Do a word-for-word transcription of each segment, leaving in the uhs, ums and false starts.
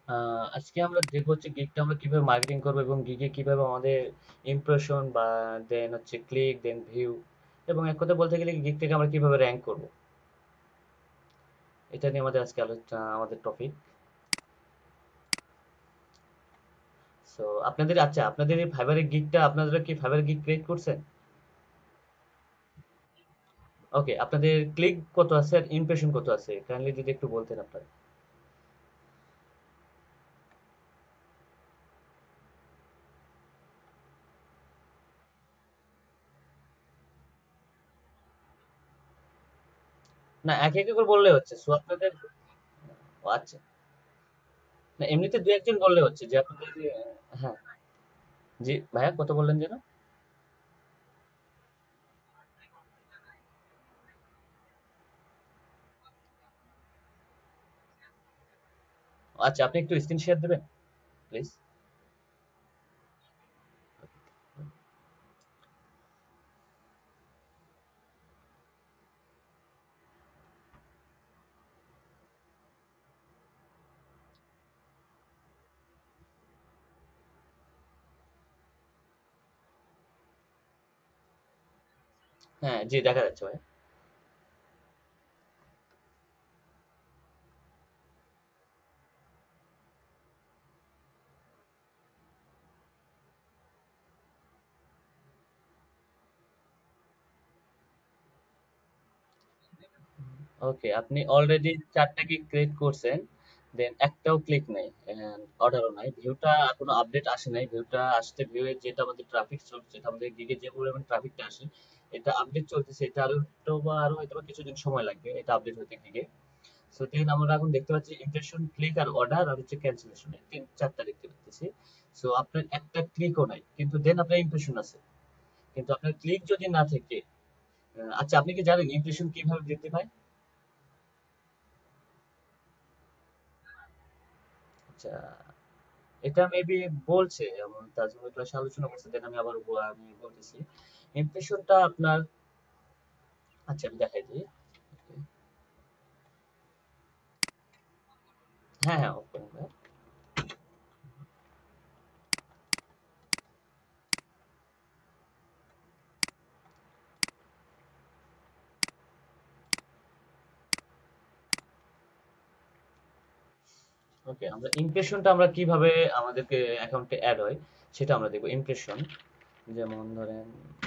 আহ, আজকে আমরা দেখবো হচ্ছে গিগটা আমরা কিভাবে মার্কেটিং করবো এবং গিগে কিভাবে আমাদের ইমপ্রেশন বা দেন হচ্ছে ক্লিক দেন ভিউ এবং এক কথা বলতে গেলে গিগটাকে আমরা কিভাবে র্যাঙ্ক করবো, এটা নিয়ে আমাদের আজকে আলোচনা, আমাদের টপিক। সো আপনাদের, আচ্ছা আপনাদের এই ফাইবারের গিগটা, আপনারা কি ফাইবার গিগ ক্রিয়েট করছেন? ওকে, আপনাদের ক্লিক কত আছে আর ইমপ্রেশন কত আছে, কাইন্ডলি যদি একটু বলতেন আপনারা। না, এক এক করে বললে হচ্ছে, সো আপনাদের। ও আচ্ছা, না এমনিতে দু একজন বললে হচ্ছে যে আপনাদের যে- হ্যাঁ, জি ভাইয়া কত বললেন যেন? আচ্ছা, আপনি একটু স্ক্রিন শেয়ার দেবেন প্লিজ। হ্যাঁ জি, দেখা যাচ্ছে ভাই। ওকে, আপনি অলরেডি চারটা কি ক্রিয়েট করছেন, দেন একটাও ক্লিক নেই, অর্ডারও নাই, ভিউটা কোনো আপডেট আসে নাই, ভিউটা আসতে ভিউ এর যেটা আমাদের ট্রাফিক সোর্স, যেটা আমাদের গিগে যে পরিমাণ ট্রাফিকটা আসে, এটা আপডেট চলতেছে, এটা আরো একটু বা আরো হয়তো বা কিছুদিন সময় লাগবে এটা আপডেট হতে গিগে। সো দেন আমরা এখন দেখতে পাচ্ছি ইমপ্রেশন, ক্লিক আর অর্ডার আর হচ্ছে ক্যান্সেলেশন, তিন চারটা দেখতে পাচ্ছি। সো আপনার একটা ক্লিকও নাই, কিন্তু দেন আপনার ইমপ্রেশন আছে, কিন্তু আপনার ক্লিক যদি না থাকে। আহ, আচ্ছা, আপনি কি জানেন ইমপ্রেশন কিভাবে বৃদ্ধি পায়? আচ্ছা, এটা মেবি বলছে, যেমন তাজমহল ক্লাসে আলোচনা করছে, দেন আমি আবার ব- আমি বলতেছি ইমপ্রেশনটা আপনার। আচ্ছা, আমি দেখাই দিই। হ্যাঁ হ্যাঁ, off করুন ভাইয়া। ওকে, আমরা ইমপ্রেশনটা আমরা কিভাবে আমাদেরকে অ্যাকাউন্টে অ্যাড হয় সেটা আমরা দেখবো। ইমপ্রেশন, যেমন ধরেন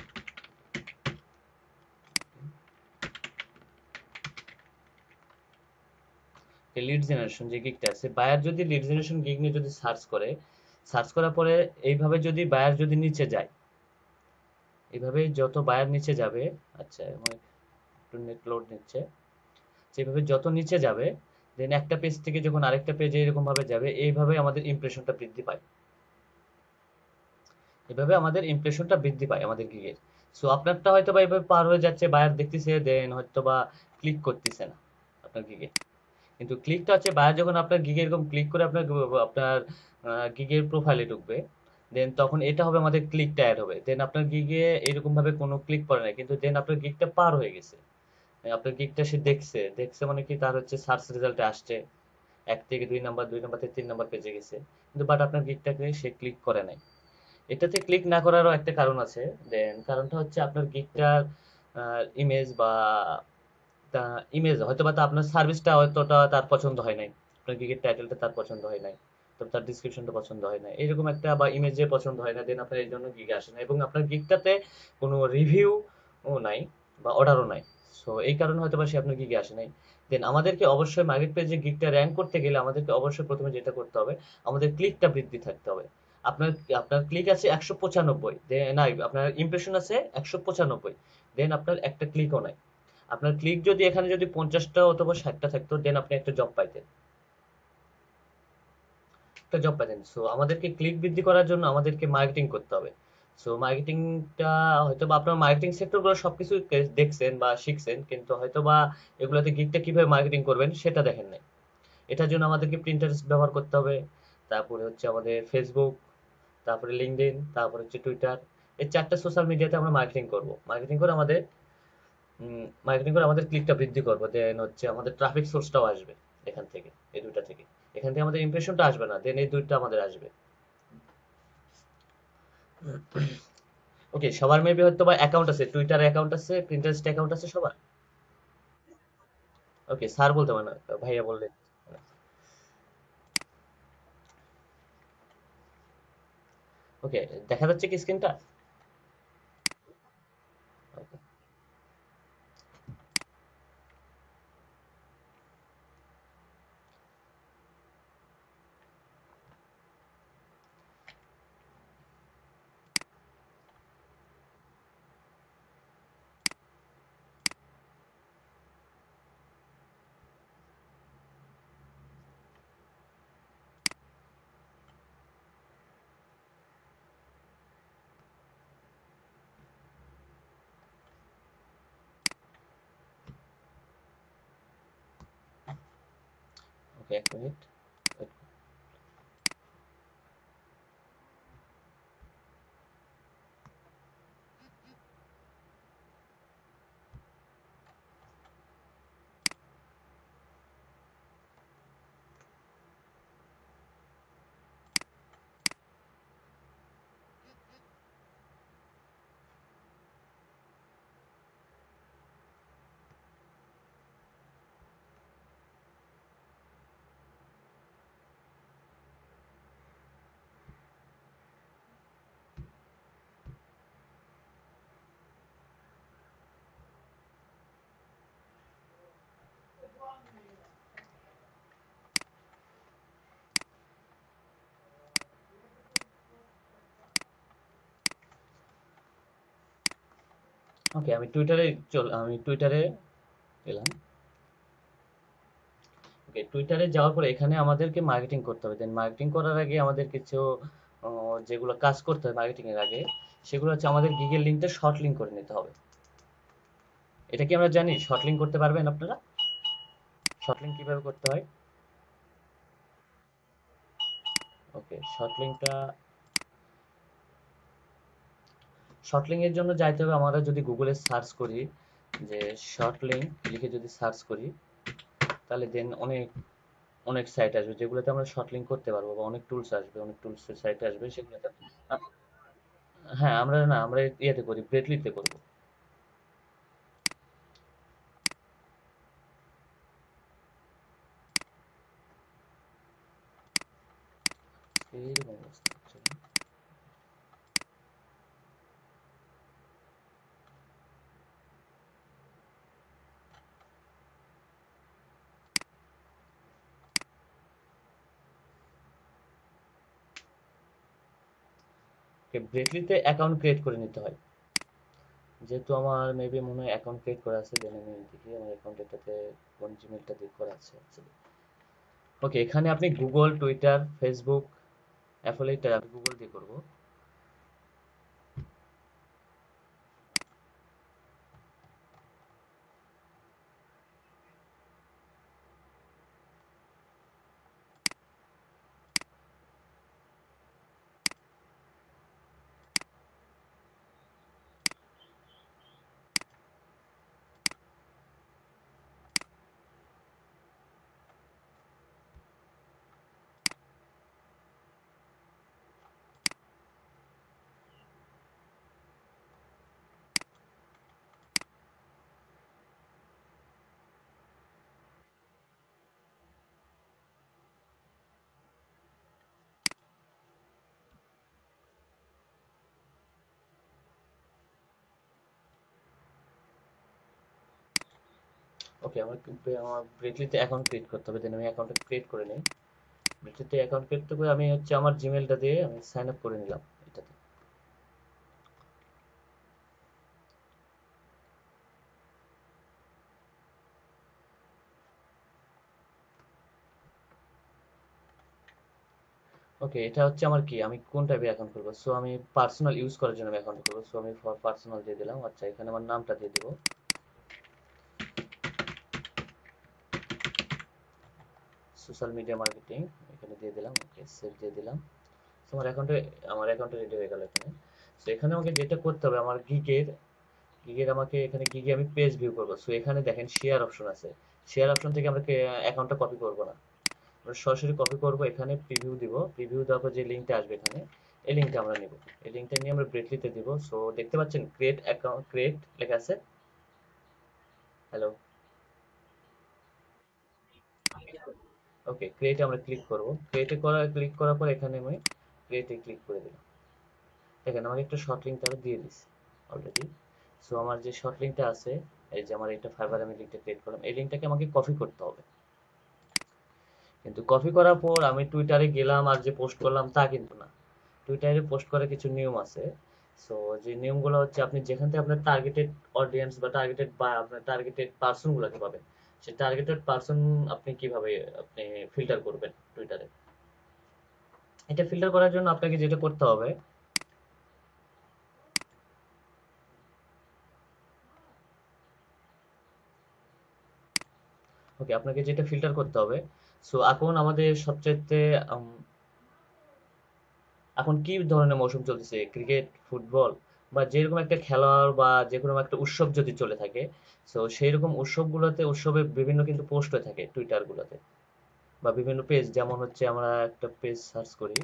লিড জেনারেশন যে গিগটা আছে, বায়ার যদি লিড জেনারেশন গিগ নিয়ে যদি সার্চ করে, সার্চ করার পরে এইভাবে যদি বায়ার যদি নিচে যায়, এইভাবে যত বায়ার নিচে যাবে। আচ্ছা, আমার একটু নেট লোড নিচ্ছে। যেভাবে যত নিচে যাবে, দেন একটা পেজ থেকে যখন আরেকটা পেজে এরকম ভাবে যাবে, এইভাবে আমাদের ইমপ্রেশনটা বৃদ্ধি পায়। এভাবে আমাদের ইমপ্রেশনটা বৃদ্ধি পায় আমাদের গিগের। সো আপনারটা হয়তো বা এভাবে পার হয়ে যাচ্ছে, বায়ার দেখতেছে, দেন হয়তো বা ক্লিক করতেছে না আপনার গিগে। কিন্তু ক্লিকটা হচ্ছে বায়ার যখন আপনার গিগে এরকম ক্লিক করে আপনার আপনার গিগের প্রোফাইলে ঢুকবে, দেন তখন এটা হবে আমাদের ক্লিকটা অ্যাড হবে, দেন আপনার গিগে এরকম ভাবে কোনো ক্লিক করে না, কিন্তু দেন আপনার গিগটা পার হয়ে গেছে। আপনার গিগটা সে দেখছে, দেখছে মানে কি, তার হচ্ছে সার্চ রেজাল্টে আসছে এক থেকে দুই নাম্বার, দুই নাম্বার থেকে তিন নাম্বার পেজে গেছে, কিন্তু বাট আপনার গিগটাকে সে ক্লিক করে নাই। এটাতে ক্লিক না করারও একটা কারণ আছে। দেন কারণটা হচ্ছে আপনার গিগটার ইমেজ বা ইমেজ হয়তো বা তা আপনার সার্ভিসটা হয়তোটা তার পছন্দ হয় নাই, আপনার গিগের টাইটেলটা তার পছন্দ হয় নাই, তো তার ডিসক্রিপশনটা পছন্দ হয় না, এরকম একটা, বা ইমেজে পছন্দ হয় না, দেন আপনার এই জন্য গিগে আসে না, এবং আপনার গিগটাতে কোনো রিভিউ ও নাই বা অর্ডারও নাই। সো এই কারণে হয়তো বা সে আপনার গিগে আসে নাই। দেন আমাদেরকে অবশ্যই মার্কেট পেজে গিগটা র্যাঙ্ক করতে গেলে আমাদেরকে অবশ্যই প্রথমে যেটা করতে হবে, আমাদের ক্লিকটা বৃদ্ধি থাকতে হবে। আপনার আপনার ক্লিক আছে একশো পঁচানব্বই, নাই আপনার ইমপ্রেশন আছে একশো পঁচানব্বই, দেন আপনার একটা ক্লিকও নাই। আপনার ক্লিক যদি এখানে যদি পঞ্চাশটা অথবা ষাটটা থাকতো, দেন আপনি একটা জব পাইতেন, একটা জব পাইতেন। সো আমাদেরকে ক্লিক বৃদ্ধি করার জন্য আমাদেরকে মার্কেটিং করতে হবে। সো মার্কেটিংটা হয়তো বা আপনার মার্কেটিং সেক্টরগুলো সবকিছু কে- দেখছেন বা শিখছেন, কিন্তু হয়তো বা এগুলোতে গিগটা কিভাবে মার্কেটিং করবেন সেটা দেখেন নাই। এটার জন্য আমাদেরকে প্রিন্টারেস্ট ব্যবহার করতে হবে, তারপরে হচ্ছে আমাদের ফেসবুক, তারপরে লিঙ্কডইন, তারপরে হচ্ছে টুইটার। এই চারটা সোশ্যাল মিডিয়াতে আমরা মার্কেটিং করব, মার্কেটিং করে আমাদের মার্কেটিং করে আমাদের ক্লিকটা বৃদ্ধি করবো, দেন হচ্ছে আমাদের ট্রাফিক সোর্সটাও আসবে এখান থেকে, এই দুইটা থেকে। এখান থেকে আমাদের ইমপ্রেশনটা আসবে না, দেন এই দুইটা আমাদের আসবে। ওকে, সবার মেবি হয়তো বা অ্যাকাউন্ট আছে, টুইটার অ্যাকাউন্ট আছে, প্রিন্টারেস্ট অ্যাকাউন্ট আছে সবার। ওকে, স্যার বলতে পারেন না, ভাইয়া বললে। ওকে, দেখা যাচ্ছে কি স্ক্রিনটা? ওকে, ওকে, এক মিনিট। ওকে, আমি টুইটারে চল আমি টুইটারে এলাম। ওকে, টুইটারে যাওয়ার পরে এখানে আমাদেরকে মার্কেটিং করতে হবে। দেন মার্কেটিং করার আগে আমাদের কিছু আহ, যেগুলো কাজ করতে হয় মার্কেটিং এর আগে, সেগুলো হচ্ছে আমাদের গুগল লিঙ্কটা শর্ট লিঙ্ক করে নিতে হবে। এটা কি আমরা জানি? শর্ট লিঙ্ক করতে পারবেন আপনারা? শর্ট লিঙ্ক কিভাবে করতে হয়? ওকে, শর্ট লিঙ্কটা শর্ট লিঙ্ক এর জন্য যাইতে হবে, আমরা যদি গুগলে সার্চ করি যে শর্ট লিঙ্ক লিখে যদি সার্চ করি, তাহলে দেন অনেক অনেক সাইট আসবে যেগুলোতে আমরা শর্ট লিঙ্ক করতে পারবো, বা অনেক টুলস আসবে, অনেক টুলস সাইট আসবে সেগুলোতে। আ- হ্যাঁ, আমরা না আমরা ইয়েতে করি, ব্রেটলিতে করবো। এইরকম অবস্থা হচ্ছে। ব্রেটলিতে অ্যাকাউন্ট ক্রিয়েট করে নিতে হয়। যেহেতু আমার মেবি মনে হয় অ্যাকাউন্ট ক্রিয়েট করা আছে, দেন আমি দেখি আমার অ্যাকাউন্ট এটাতে কোন জিমেলটা দিয়ে করা আছে actually। ওকে, এখানে আপনি গুগল, টুইটার, ফেসবুক, অ্যাফিলিয়েট আমি গুগল দিয়ে করব। ওকে, আমার কিন্তু আমার ব্রেটলিতে অ্যাকাউন্ট ক্রিয়েট করতে হবে, দেন আমি অ্যাকাউন্টটা ক্রিয়েট করে নিই। ব্রেটলিতে অ্যাকাউন্ট ক্রিয়েট করে আমি হচ্ছে আমার জিমেলটা দিয়ে আমি সাইন আপ করে নিলাম এটাতে। ওকে, এটা হচ্ছে আমার কি, আমি কোন টাইপের অ্যাকাউন্ট করবো? সো আমি পার্সোনাল ইউজ করার জন্য আমি অ্যাকাউন্ট করবো, সো আমি ফর পার্সোনাল দিয়ে দিলাম। আচ্ছা, এখানে আমার নামটা দিয়ে দিব, সোশ্যাল মিডিয়া মার্কেটিং, এখানে দিয়ে দিলাম। ওকে, সেভ দিয়ে দিলাম। তো আমার অ্যাকাউন্টে আমার অ্যাকাউন্টে রেডি হয়ে গেল এখানে। সো এখানে আমাকে যেটা করতে হবে, আমার গিগের গিগের আমাকে এখানে গিগে আমি পেজ ভিউ করবো। সো এখানে দেখেন শেয়ার অপশন আছে। শেয়ার অপশন থেকে আমরা অ্যাকাউন্টটা কপি করবো না, আমরা সরাসরি কপি করব, এখানে প্রিভিউ দিব, প্রিভিউ দেওয়ার পর যে লিঙ্কটা আসবে এখানে, এই লিঙ্কটা আমরা নেব, এই লিঙ্কটা নিয়ে আমরা ব্রেটলিতে দিব। সো দেখতে পাচ্ছেন ক্রিয়েট অ্যাকাউন্ট, ক্রিয়েট লেখা আছে। হ্যালো, ওকে, ক্রিয়েটে আমরা ক্লিক করব। ক্রিয়েটে করা ক্লিক করার পর এখানে আমি ক্রিয়েটে ক্লিক করে দিলাম। দেখেন আমাকে একটা শর্ট লিঙ্ক তারা দিয়ে দিচ্ছে অলরেডি। সো আমার যে শর্ট লিঙ্কটা আছে, এই যে আমার এটা ফাইবার আমি লিঙ্কটা ক্রিয়েট করলাম, এই লিঙ্কটাকে আমাকে কপি করতে হবে। কিন্তু কপি করার পর আমি টুইটারে গেলাম আর যে পোস্ট করলাম তা কিন্তু না। টুইটারে পোস্ট করার কিছু নিয়ম আছে। সো যে নিয়মগুলো হচ্ছে, আপনি যেখান থেকে আপনার টার্গেটেড অডিয়েন্স বা টার্গেটেড বা আপনার টার্গেটেড পার্সন গুলোকে পাবেন, সেই টার্গেটেড পার্সন আপনি কিভাবে আপনি ফিল্টার করবেন টুইটারে। এটা ফিল্টার করার জন্য আপনাকে যেটা করতে হবে, ওকে, আপনাকে যেটা ফিল্টার করতে হবে, সো এখন আমাদের সবচাইতে উম, এখন কি ধরনের মৌসুম চলতেছে, ক্রিকেট, ফুটবল বা যেরকম একটা খেলোয়াড় বা যে কোনো একটা উৎসব যদি চলে থাকে, সো সেই রকম উৎসবগুলোতে, উৎসবে বিভিন্ন কিন্তু পোস্ট হয়ে থাকে টুইটার গুলোতে বা বিভিন্ন পেজ। যেমন হচ্ছে আমরা একটা পেজ সার্চ করি,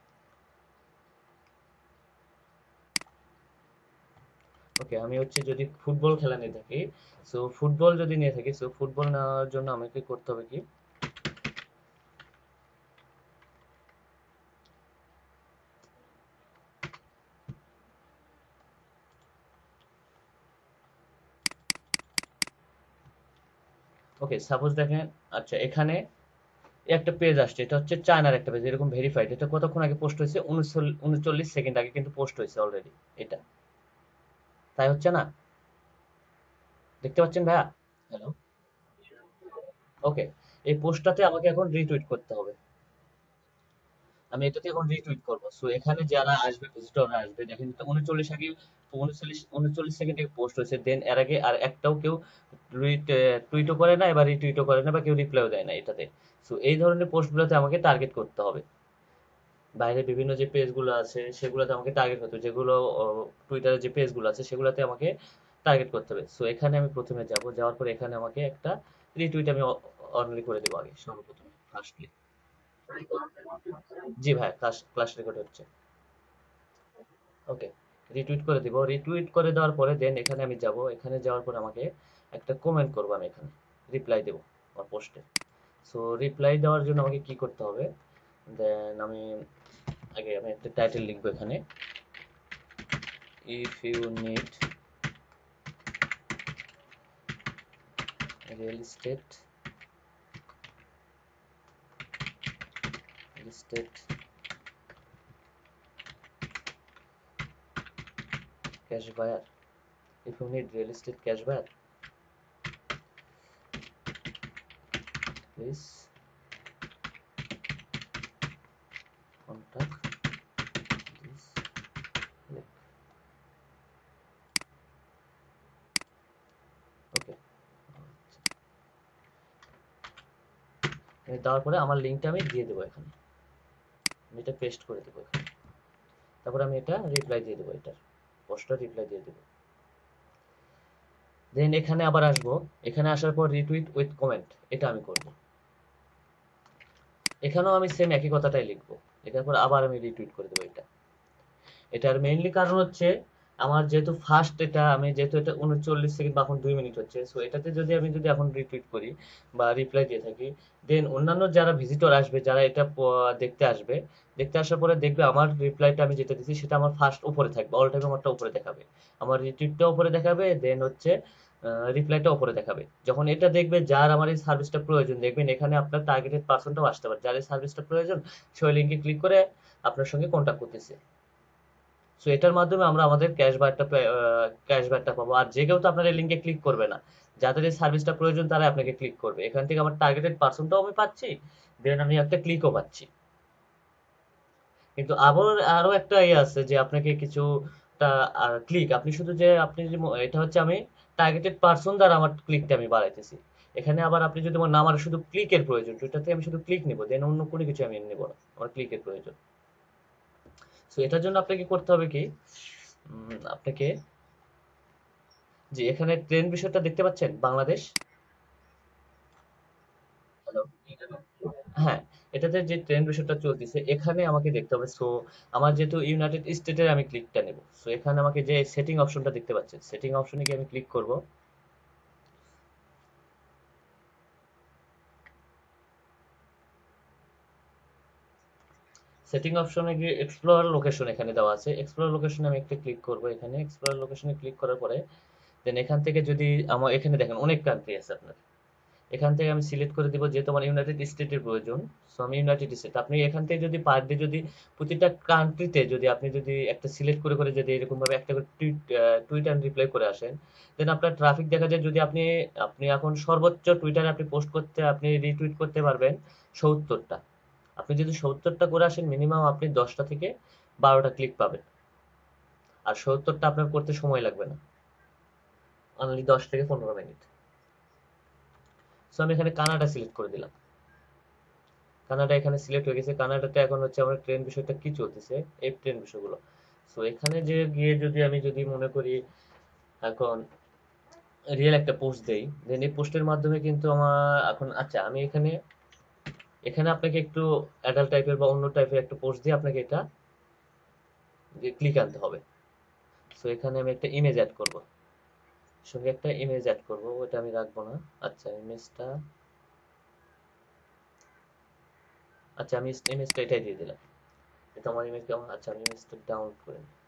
ওকে, আমি হচ্ছে যদি ফুটবল খেলা নিয়ে থাকি, সো ফুটবল যদি নিয়ে থাকি, সো ফুটবল নেওয়ার জন্য আমাকে করতে হবে কি, ওকে, সাপোজ দেখেন, আচ্ছা এখানে একটা পেজ আসছে, এটা হচ্ছে চায়নার একটা পেজ, এরকম ভেরিফাইড। এটা কতক্ষণ আগে পোস্ট হয়েছে, উনচল্লিশ সেকেন্ড আগে কিন্তু পোস্ট হয়েছে অলরেডি এটা, তাই হচ্ছে না? দেখতে পাচ্ছেন ভাইয়া? হ্যালো, ওকে, এই পোস্টটাতে আমাকে এখন রিটুইট করতে হবে। আমি এটাতে এখন রিটুইট করবো। সো এখানে যারা আসবে, ভিজিটররা আসবে, দেখেন এটা উনচল্লিশ আগে, উনচল্লিশ উনচল্লিশ সেকেন্ড আগে পোস্ট হয়েছে, দেন এর আগে আর একটাও কেউ টুইটও করে না, এবার রিটুইটও করে না বা কেউ রিপ্লাইও দেয় না এটাতে। সো এই ধরনের পোস্টগুলোতে আমাকে টার্গেট করতে হবে। বাইরে বিভিন্ন যে পেজগুলো আছে সেগুলোতে আমাকে টার্গেট করতে হবে, যেগুলো টুইটারে যে পেজগুলো আছে সেগুলোতে আমাকে টার্গেট করতে হবে। সো এখানে আমি প্রথমে যাব, যাওয়ার পর এখানে আমাকে একটা রিটুইট আমি অনলি করে দেবো আগে সর্বপ্রথমে, ফার্স্টলি। জি ভাই, ক্লাস ক্লাস রেকর্ড হচ্ছে। ওকে, রিটুইট করে দিব। রিটুইট করে দেওয়ার পরে দেন এখানে আমি যাব, এখানে যাওয়ার পর আমাকে একটা কমেন্ট করবো, আমি এখানে রিপ্লাই দেবো আমার পোস্টে। সো রিপ্লাই দেওয়ার জন্য আমাকে কি করতে হবে, দেন আমি আগে আমি একটা টাইটেল লিখবো এখানে, if you need real estate real estate cash buyer, if you need real estate cash buyer, please contact this link. ওকে, দেওয়ার পরে আমার লিঙ্কটা আমি দিয়ে দেবো এখানে, আমি এটা পেস্ট করে দেবো এখানে। তারপরে আমি এটা রিপ্লাই দিয়ে দেবো, এটার পোস্টটা রিপ্লাই দিয়ে দেবো। দেন এখানে আবার আসবো, এখানে আসার পর রিটুইট উইথ কমেন্ট, এটা আমি করব। এখানেও আমি সেম একই কথাটাই লিখবো, এটার পর আবার আমি রিটুইট করে দেবো এটা। এটার মেইনলি কারণ হচ্ছে, আমার যেহেতু ফার্স্ট এটা আমি যেহেতু এটা উনচল্লিশ সেকেন্ড বা এখন দুই মিনিট হচ্ছে, সো এটাতে যদি আমি যদি এখন রিটুইট করি বা রিপ্লাই দিয়ে থাকি, দেন অন্যান্য যারা ভিজিটর আসবে, যারা এটা প- দেখতে আসবে, দেখতে আসার পরে দেখবে আমার রিপ্লাইটা আমি যেটা দিচ্ছি সেটা আমার ফার্স্ট উপরে থাকবে, অল টাইম আমারটা উপরে দেখাবে, আমার রিটুইটটা উপরে দেখাবে, দেন হচ্ছে রিপ্লাইটা উপরে দেখাবে। যখন এটা দেখবে যার আমার এই সার্ভিসটা প্রয়োজন, দেখবেন এখানে আপনার টার্গেটেড পার্সনটাও আসতে পারে, যার এই সার্ভিসটা প্রয়োজন সেই লিঙ্কে ক্লিক করে আপনার সঙ্গে কন্ট্যাক্ট করতেছে। সো এটার মাধ্যমে আমরা আমাদের ক্যাশব্যাকটা ক্যাশব্যাকটা পাবো। আর যে কেউ তো আপনার এই লিঙ্কে ক্লিক করবে না, যাদের এই সার্ভিসটা প্রয়োজন তারা আপনাকে ক্লিক করবে, এখান থেকে আমার টার্গেটেড পার্সনটাও আমি পাচ্ছি, দেন আমি একটা ক্লিকও পাচ্ছি। কিন্তু আবার আরো একটা ইয়ে আছে যে আপনাকে কিছুটা ক্লিক, আপনি শুধু যে আপনি যে ম- এটা হচ্ছে আমি টার্গেটেড পার্সন দ্বারা আমার ক্লিকটা আমি বাড়াইতেছি। এখানে আবার আপনি যদি মনে না, আমার শুধু ক্লিকের প্রয়োজন, ওইটাতে আমি শুধু ক্লিক নিব, দেন অন্য কোনো কিছু আমি নিব না, আমার ক্লিকের প্রয়োজন। সো এটার জন্য আপনাকে করতে হবে কি, উম, আপনাকে, জি, এখানে ট্রেন বিষয়টা দেখতে পাচ্ছেন বাংলাদেশ। হ্যালো, হ্যাঁ, এটাতে যে ট্রেন্ড বিষয়টা চলতেছে এখানে আমাকে দেখতে হবে। সো আমার যেহেতু ইউনাইটেড স্টেটের আমি ক্লিকটা নেব, সো এখানে আমাকে যে সেটিং অপশনটা দেখতে পাচ্ছেন, সেটিং অপশনে গিয়ে আমি ক্লিক করব। সেটিং অপশনে গিয়ে এক্সপ্লোর লোকেশন এখানে দেওয়া আছে, এক্সপ্লোর লোকেশনে আমি একটা ক্লিক করব। এখানে এক্সপ্লোর লোকেশনে ক্লিক করার পরে দেন এখান থেকে যদি আমার এখানে দেখেন অনেক কান্ট্রি আছে আপনার, এখান থেকে আমি সিলেক্ট করে দিব যেহেতু আমার ইউনাইটেড স্টেটের প্রয়োজন। সো আমি ইউনাইটেড স্টেট, আপনি এখান থেকে যদি পার ডে যদি প্রতিটা কান্ট্রিতে যদি আপনি যদি একটা সিলেক্ট করে করে যদি এরকম ভাবে একটা করে টুইট টুইট অ্যান্ড রিপ্লাই করে আসেন, দেন আপনার ট্রাফিক দেখা যায় যদি আপনি আপনি এখন সর্বোচ্চ টুইটারে আপনি পোস্ট করতে আপনি রিটুইট করতে পারবেন সত্তরটা। আপনি যদি সত্তরটা করে আসেন মিনিমাম আপনি দশটা থেকে বারোটা ক্লিক পাবেন। আর সত্তরটা আপনার করতে সময় লাগবে না, অনলি দশ থেকে পনেরো মিনিট। সো আমি এখানে কানাডা সিলেক্ট করে দিলাম। কানাডা এখানে সিলেক্ট হয়ে গেছে। কানাডাতে এখন হচ্ছে আমার ট্রেন বিষয়টা কি চলতেছে, এই ট্রেন বিষয়গুলো। সো এখানে যে গিয়ে যদি আমি যদি মনে করি এখন রিয়েল একটা পোস্ট দেই, দেন এই পোস্টের মাধ্যমে কিন্তু আমার এখন আচ্ছা আমি এখানে এখানে আপনাকে একটু অ্যাডাল্ট টাইপের বা অন্য টাইপের একটা পোস্ট দিয়ে আপনাকে এটা যে ক্লিক আনতে হবে। সো এখানে আমি একটা ইমেজ অ্যাড করব, সঙ্গে একটা ইমেজ অ্যাড করব, ওটা আমি রাখবো না। আচ্ছা ইমেজটা, আচ্ছা আমি ইমেজটা এটাই দিয়ে দিলাম। এটা আমার ইমেজ কেমন, আচ্ছা আমি ইমেজটা ডাউনলোড করে নিই।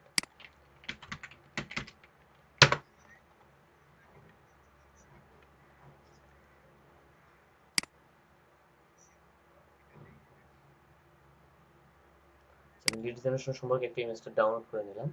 আচ্ছা, আমি লিড জেনারেশন সম্পর্কে একটা ইমেজটা ডাউনলোড করে নিলাম।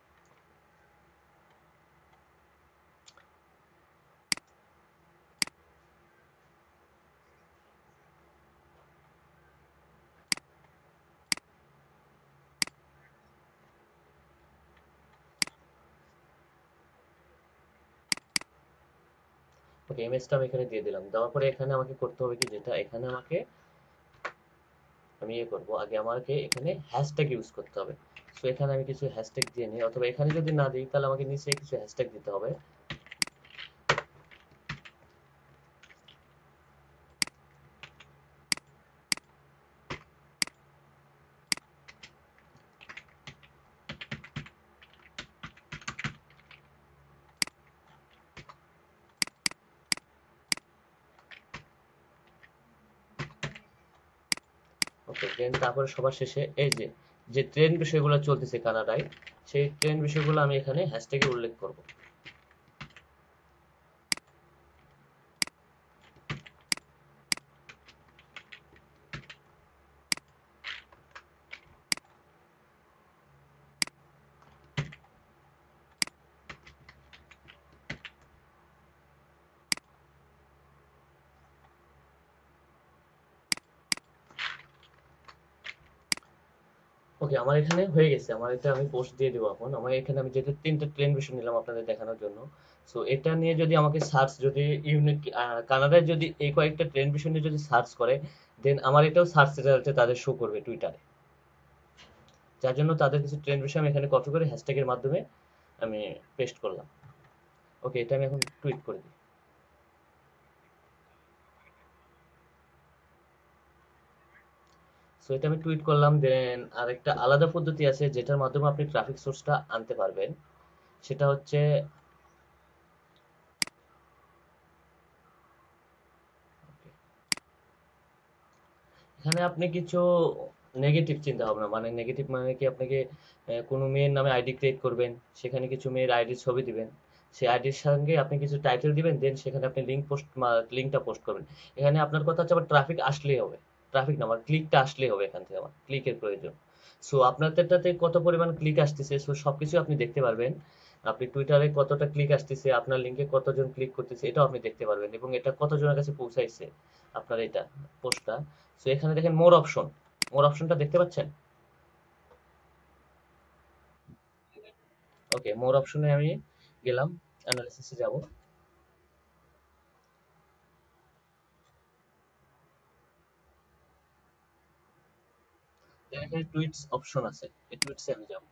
ওকে, ইমেজটা আমি এখানে দিয়ে দিলাম। দেওয়ার পরে এখানে আমাকে করতে হবে কি, যেটা এখানে আমাকে আমি ইয়ে করবো, আগে আমাকে এখানে হ্যাশট্যাগ ইউজ করতে হবে। সো এখানে আমি কিছু হ্যাশট্যাগ দিয়ে নিই, অথবা এখানে যদি না দিই তাহলে আমাকে নিচে কিছু হ্যাশট্যাগ দিতে হবে। ওকে, দেন তারপরে সবার শেষে এই যে যে ট্রেন্ড বিষয়গুলো চলতেছে কানাডায়, সেই ট্রেন্ড বিষয়গুলো আমি এখানে হ্যাশট্যাগে উল্লেখ করব। ওকে, আমার এখানে হয়ে গেছে। আমার এটা আমি পোস্ট দিয়ে দেবো এখন। আমার এখানে আমি যেহেতু তিনটা ট্রেন বিষয় নিলাম আপনাদের দেখানোর জন্য, সো এটা নিয়ে যদি আমাকে সার্চ যদি ইউনিক কানাডায় যদি এই কয়েকটা ট্রেন বিষয় নিয়ে যদি সার্চ করে, দেন আমার এটাও সার্চ রেজাল্টে তাদের শো করবে টুইটারে। যার জন্য তাদের কিছু ট্রেন বিষয় আমি এখানে কপি করে হ্যাশট্যাগের মাধ্যমে আমি পেস্ট করলাম। ওকে, এটা আমি এখন টুইট করে দিই। সো এটা আমি টুইট করলাম। দেন আরেকটা আলাদা পদ্ধতি আছে যেটার মাধ্যমে আপনি ট্রাফিক সোর্সটা আনতে পারবেন, সেটা হচ্ছে এখানে আপনি কিছু নেগেটিভ চিন্তা ভাবনা, মানে নেগেটিভ মানে কি, আপনাকে আহ, কোনো মেয়ের নামে আইডি ক্রিয়েট করবেন, সেখানে কিছু মেয়ের আইডির ছবি দিবেন, সেই আইডির সঙ্গে আপনি কিছু টাইটেল দিবেন, দেন সেখানে আপনি লিঙ্ক পোস্ট লিঙ্কটা পোস্ট করবেন। এখানে আপনার কথা হচ্ছে আবার ট্রাফিক আসলেই হবে, ট্রাফিক না আমার ক্লিকটা আসলেই হবে, এখান থেকে আমার ক্লিকের প্রয়োজন। সো আপনাদেরটাতে কত পরিমাণ ক্লিক আসতেছে, সো সবকিছু আপনি দেখতে পারবেন। আপনি টুইটারে কতটা ক্লিক আসতেছে, আপনার লিঙ্কে কতজন ক্লিক করতেছে, এটাও আপনি দেখতে পারবেন, এবং এটা কতজনের কাছে পৌঁছাইছে আপনার এটা পোস্টটা। সো এখানে দেখেন মোর অপশন, মোর অপশনটা দেখতে পাচ্ছেন? ওকে, মোর অপশনে আমি গেলাম, অ্যানালিসিসে যাব। এখানে টুইটস অপশন আছে, এই টুইটসে আমি যাব।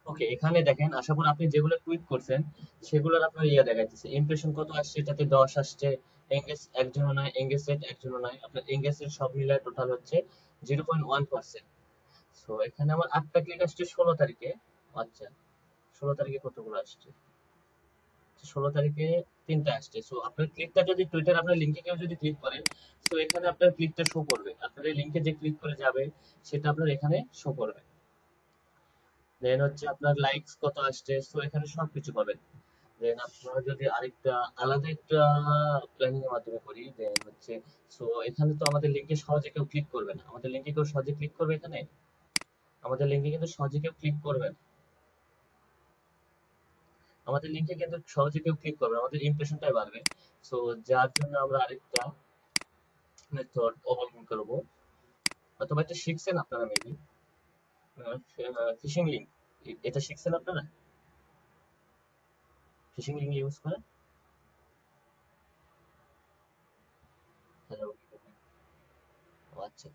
ওকে, এখানে দেখেন আসার পর আপনি যেগুলো টুইট করছেন সেগুলোর আপনার ইয়ে দেখাইতেছে ইমপ্রেশন কত আসছে, এটাতে দশ আসছে, এঙ্গেজ একজনও নয়, এঙ্গেজ রেট একজনও নয়, আপনার এঙ্গেজ রেট সব মিলায় টোটাল হচ্ছে zero point one percent. So এখানে আমার আটটা ক্লিক আসছে ষোলো তারিখে। আচ্ছা, ষোলো তারিখে কতগুলো আসছে? ষোলো তারিখে তিনটা আসছে। সো আপনার ক্লিকটা যদি টুইটার আপনার লিঙ্কে কেউ যদি ক্লিক করেন, সো এখানে আপনার ক্লিকটা শো করবে, আপনার এই লিঙ্কে যে ক্লিক করে যাবে সেটা আপনার এখানে শো করবে। দেন হচ্ছে আপনার লাইকস কত আসছে, সো এখানে সবকিছু পাবেন। দেন আপনারা যদি আরেকটা আলাদা একটা প্ল্যানিং এর মাধ্যমে করি, দেন হচ্ছে সো এখানে তো আমাদের লিঙ্কে সহজে কেউ ক্লিক করবে না, আমাদের লিঙ্কে কেউ সহজে ক্লিক করবে এখানে, আমাদের লিঙ্কে কিন্তু সহজে কেউ ক্লিক করবে না, আমাদের লিঙ্কে কিন্তু সহজে কেউ ক্লিক করবে না, আমাদের ইমপ্রেশনটাই বাড়বে। সো যার জন্য আমরা আরেকটা মেথড অবলম্বন করব, অথবা এটা শিখছেন আপনারা মেবি, ফিশিং লিঙ্ক। এটা শিখছেন আপনারা, ফিশিং লিঙ্ক ইউজ করেন? হ্যালো, আচ্ছা,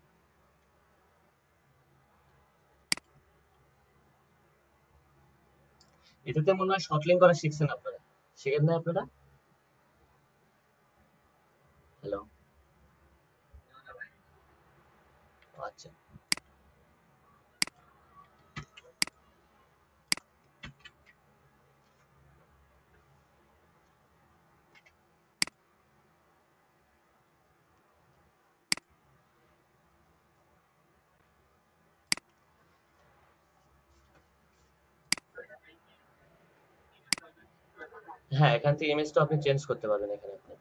এটাতে মনে হয় শর্ট লিঙ্ক করা শিখছেন আপনারা, শিখেন না আপনারা? হ্যালো, আচ্ছা, হ্যাঁ এখান থেকে ইমেজটা আপনি চেঞ্জ করতে পারবেন এখানে আপনি।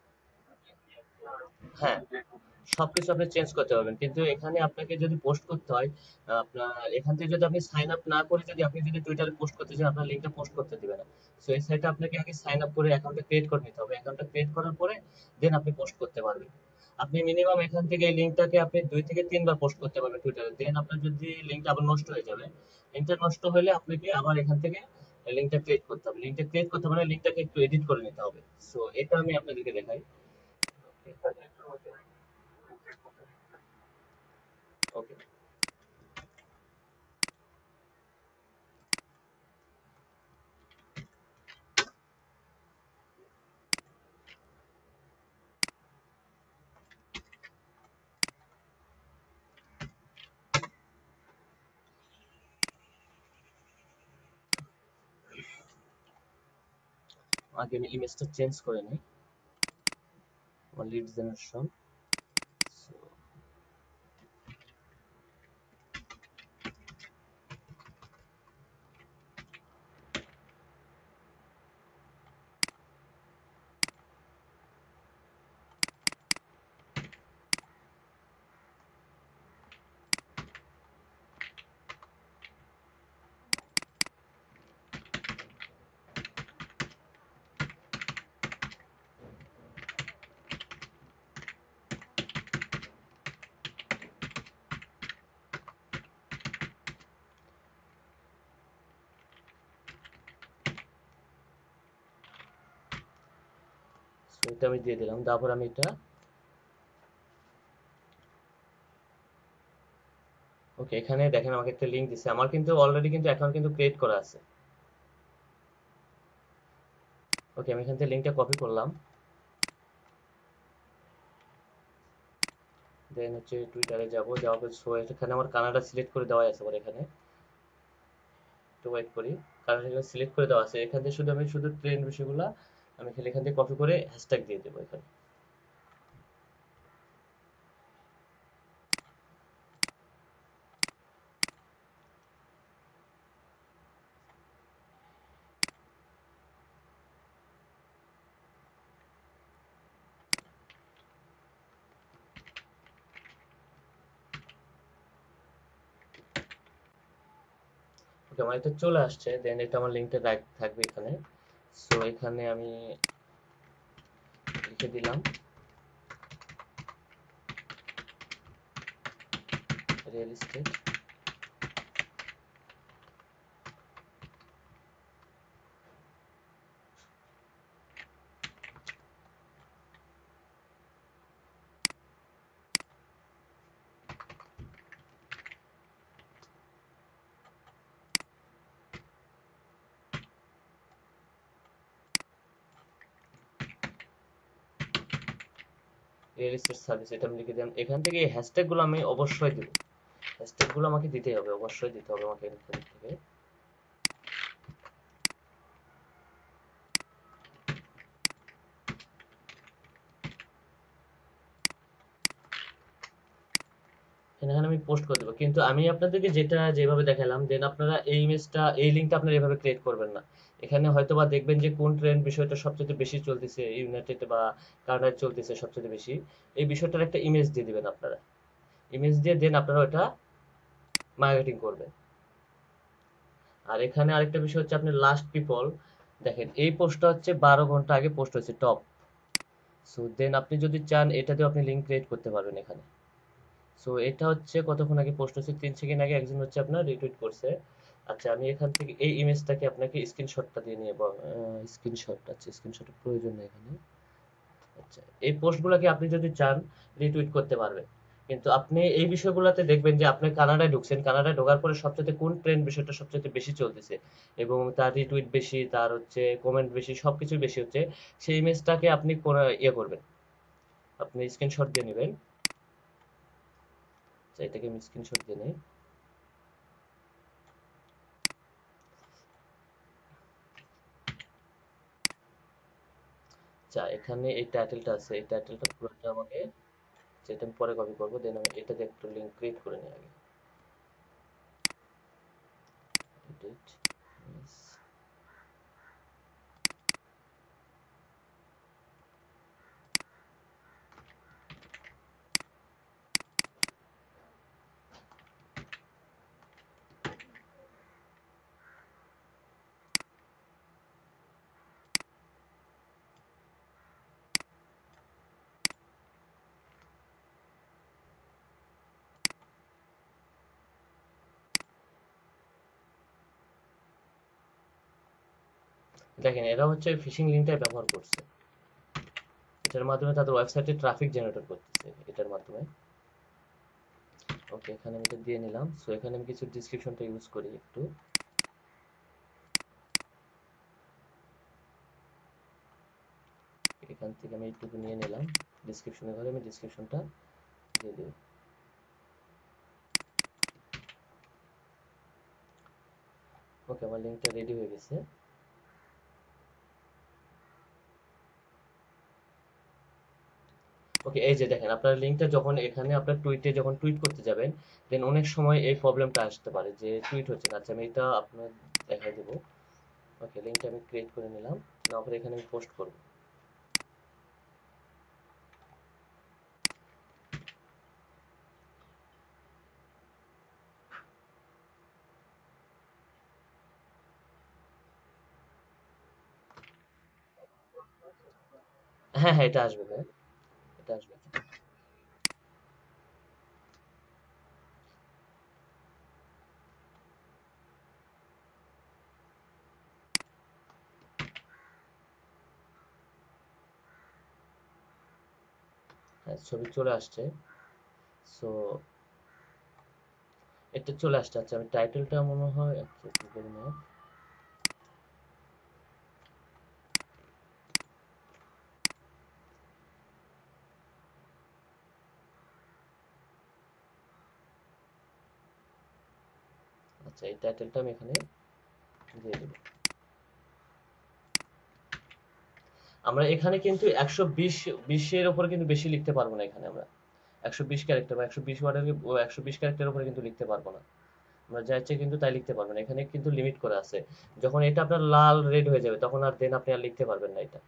হ্যাঁ, সবকিছু আপনি চেঞ্জ করতে পারবেন, কিন্তু এখানে আপনাকে যদি পোস্ট করতে হয়, আহ, আপনার এখান থেকে যদি আপনি সাইন আপ না করে যদি আপনি যদি টুইটারে পোস্ট করতে চান, আপনার লিঙ্কটা পোস্ট করতে দিবে না। সো এই সাইটে আপনাকে আগে সাইন আপ করে অ্যাকাউন্টটা ক্রিয়েট করে নিতে হবে, অ্যাকাউন্টটা ক্রিয়েট করার পরে দেন আপনি পোস্ট করতে পারবেন। আপনি মিনিমাম এখান থেকে এই লিঙ্কটাকে আপনি দুই থেকে তিনবার পোস্ট করতে পারবেন টুইটারে, দেন আপনার যদি লিঙ্কটা আবার নষ্ট হয়ে যাবে, লিঙ্কটা নষ্ট হলে আপনাকে আবার এখান থেকে লিঙ্কটা ক্রিয়েট করতে হবে, লিঙ্কটা ক্রিয়েট করতে মানে লিঙ্কটাকে একটু এডিট করে নিতে হবে। সো এটা আমি আপনাদেরকে দেখাই। ওকে, আগে আমি ইমেজটা চেঞ্জ করে নিই, আমার লিড জেনারেশন। এটা আমি দিয়ে দিলাম, তারপর আমি এটা ওকে, এখানে দেখেন আমাকে একটা লিংক দিছে, আমার কিন্তু অলরেডি কিন্তু অ্যাকাউন্ট কিন্তু ক্রিয়েট করা আছে। ওকে, আমি এখান থেকে লিংকটা কপি করলাম, দেন হচ্ছে টুইটারে যাব, যাওয়ার পর শো, এখানে আমার কানাডা সিলেক্ট করে দেওয়া আছে, আবার এখানে একটু ওয়েট করি, কানাডা সিলেক্ট করে দেওয়া আছে, এখান থেকে শুধু আমি শুধু ট্রেন্ড বিষয়গুলো আমি খালি এখান থেকে কপি করে হ্যাশট্যাগ দিয়ে দেবো এখানে। ওকে, আমার এটা চলে আসছে, দেন এটা আমার লিঙ্কটা থাকবে এখানে। সো এখানে আমি লিখে দিলাম real estate. Real estate service এটা আমি লিখে দিলাম। এখান থেকে এই হ্যাশট্যাগ গুলো আমি অবশ্যই দেবো, হ্যাশট্যাগ গুলো আমাকে দিতেই হবে, অবশ্যই দিতে হবে আমাকে এখান থেকে। এখানে আমি পোস্ট করে দেবো, কিন্তু আমি আপনাদেরকে যেটা যেভাবে দেখালাম, দেন আপনারা এই ইমেজটা এই লিঙ্কটা আপনারা এভাবে ক্রিয়েট করবেন না। এখানে হয়তো বা দেখবেন যে কোন ট্রেন্ড বিষয়টা সবচেয়ে বেশি চলতেছে ইউনাইটেড বা কানাডায় চলতেছে সবচেয়ে বেশি, এই বিষয়টার একটা ইমেজ দিয়ে দিবেন আপনারা। ইমেজ দিয়ে দেন আপনারা ওটা মার্কেটিং করবেন। আর এখানে আরেকটা বিষয় হচ্ছে আপনি লাস্ট পিপল, দেখেন এই পোস্টটা হচ্ছে বারো ঘন্টা আগে পোস্ট হয়েছে টপ। সো দেন আপনি যদি চান এটাতেও আপনি লিঙ্ক ক্রিয়েট করতে পারবেন এখানে। সো এটা হচ্ছে কতক্ষণ আগে পোস্ট হচ্ছে, তিন সেকেন্ড আগে একজন হচ্ছে আপনার রিটুইট করছে। আচ্ছা আমি এখান থেকে এই ইমেজটাকে আপনাকে স্ক্রিনশটটা দিয়ে নিয়ে স্ক্রিনশট, আচ্ছা স্ক্রিনশটের প্রয়োজন নেই এখানে। আচ্ছা এই পোস্টগুলোকে আপনি যদি চান রিটুইট করতে পারবেন, কিন্তু আপনি এই বিষয়গুলোতে দেখবেন যে আপনি কানাডায় ঢুকছেন, কানাডায় ঢোকার পরে সবচেয়ে কোন ট্রেন্ড বিষয়টা সবচেয়ে বেশি চলতেছে এবং তার রিটুইট বেশি, তার হচ্ছে কমেন্ট বেশি, সবকিছু বেশি হচ্ছে, সেই ইমেজটাকে আপনি কোন- ইয়ে করবেন, আপনি স্ক্রিনশট দিয়ে নেবেন। আচ্ছা এটাকে আমি স্ক্রিনশট দিয়ে নেই। আচ্ছা এখানে এই টাইটেলটা আছে, এই টাইটেলটা পুরোটা আমাকে, যেটা আমি পরে কপি করবো, দেন আমি এটা দিয়ে একটু লিঙ্ক ক্রিয়েট করে নিই আগে। এডিট, দেখেন এরা হচ্ছে ফিশিং লিঙ্কটা ব্যবহার করছে, এটার মাধ্যমে তাদের ওয়েবসাইটে ট্রাফিক জেনারেট করতেছে এটার মাধ্যমে। ওকে এখানে আমি এটা দিয়ে নিলাম। সো এখানে আমি কিছু ডিসক্রিপশনটা ইউজ করি একটু, এখান থেকে আমি একটু নিয়ে নিলাম, ডিসক্রিপশনের ঘরে আমি ডিসক্রিপশনটা দিয়ে দেব। ওকে আমার লিঙ্কটা রেডি হয়ে গেছে। ওকে এই যে দেখেন আপনার লিঙ্কটা যখন এখানে আপনার টুইটে যখন টুইট করতে যাবেন, দেন অনেক সময় এই প্রবলেমটা আসতে পারে যে টুইট হচ্ছে না। আচ্ছা আমি এটা আপনার দেখাই দেবো। ওকে লিঙ্কটা আমি ক্রিয়েট করে নিলাম, নেওয়ার পরে এখানে আমি পোস্ট করব। হ্যাঁ হ্যাঁ এটা আসবে ভাই, এটা আসবে। হ্যাঁ ছবি চলে আসছে। সো এটা চলে আসছে। আচ্ছা আমি টাইটেলটা মনে হয় আচ্ছা গুগল ম্যাপ, আচ্ছা এই টাইটেলটা আমি এখানে দিয়ে দেবো। আমরা এখানে কিন্তু একশো বিশ বিশের উপরে কিন্তু বেশি লিখতে পারবো না, এখানে আমরা একশো বিশ ক্যারেক্টার বা একশো বিশ ওয়ার্ডের একশো বিশ ক্যারেক্টারের উপরে কিন্তু লিখতে পারবো না। আমরা যা ইচ্ছে কিন্তু তাই লিখতে পারবেন, এখানে কিন্তু লিমিট করা আছে। যখন এটা আপনার লাল রেড হয়ে যাবে তখন আর দেন আপনি আর লিখতে পারবেন না এটা।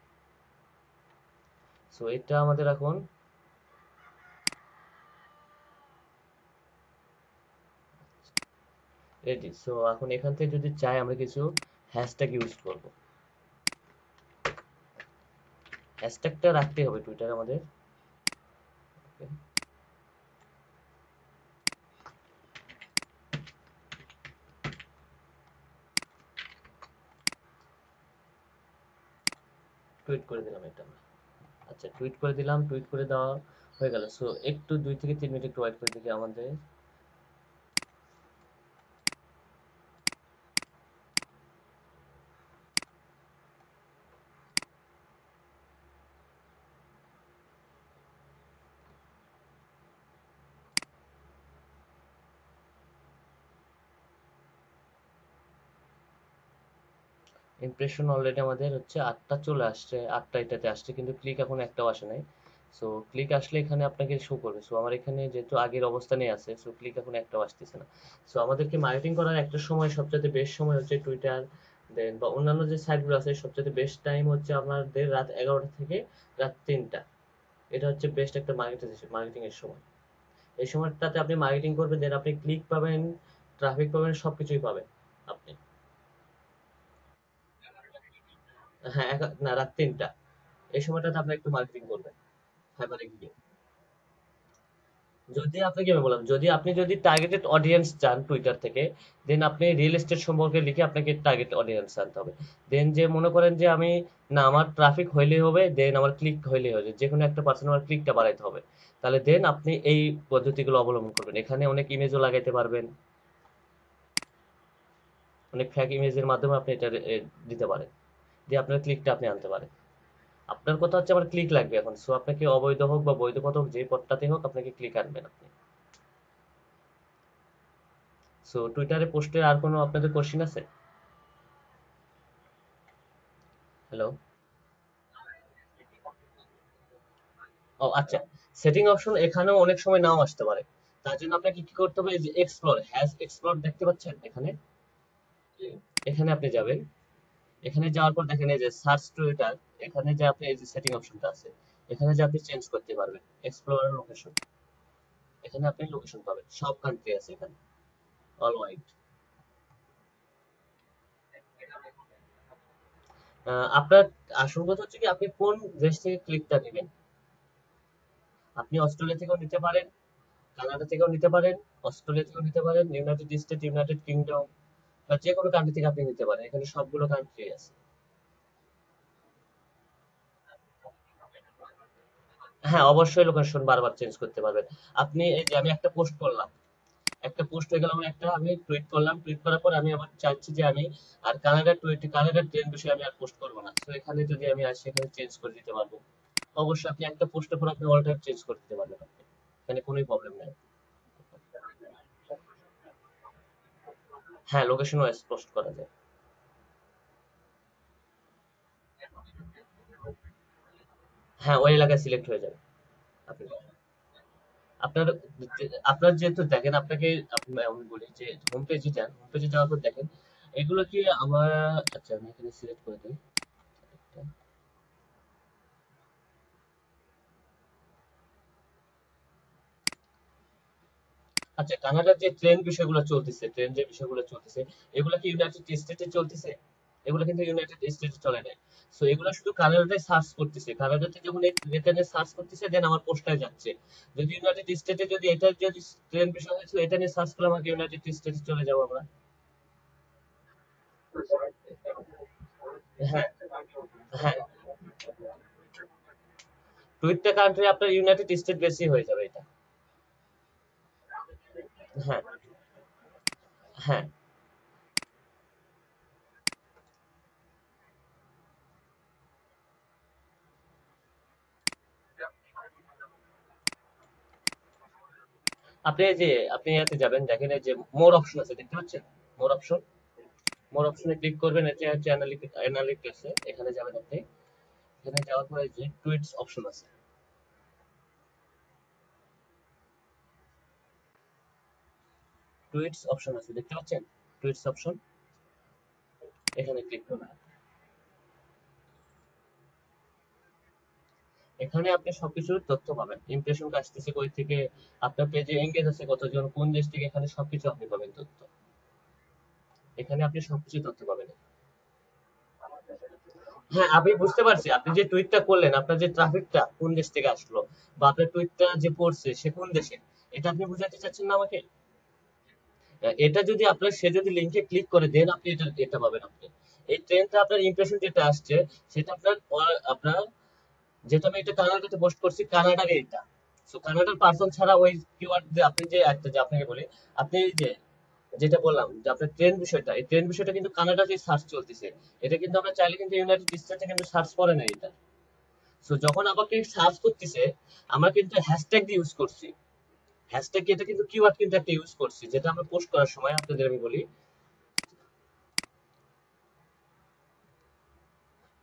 সো এটা আমাদের এখন রেডি। সো এখন এখান থেকে যদি চাই আমরা কিছু হ্যাশট্যাগ ইউজ করব, হ্যাশট্যাগটা রাখতে হবে টুইটার আমাদের। টুইট করে দিলাম এটা আমরা। আচ্ছা টুইট করে দিলাম, টুইট করে দেওয়া হয়ে গেল। সো একটু দুই থেকে তিন মিনিট একটু ওয়েট করে দেখি আমাদের। ইমপ্রেশন অলরেডি আমাদের হচ্ছে আটটা চলে আসছে, আটটা এটাতে আসছে, কিন্তু ক্লিক এখন একটাও আসে নাই। সো ক্লিক আসলে এখানে আপনাকে শো করবে। সো আমার এখানে যেহেতু আগের অবস্থানে আছে, সো ক্লিক এখন একটাও আসতেছে না। সো আমাদেরকে মার্কেটিং করার একটা সময়, সবচেয়ে বেস্ট সময় হচ্ছে টুইটার, দেন বা অন্যান্য যে সাইটগুলো আছে, সবচেয়ে বেস্ট টাইম হচ্ছে আপনাদের রাত এগারোটা থেকে রাত তিনটা। এটা হচ্ছে বেস্ট একটা মার্কেটাইজেশন মার্কেটিং এর সময়। এই সময়টাতে আপনি মার্কেটিং করবেন, দেন আপনি ক্লিক পাবেন, ট্রাফিক পাবেন, সবকিছুই পাবেন আপনি। হ্যাঁ, একা- না, রাত তিনটা। এই সময়টাতে আপনি একটু মার্কেটিং করবেন ফাইবারে গিয়ে। যদি আপনাকে আমি বললাম, যদি আপনি যদি টার্গেটেড অডিয়েন্স চান টুইটার থেকে, দেন আপনি রিয়েল এস্টেট সম্পর্কে লিখে আপনাকে টার্গেট অডিয়েন্স আনতে হবে। দেন যে মনে করেন যে আমি, না আমার ট্রাফিক হইলেই হবে, দেন আমার ক্লিক হইলেই হবে, যে কোনো একটা পার্সেন্ট আমার ক্লিকটা বাড়াইতে হবে, তাহলে দেন আপনি এই পদ্ধতিগুলো অবলম্বন করবেন। এখানে অনেক ইমেজও লাগাইতে পারবেন, অনেক ফ্যাক ইমেজের মাধ্যমে আপনি এটা এ, দিতে পারেন, দিয়ে আপনার ক্লিকটা আপনি আনতে পারেন। আপনার কথা হচ্ছে আমার ক্লিক লাগবে এখন, সো আপনাকে অবৈধ হোক বা বৈধ পথ হোক, যে পথটাতে হোক, আপনাকে ক্লিক আনবেন আপনি। সো টুইটারে পোস্টে আর কোনো আপনাদের কোশ্চিন আছে? হ্যালো? ও আচ্ছা, সেটিং অপশন এখানেও অনেক সময় নাও আসতে পারে। তার জন্য আপনাকে কি করতে হবে, এই যে এক্সপ্লোর, হ্যাশ এক্সপ্লোর দেখতে পাচ্ছেন এখানে, এখানে আপনি যাবেন। এখানে যাওয়ার পর দেখেন এই যে সার্চ টুইটার, এখানে যে আপনি এই যে সেটিং অপশনটা আছে, এখানে যে আপনি চেঞ্জ করতে পারবেন এক্সপ্লোর লোকেশন। এখানে আপনি লোকেশন পাবেন, সব কান্ট্রি আছে এখানে, অল ওয়াইড। আপনার আসল কথা হচ্ছে কি, আপনি কোন দেশ থেকে ক্লিকটা নেবেন। আপনি অস্ট্রেলিয়া থেকেও নিতে পারেন, কানাডা থেকেও নিতে পারেন, অস্ট্রেলিয়া থেকেও নিতে পারেন, ইউনাইটেড স্টেট, ইউনাইটেড কিংডম, বা যে কোনো কান্ট্রি থেকে আপনি নিতে পারেন, এখানে সবগুলো কান্ট্রি আছে। হ্যাঁ, অবশ্যই লোকেশন বারবার চেঞ্জ করতে পারবেন। আপনি এই যে আমি একটা পোস্ট করলাম, একটা পোস্ট হয়ে গেল, আমার একটা আমি টুইট করলাম, টুইট করার পর আমি আবার চাচ্ছি যে আমি আর কানাডার টুইট, কানাডার ট্রেন বিষয়ে আমি আর পোস্ট করবো না, তো এখানে যদি আমি আসি, এখানে চেঞ্জ করে দিতে পারবো। অবশ্যই আপনি একটা পোস্টের পর আপনি অল টাইম চেঞ্জ করে দিতে পারবেন আপনি, এখানে কোনো প্রবলেম নাই। হ্যাঁ, লোকেশন ওয়াইজ পোস্ট করা যায়। হ্যাঁ, ওই এলাকায় সিলেক্ট হয়ে যাবে আপনি। আপনার আপনার যেহেতু দেখেন, আপনাকে আপ- আমি বলি যে হোম পেজে যান, হোম পেজে যাওয়ার পর দেখেন এগুলো কি আমার। আচ্ছা, আমি এখানে সিলেক্ট করে দিই। আচ্ছা, কানাডার যে ট্রেন বিষয়গুলো চলতেছে, ট্রেন যে বিষয়গুলো চলতেছে, এগুলো কি ইউনাইটেড স্টেটে চলতেছে? এগুলো কিন্তু ইউনাইটেড স্টেটে চলে নাই। সো এগুলো শুধু কানাডাতে সার্চ করতেছে, কানাডাতে যখন রিটার্নে সার্চ করতেছে, দেন আমার পোস্টায় যাচ্ছে। যদি ইউনাইটেড স্টেটে, যদি এটা যদি ট্রেন বিষয় হয়েছিল, এটা নিয়ে সার্চ করলে আমাকে ইউনাইটেড স্টেটে চলে যাবো আমরা। হ্যাঁ, হ্যাঁ, টুইটটা কান্ট্রি আপনার ইউনাইটেড স্টেট বেশি হয়ে যাবে এটা। হ্যাঁ, হ্যাঁ, আপনি এই যে আপনি ইয়াতে যাবেন, দেখেন এই যে মোর অপশন আছে, দেখতে পাচ্ছেন? মোর অপশন, মোর অপশনে ক্লিক করবেন, এটা হচ্ছে অ্যানালিটিক্স, এখানে যাবেন আপনি। এখানে যাওয়ার পরে যে টুইটস অপশন আছে, টুইটস অপশন আছে, দেখতে পাচ্ছেন? টুইটস অপশন, এখানে ক্লিক করবেন। এখানে আপনি সবকিছু তথ্য পাবেন, ইমপ্রেশন আসতেছে কই থেকে, আপনার পেজে এঙ্গেজ আছে কতজন, কোন দেশ থেকে, এখানে সবকিছু আপনি পাবেন তথ্য। এখানে আপনি সবকিছু তথ্য পাবেন। হ্যাঁ, আমি বুঝতে পারছি, আপনি যে টুইটটা করলেন, আপনার যে ট্রাফিকটা কোন দেশ থেকে আসলো, বা আপনার টুইটটা যে পড়ছে সে কোন দেশে, এটা আপনি বুঝাতে চাচ্ছেন না আমাকে? আহ, এটা যদি আপনার, সে যদি লিংকে ক্লিক করে দেন, আপনি এটা এটা পাবেন আপনি। এই ট্রেনটা আপনার ইমপ্রেশন যেটা আসছে, সেটা আপনার আহ, আপনার, যেহেতু আমি এটা কানাডাতে পোস্ট করছি, কানাডার এটা। সো কানাডার পার্সন ছাড়া ওই কিওয়ার্ড যে আপনি যে একটা, যে আপনাকে বলি, আপনি এই যে যেটা বললাম যে আপনার ট্রেন বিষয়টা, এই ট্রেন বিষয়টা কিন্তু কানাডাতে সার্চ চলতেছে। এটা কিন্তু আমরা চাইলে কিন্তু ইউনাইটেড স্টেটে কিন্তু সার্চ করে না এটা। সো যখন আমাকে সার্চ করতেছে, আমরা কিন্তু হ্যাশট্যাগ দিয়ে ইউজ করছি। হ্যাশট্যাগ, এটা কিন্তু কিওয়ার্ড কিন্তু একটা ইউজ করছি, যেটা আমরা পোস্ট করার সময় আপনাদের আমি বলি।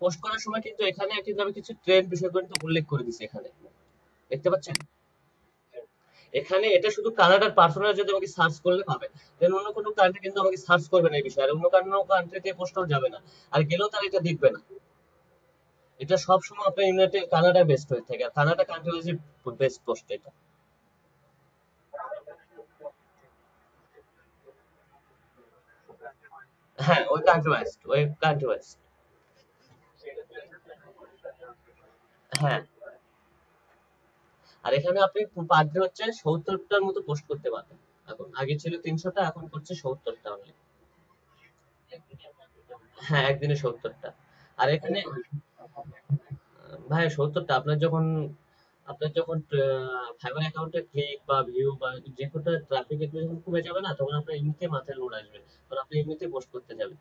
পোস্ট করার সময় কিন্তু এখানে কিন্তু আমি কিছু ট্রেন্ড বিষয়গুলো কিন্তু উল্লেখ করে দিছি এখানে, দেখতে পাচ্ছেন? এখানে এটা শুধু কানাডার পার্সোনাল যদি আমাকে সার্চ করলে পাবেন, দেন অন্য কোনো কান্ট্রি কিন্তু আমাকে সার্চ করবে না এই বিষয়ে, আর অন্য কোনো কান্ট্রিতে পোস্টও যাবে না, আর গেলেও তারা এটা দেখবে না। এটা সব সময় আপনার ইউনাইটেড কানাডা বেস্ট হয়ে থাকে, আর কানাডা কান্ট্রি হচ্ছে বেস্ট পোস্ট এটা। হ্যাঁ, ওই কান্ট্রি ওয়াইজ, ওই কান্ট্রি ওয়াইজ। হ্যাঁ, আর এখানে আপনি পার ডে হচ্ছে সত্তরটার মতো পোস্ট করতে পারবেন। এখন আগে ছিল তিনশোটা, এখন করছে সত্তরটা অনলি। হ্যাঁ, একদিনে সত্তরটা। আর এখানে ভাই সত্তরটা আপনার যখন আপনার যখন ফাইবার অ্যাকাউন্টে ক্লিক বা ভিউ বা যে কোনো ট্রাফিক এগুলো যখন কমে যাবে না, তখন আপনার এমনিতে মাথায় লোড আসবে, তখন আপনি এমনিতে পোস্ট করতে যাবেন।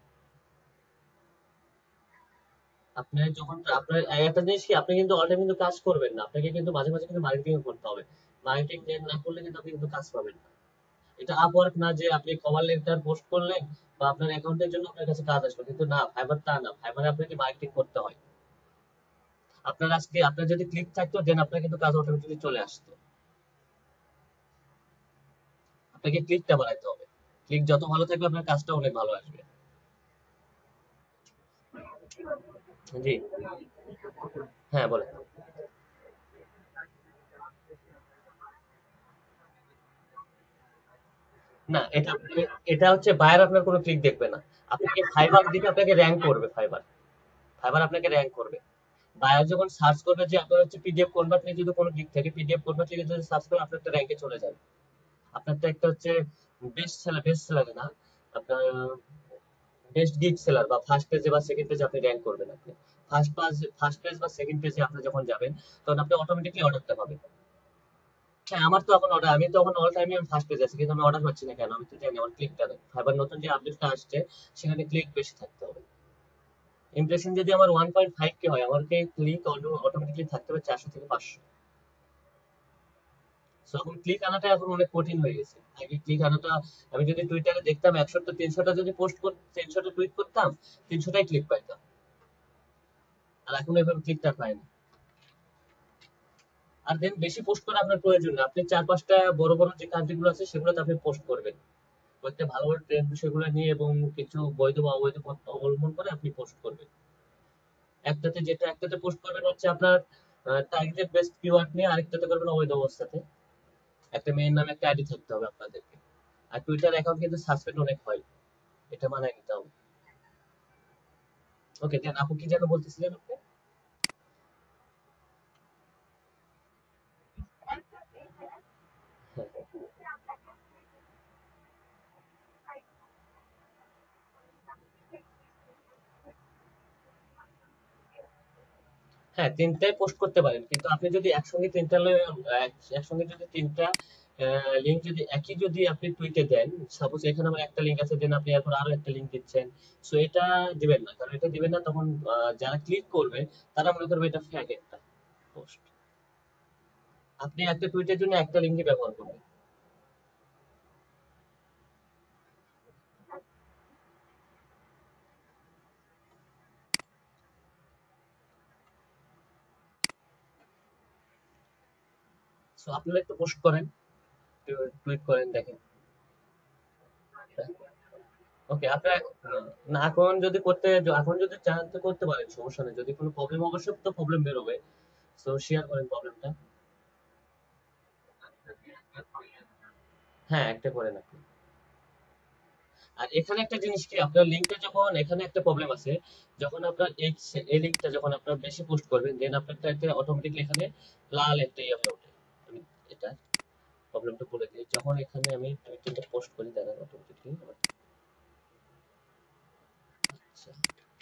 আপনার যখন আপনার একটা জিনিস কি, আপনি কিন্তু অল টাইম কিন্তু কাজ করবেন না, আপনাকে কিন্তু মাঝে মাঝে কিন্তু মার্কেটিং করতে হবে। মার্কেটিং না করলে কিন্তু আপনি কিন্তু কাজ পাবেন না। এটা আপওয়ার্ক না যে আপনি কভার লেটার পোস্ট করলেন বা আপনার অ্যাকাউন্টের জন্য আপনার কাছে কাজ আসবে, কিন্তু না, ফাইবার তা না, ফাইবারে আপনাকে মার্কেটিং করতে হয়। আপনার আজকে আপনার যদি ক্লিক থাকতো, দেন আপনার কিন্তু কাজ অটোমেটিকলি চলে আসতো। আপনাকে ক্লিকটা বাড়াইতে হবে। ক্লিক যত ভালো থাকবে আপনার কাজটা অনেক ভালো আসবে। জি। হ্যাঁ, বলেন। না, এটা এটা হচ্ছে বায়ার আপনার কোনো ক্লিক দেখবে না। আপনাকে ফাইবার দিকে আপনাকে র‍্যাংক করবে ফাইবার। ফাইবার আপনাকে র‍্যাংক করবে। বায়ার যখন সার্চ করবে যে আপনার হচ্ছে পিডিএফ কনভার্ট নিয়ে যদি কোনো দিক থেকে পিডিএফ কনভার্ট লিখে যদি সার্চ করে, আপনার একটা র‍্যাংকে চলে যাবে। আপনার তো একটা হচ্ছে বেস্ট সেলার, বেস্ট সেলার না, আপনার বেস্ট গিগ সেলার বা ফার্স্ট পেজে বা সেকেন্ড পেজে আপনি র‍্যাংক করবেন আপনি। ফার্স্ট পেজ ফার্স্ট পেজ বা সেকেন্ড পেজে আপনি যখন যাবেন, তখন আপনি অটোমেটিকলি অর্ডারটা পাবেন। হ্যাঁ, আমার তো এখন অর্ডার, আমি তো এখন অল টাইমে আমি ফার্স্ট পেজে আছি, কিন্তু আমি অর্ডার পাচ্ছি না কেন? আমি তো জানি আমার ক্লিকটা নেই। ফাইবার নতুন যে আপডেটটা আসছে, সেখানে ক্লিক বেশি থাকতে হবে। ইমপ্রেশন যদি আমার ওয়ান পয়েন্ট ফাইভ কে হয়, আমাকে ক্লিক অটোমেটিকলি থাকতে হবে চারশো থেকে পাঁচশো। সো এখন ক্লিক আনাটা এখন অনেক কঠিন হয়ে গেছে। আগে ক্লিক আনাটা, আমি যদি টুইটারে দেখতাম একশোটা তিনশোটা যদি পোস্ট কর তিনশোটা টুইট করতাম, তিনশোটাই ক্লিক পাইতাম। আর এখন এভাবে ক্লিকটা পাই না। আর দেন বেশি পোস্ট করা আপনার প্রয়োজন না, আপনি চার পাঁচটা বড় বড় যে কান্ট্রি গুলো আছে সেগুলোতে আপনি পোস্ট করবেন। কয়েকটা ভালো ভালো ট্রেন্ড বিষয়গুলো নিয়ে এবং কিছু বৈধ বা অবৈধ পন্থা অবলম্বন করে আপনি পোস্ট করবেন। একটাতে যেটা একটাতে পোস্ট করবেন হচ্ছে আপনার টার্গেটেড বেস্ট কিওয়ার্ড নিয়ে, আরেকটাতে করবেন অবৈধ অবস্থাতে। একটা মেয়ের নামে একটা আইডি থাকতে হবে আপনাদেরকে। আর টুইটার অ্যাকাউন্ট কিন্তু সাসপেন্ড অনেক হয়, এটা মানায় নিতে হবে। ওকে, দেন আপু কি যেন বলতেছিলেন আপনি? হ্যাঁ, হ্যাঁ, তিনটায় পোস্ট করতে পারেন, কিন্তু আপনি যদি একসঙ্গে তিনটা লে- এক- একসঙ্গে যদি তিনটা লিঙ্ক যদি একই যদি আপনি টুইটে দেন, সাপোজ এখানে আমার একটা লিঙ্ক আছে, দেন আপনি এরপর আরো একটা লিঙ্ক দিচ্ছেন, সো এটা দিবেন না, কারণ এটা দিবেন না তখন আহ, যারা ক্লিক করবে তারা মনে করবে এটা ফেক একটা পোস্ট। আপনি একটা টুইটের জন্য একটা লিঙ্কই ব্যবহার করবেন। সো আপনারা একটু পোস্ট করেন, টুইট করেন, দেখেন। ওকে, আপনার না, এখন যদি করতে, এখন যদি চান তো করতে পারেন, সমস্যা নেই। যদি কোনো প্রবলেম, অবশ্যই তো প্রবলেম বেরোবে, সো শেয়ার করেন প্রবলেমটা। হ্যাঁ, একটা করেন আপনি। আর এখানে একটা জিনিস কি, আপনার লিঙ্কটা যখন এখানে একটা প্রবলেম আছে, যখন আপনার এই এই লিঙ্কটা যখন আপনার বেশি পোস্ট করবেন, দেন আপনারটা একটা অটোমেটিকলি এখানে লাল একটা ইয়ে হয়ে ওঠে। আমি এটা প্রবলেমটা বলে দিই, যখন এখানে আমি টুইটারটা পোস্ট করি, দেখেন অটোমেটিকলি। আচ্ছা,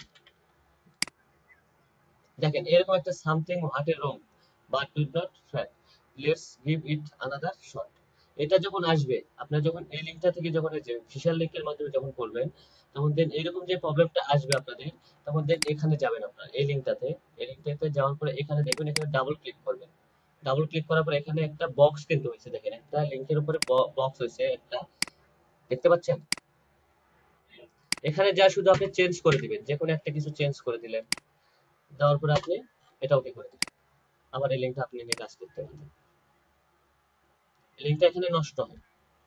দেখেন এরকম একটা something hurt a wrong but do not fat, let's give it another shot. এটা যখন আসবে, আপনার যখন এই লিঙ্কটা থেকে যখন এই যে ফিশার লিঙ্কের মাধ্যমে যখন করবেন, তখন দেন এরকম যে প্রবলেমটা আসবে আপনাদের, তখন দেন এখানে যাবেন আপনার এই লিঙ্কটাতে। এই লিঙ্কটাতে যাওয়ার পরে এখানে দেখবেন, এখানে ডাবল ক্লিক করবেন। ডাবল ক্লিক করার পরে এখানে একটা বক্স কিন্তু হয়েছে, দেখেন একটা লিঙ্কের উপরে বক্স হয়েছে একটা, দেখতে পাচ্ছেন? এখানে যা শুধু আপনি চেঞ্জ করে দিবেন, যে কোনো একটা কিছু চেঞ্জ করে দিলেন। দেওয়ার পরে আপনি এটা ওকে করে দিবেন। আবার এই লিঙ্কটা আপনি নিয়ে কাজ করতে পারবেন। লিঙ্কটা এখানে নষ্ট হয়।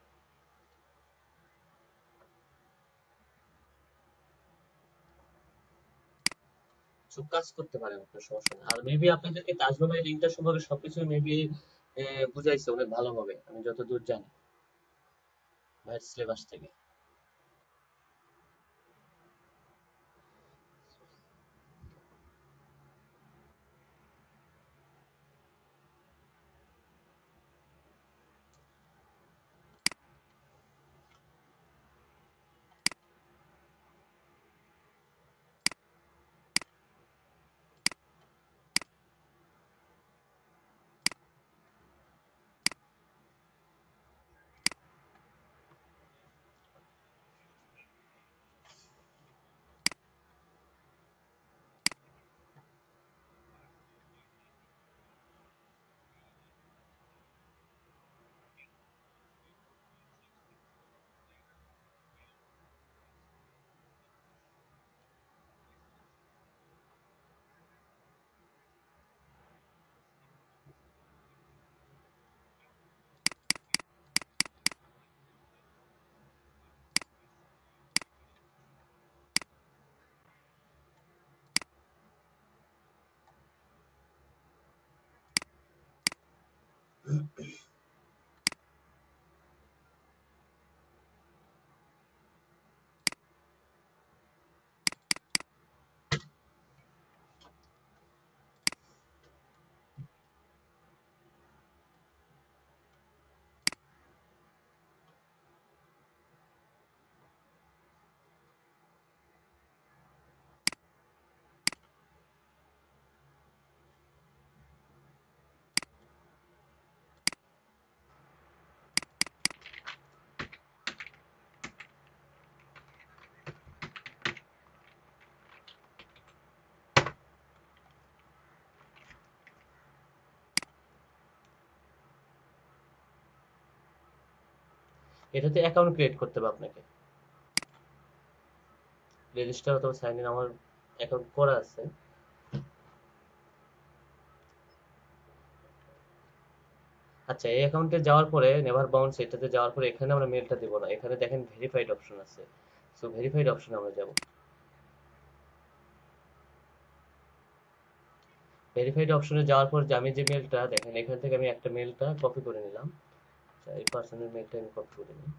সব কাজ করতে পারেন, আপনার সমস্যা নেই। আর মেবি আপনাদেরকে তাজমা ভাই লিঙ্কটা সম্পর্কে সবকিছু মেবি বুঝাইছে অনেক ভালোভাবে, আমি যতদূর জানি ভাইয়ের সিলেবাস থেকে। এটাতে অ্যাকাউন্ট ক্রিয়েট করতে হবে আপনাকে, রেজিস্টার অথবা সাইন ইন। আমার অ্যাকাউন্ট করা আছে। আচ্ছা, এই অ্যাকাউন্টে যাওয়ার পরে নেভার বাউন্স এটাতে যাওয়ার পরে এখানে আমরা মেলটা দিব না, এখানে দেখেন ভেরিফাইড অপশন আছে। সো ভেরিফাইড অপশনে আমরা যাব। ভেরিফাইড অপশনে যাওয়ার পর যে আমি যে মেলটা দেখেন, এখান থেকে আমি একটা মেলটা কপি করে নিলাম। আচ্ছা, এই পার্সনের মেলটা আমি কপি করে নিই।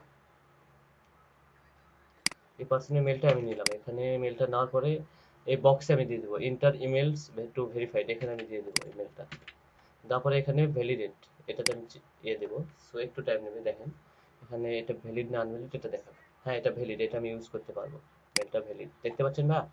এই পার্সনের মেলটা আমি নিলাম, এখানে মেলটা নেওয়ার পরে এই বক্সে আমি দিয়ে দেবো ইন্টার ইমেলস টু ভেরিফাইড, এখানে আমি দিয়ে দেবো ইমেলটা। তারপরে এখানে ভ্যালিডেট, এটাতে আমি চি- ইয়ে দেবো। সো একটু টাইম নেবে, দেখেন এখানে এটা ভ্যালিড না আনভ্যালিড এটা দেখাবে। হ্যাঁ, এটা ভ্যালিড, এটা আমি ইউজ করতে পারবো। মেলটা ভ্যালিড দেখতে পাচ্ছেন না?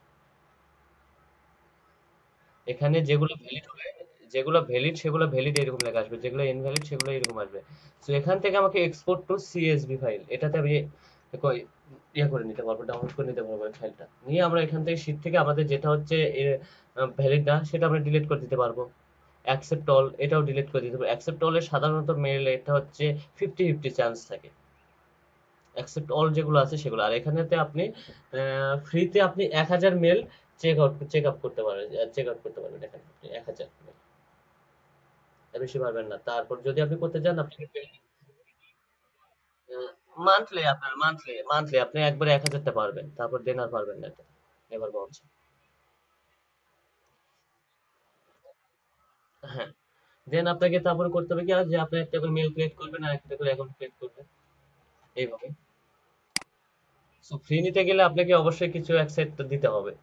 এখানে যেগুলো ভ্যালিড হবে, যেগুলো ভ্যালিড সেগুলো ভ্যালিড এরকম লেখা আসবে, যেগুলো ইনভ্যালিড সেগুলো এরকম আসবে। তো এখান থেকে আমাকে এক্সপোর্ট টু সিএসভি ফাইল, এটাতে আমি কই- ইয়ে করে নিতে পারবো, ডাউনলোড করে নিতে পারবো এই ফাইলটা নিয়ে। আমরা এখান থেকে শীট থেকে আমাদের যেটা হচ্ছে ভ্যালিড না সেটা আমরা ডিলিট করে দিতে পারবো। অ্যাকসেপ্ট অল এটাও ডিলিট করে দিতে পারবো। অ্যাকসেপ্ট অলের সাধারণত মেল এটা হচ্ছে ফিফটি ফিফটি চান্স থাকে। অ্যাকসেপ্ট অল যেগুলো আছে সেগুলো। আর এখানেতে আপনি ফ্রিতে আপনি এক হাজার mail check out check up করতে পারবেন, চেক আউট করতে পারবেন এখানে আপনি এক হাজার মেল, এর বেশি পারবেন না। তারপর যদি আপনি করতে চান আপনি মান্থলি, আপনার মান্থলি মান্থলি আপনি একবারে এক হাজারটা পারবেন, তারপর দেন আর পারবেন না এটা। এবার বলছি। হ্যাঁ, দেন আপনাকে তারপরে করতে হবে কি, আর যে আপনি একটা করে মেল ক্রিয়েট করবেন আর একটা করে অ্যাকাউন্ট ক্রিয়েট করবেন এইভাবে। সো ফ্রি নিতে গেলে আপনাকে অবশ্যই কিছু অ্যাকসেপ্ট দিতে হবে।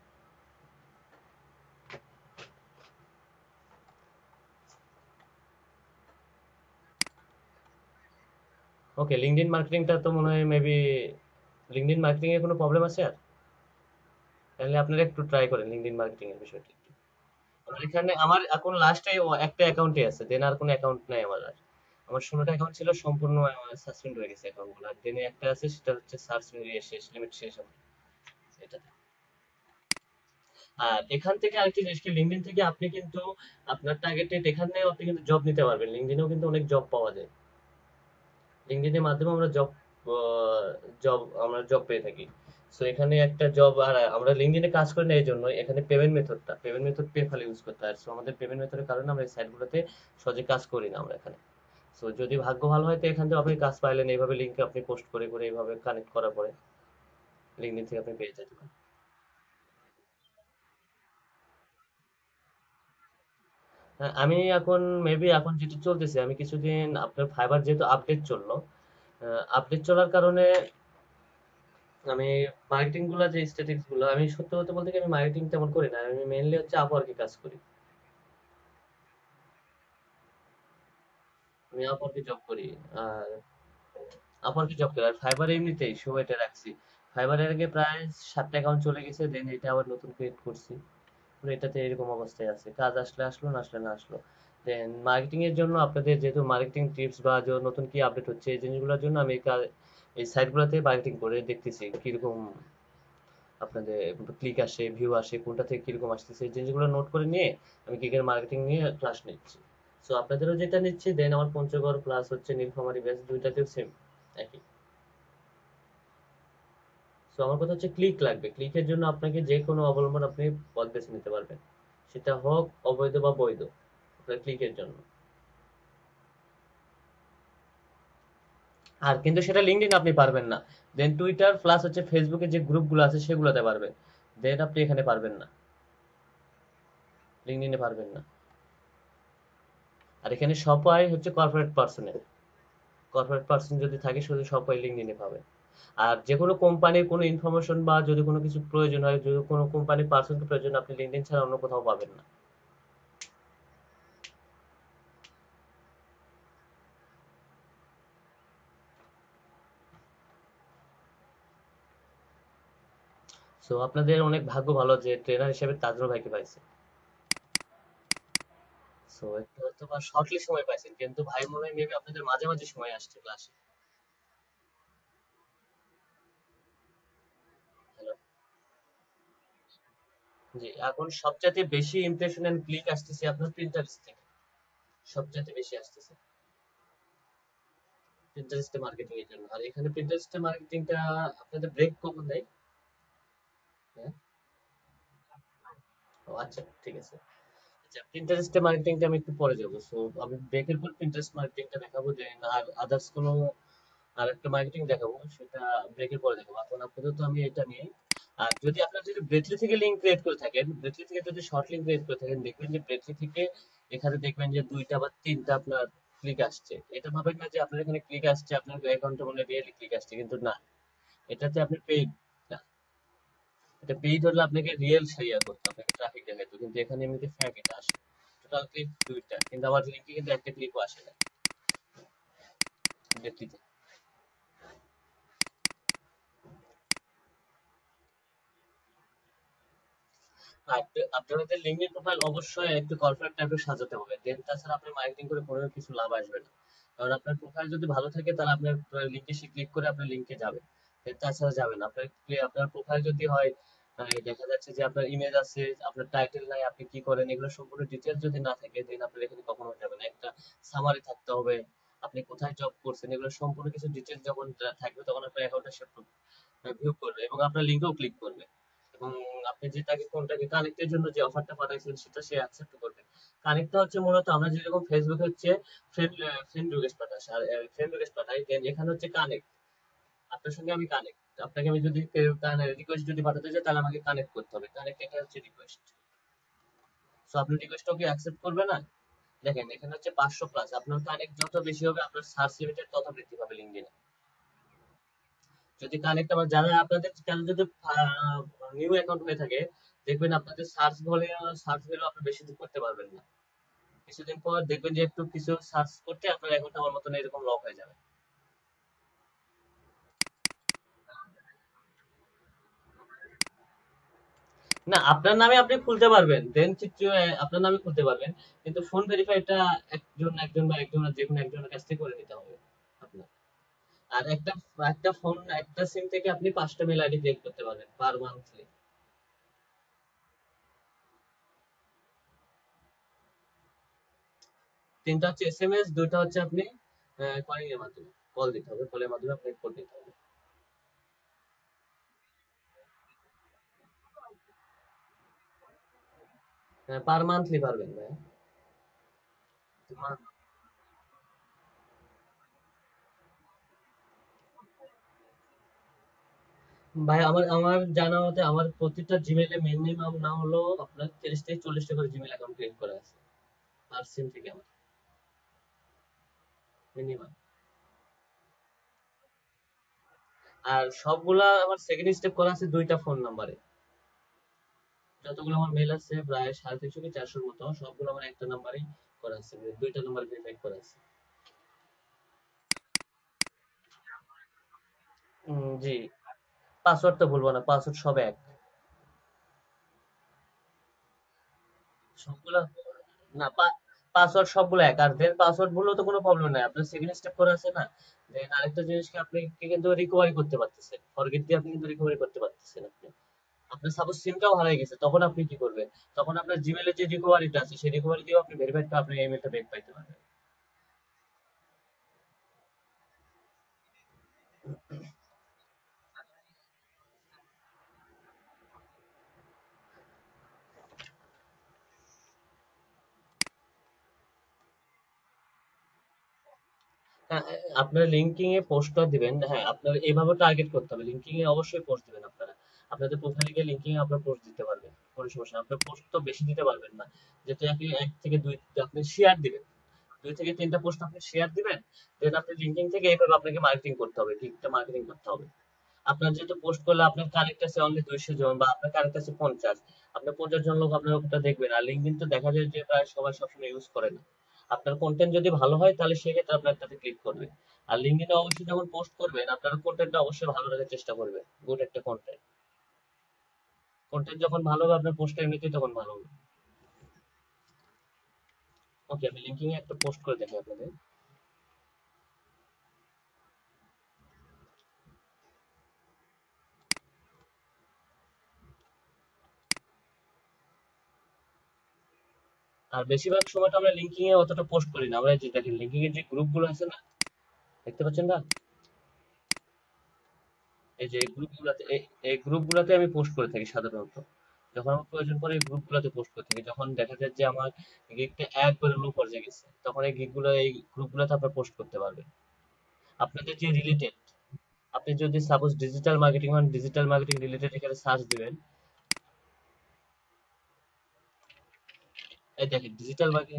ওকে, লিঙ্কডইন মার্কেটিংটা তো মনে হয় মেবি, লিঙ্কডইন মার্কেটিং এর কোনো প্রবলেম আছে আর? তাহলে আপনারা একটু ট্রাই করেন লিঙ্কডইন মার্কেটিং এর বিষয়টি একটু। আমার এখানে আমার এখন লাস্টে একটা অ্যাকাউন্টই আছে, দেন আর কোনো অ্যাকাউন্ট নাই আমার আর। আমার ষোলোটা অ্যাকাউন্ট ছিল, সম্পূর্ণ সাসপেন্ড হয়ে গেছে অ্যাকাউন্ট গুলো। আর দেনে একটা আছে, সেটা হচ্ছে সার্চ মিলিয়ে শেষ, লিমিট শেষ আমার এটাতে। আর এখান থেকে আরেকটি জিনিস কি, লিঙ্কডইন থেকে আপনি কিন্তু আপনার টার্গেটেড এখানেও আপনি কিন্তু জব নিতে পারবেন। লিঙ্কডইনেও কিন্তু অনেক জব পাওয়া যায়। লিঙ্কডইনের মাধ্যমে আমরা জব জব আমরা জব পেয়ে থাকি। সো এখানে একটা জব, আর আমরা লিঙ্কডইনে কাজ করি না এই জন্য এখানে পেমেন্ট মেথডটা পেমেন্ট মেথড পেফাল ইউজ করতে হয়। সো আমাদের পেমেন্ট মেথডের কারণে আমরা এই সাইটগুলোতে সহজে কাজ করি না আমরা এখানে। সো যদি ভাগ্য ভালো হয় তো এখান থেকে আপনি কাজ পাইলেন, এইভাবে লিঙ্কে আপনি পোস্ট করে করে এইভাবে কানেক্ট করার পরে লিঙ্কডইন থেকে আপনি পেয়ে যেতে পারেন। হ্যাঁ, আমি এখন মেবি এখন যেটা চলতেছে, আমি কিছুদিন আপনার ফাইবার যেহেতু আপডেট চললো, আপডেট চলার কারণে আমি মার্কেটিং গুলা যে স্ট্যাটিক্স গুলো, আমি সত্যি কথা বলতে কি আমি মার্কেটিং তেমন করি না, আমি মেইনলি হচ্ছে আপওয়ার্কে কাজ করি। আমি আপওয়ার্কে জব করি। আর আপওয়ার্কে জব করি আর ফাইবার এমনিতেই সময়টা রাখছি। ফাইবারের আগে প্রায় সাতটা অ্যাকাউন্ট চলে গেছে, দেন এটা আবার নতুন ক্রিয়েট করছি। পুরো এটাতে এরকম অবস্থায় আছে, কাজ আসলে আসলো, না আসলে না আসলো। দেন মার্কেটিং এর জন্য আপনাদের যেহেতু মার্কেটিং টিপস বা যে নতুন কি আপডেট হচ্ছে এই জিনিসগুলোর জন্য আমি এই কা- এই সাইটগুলোতে মার্কেটিং করে দেখতেছি কিরকম আপনাদের ক্লিক আসে, ভিউ আসে, কোনটা থেকে কিরকম আসতেছে, এই জিনিসগুলো নোট করে নিয়ে আমি ক্লিকের মার্কেটিং নিয়ে ক্লাস নিচ্ছি। সো আপনাদেরও যেটা নিচ্ছি, দেন আমার পঞ্চগড় প্লাস হচ্ছে নীলফামারী ব্যাচ দুইটাতেও সেম একই। সো আমার কথা হচ্ছে ক্লিক লাগবে, ক্লিকের জন্য আপনাকে যে কোনো অবলম্বন আপনি পথ বেছে নিতে পারবেন, সেটা হোক অবৈধ বা বৈধ, আপনার ক্লিকের জন্য। আর কিন্তু সেটা লিঙ্কডইন আপনি পারবেন না। দেন টুইটার প্লাস হচ্ছে ফেসবুকে যে গ্রুপগুলো আছে সেগুলোতে পারবেন, দেন আপনি এখানে পারবেন না, লিঙ্কডইনে পারবেন না। আর এখানে সবাই হচ্ছে কর্পোরেট পার্সনের, কর্পোরেট পার্সন যদি থাকে শুধু সবাই লিঙ্কডইনে পাবে। আর যে কোনো কোম্পানির কোনো ইনফরমেশন বা যদি কোনো কিছু প্রয়োজন হয়, যদি কোনো কোম্পানির পার্সনকে প্রয়োজন, আপনি লিঙ্কডইন ছাড়া অন্য কোথাও পাবেন না। সো আপনাদের অনেক ভাগ্য ভালো যে ট্রেনার হিসেবে তাজরুল ভাইকে পাইছে। সো একটু হয়তো বা শর্টলি সময় পাইছেন, কিন্তু ভাই মনে হয় মেবি আপনাদের মাঝে মাঝে সময় আসছে ক্লাসে। হ্যালো। জি, এখন সবচাইতে বেশি ইমপ্রেশন এন্ড ক্লিক আসতেছে আপনার প্রিন্টারেস্ট থেকে, সবচাইতে বেশি আসতেছে প্রিন্টারেস্টে মার্কেটিং এর জন্য। আর এখানে প্রিন্টারেস্টে মার্কেটিংটা আপনাদের ব্রেক কখন দেয়? হ্যাঁ। ও আচ্ছা, ঠিক আছে। আচ্ছা, প্রিন্টারেস্টে মার্কেটিংটা আমি একটু পরে যাবো। সো আমি ব্রেকের পর প্রিন্টারেস্ট মার্কেটিংটা দেখাবো, যে আর আদার্স কোনো আর একটা মার্কেটিং দেখাবো, সেটা ব্রেকের পরে দেখাবো। এখন আপাতত আমি এটা নিয়ে। আর যদি আপনার যদি ব্রেথলি থেকে লিঙ্ক ক্রিয়েট করে থাকেন, ব্রেথলি থেকে যদি শর্ট লিঙ্ক ক্রিয়েট করে থাকেন, দেখবেন যে ব্রেথলি থেকে এখানে দেখবেন যে দুইটা বা তিনটা আপনার ক্লিক আসছে। এটা ভাবেন না যে আপনার এখানে ক্লিক আসছে, আপনার অ্যাকাউন্টে মনে রিয়েলি ক্লিক আসছে, কিন্তু না, এটাতে আপনি পেইড না। এটা পেইড হলে আপনাকে রিয়েল শেয়ার করতে হবে, আপনাকে ট্রাফিক দেখাইতো, কিন্তু এখানে এমনিতে ফ্যাক এটা আসে। টোটাল ক্লিক দুইটা, কিন্তু আমার লিঙ্কে কিন্তু একটা ক্লিকও আসে না ব্রেথলিতে। আপ- আপনাদের লিঙ্কডইন প্রোফাইল অবশ্যই একটু কর্পোরেট টাইপের সাজাতে হবে, দেন তাছাড়া আপনি মার্কেটিং করে কোনো কিছু লাভ আসবে না। কারণ আপনার প্রোফাইল যদি ভালো থাকে তাহলে আপনার লিঙ্কে সে ক্লিক করে আপনার লিঙ্কে যাবে, দেন তাছাড়া যাবে না। আপনার আপনার প্রোফাইল যদি হয় আহ, দেখা যাচ্ছে যে আপনার ইমেজ আছে, আপনার টাইটেল নাই, আপনি কি করেন, এগুলো সম্পূর্ণ ডিটেলস যদি না থাকে, দেন আপনার এখানে কখনো যাবে না। একটা সামারি থাকতে হবে, আপনি কোথায় জব করছেন, এগুলো সম্পূর্ণ কিছু ডিটেলস যখন থাকবে তখন আপনার অ্যাকাউন্টটা সে ভিউ করবে এবং আপনার লিঙ্কেও ক্লিক করবে। এবং আপনি যে তাকে কোনটাকে কানেক্টের জন্য যে অফারটা পাঠাইছেন সেটা সে অ্যাকসেপ্ট করবে। কানেক্টটা হচ্ছে মূলত আমরা যেরকম ফেসবুকে হচ্ছে ফ্রেন্ড ফ্রেন্ড রিকোয়েস্ট পাঠাই, আর ফ্রেন্ড রিকোয়েস্ট পাঠাই, দেন এখানে হচ্ছে কানেক্ট। আপনার সঙ্গে আমি কানেক্ট, আপনাকে আমি যদি রিকোয়েস্ট যদি পাঠাতে চাই তাহলে আমাকে কানেক্ট করতে হবে, কানেক্ট এটা হচ্ছে রিকোয়েস্ট। সো আপনি রিকোয়েস্টটা কি অ্যাকসেপ্ট করবে না? দেখেন এখানে হচ্ছে পাঁচশো প্লাস, আপনার কানেক্ট যত বেশি হবে আপনার সার্চ লিমিটেড তত বৃদ্ধি পাবে লিঙ্কডইনে। যদি কানেক্ট আবার যারা আপনাদের কেন যদি নিউ অ্যাকাউন্ট হয়ে থাকে, দেখবেন আপনাদের সার্চ ভলে সার্চ ভ্যালু আপনি বেশি দিন করতে পারবেন না। কিছুদিন পর দেখবেন যে একটু কিছু সার্চ করতে আপনার অ্যাকাউন্ট আমার মতন এরকম লক হয়ে যাবে। না, আপনার নামে আপনি খুলতে পারবেন, দেন আপনার নামে খুলতে পারবেন, কিন্তু ফোন ভেরিফাইটা একজন একজন বা একজনের যে কোনো একজনের কাছ থেকে করে নিতে হবে আপনার। আর একটা একটা ফোন একটা সিম থেকে আপনি পাঁচটা মেল আইডি ক্রিয়েট করতে পারবেন পার মান্থলি। তিনটা হচ্ছে এসএমএস, দুইটা হচ্ছে আপনি কলিং এর মাধ্যমে কল দিতে হবে, কলের মাধ্যমে আপনাকে কল দিতে হবে। পার মান্থলি পারবেন ভাই। মা- ভাই আমার আমার জানা মতে আমার প্রতিটা জিমেইলে মিনিমাম না হলো আপনার তিরিশ থেকে চল্লিশটা করে জিমেইল অ্যাকাউন্ট ক্রিয়েট করা আছে পার সিম থেকে আমার, মিনিমাম। আর সবগুলা আমার সেকেন্ড স্টেপ করা আছে দুইটা ফোন নাম্বারে। যতগুলো আমার মেল আছে প্রায় সাড়ে তিনশো কি চারশোর মতো, সবগুলো আমার একটা নাম্বারেই করা আছে, দুইটা নাম্বার ভেরিফাই করা আছে। উম, জি। পাসওয়ার্ড তো ভুলবো না, পাসওয়ার্ড সব এক। সবগুলা না, পাসওয়ার্ড সবগুলো এক। আর দেন পাসওয়ার্ড ভুললেও তো কোনো প্রবলেম নাই, আপনার সেকেন্ড স্টেপ করা আছে না। দেন আরেকটা জিনিসকে আপনি কি কিন্তু রিকভারি করতে পারতেছেন, ফরগেট দিয়ে আপনি কিন্তু রিকভারি করতে পারতেছেন আপনি। আপনার সাপোজ সিমটাও হারিয়ে গেছে, তখন আপনি কি করবেন? তখন আপনার জিমেলে যে রিকভারিটা আছে সেই রিকভারি দিয়েও আপনি ভেরিফাইড আপনি ইমেলটা ব্যাক পাইতে পারবেন। হ্যাঁ, আপনার লিঙ্কিং এ পোস্টটা দিবেন, হ্যাঁ আপনার এইভাবে টার্গেট করতে হবে, লিঙ্কিং এ অবশ্যই পোস্ট দিবেন আপনারা। আপনাদের প্রোফাইলে গিয়ে লিঙ্কিং এ আপনার পোস্ট দিতে পারবেন, কোনো সমস্যা না। আপনার পোস্ট তো বেশি দিতে পারবেন না, যেহেতু আপনি এক থেকে দুই আপনি শেয়ার দিবেন, দুই থেকে তিনটা পোস্ট আপনি শেয়ার দিবেন। দেন আপনি লিঙ্কিং থেকে এইভাবে আপনাকে মার্কেটিং করতে হবে, ঠিকঠাক মার্কেটিং করতে হবে। আপনার যেহেতু পোস্ট করলে আপনার কানেক্ট আছে অনলি দুইশো জন বা আপনার কানেক্ট আছে পঞ্চাশ, আপনার পঞ্চাশ জন লোক আপনার ওটা দেখবেন। আর লিঙ্কডইন তো দেখা যায় যে প্রায় সবাই সবসময় ইউজ করে না। আপনার কন্টেন্ট যদি ভালো হয় তাহলে সেক্ষেত্রে আপনার তাতে ক্লিক করবে। আর লিঙ্কডইনে অবশ্যই যখন পোস্ট করবেন আপনার কন্টেন্টটা অবশ্যই ভালো রাখার চেষ্টা করবে, গুড একটা কন্টেন্ট। কন্টেন্ট যখন ভালো হবে আপনার পোস্ট এমনিতেই তখন ভালো হবে। ওকে, আমি লিঙ্কিং এ একটা পোস্ট করে দেখি আপনাদের। আর বেশিরভাগ সময়টা আমরা লিঙ্কিং এ অতটা পোস্ট করি না, আমরা যে দেখেন লিঙ্কিং এর যে গ্রুপগুলো আছে না, দেখতে পাচ্ছেন না, এই যে গ্রুপগুলোতে, এই এই গ্রুপগুলোতে আমি পোস্ট করে থাকি সাধারণত। যখন আমার প্রয়োজন পড়ে এই গ্রুপগুলোতে পোস্ট করে থাকি, যখন দেখা যায় যে আমার গিগটা একবারে লো পর্যায়ে গেছে তখন এই গিগগুলো এই গ্রুপগুলোতে আপনারা পোস্ট করতে পারবেন। আপনাদের যে রিলেটেড, আপনি যদি সাপোজ ডিজিটাল মার্কেটিং হন, ডিজিটাল মার্কেটিং রিলেটেড এখানে সার্চ দিবেন। এই দেখেন ডিজিটাল মার্কেটিং,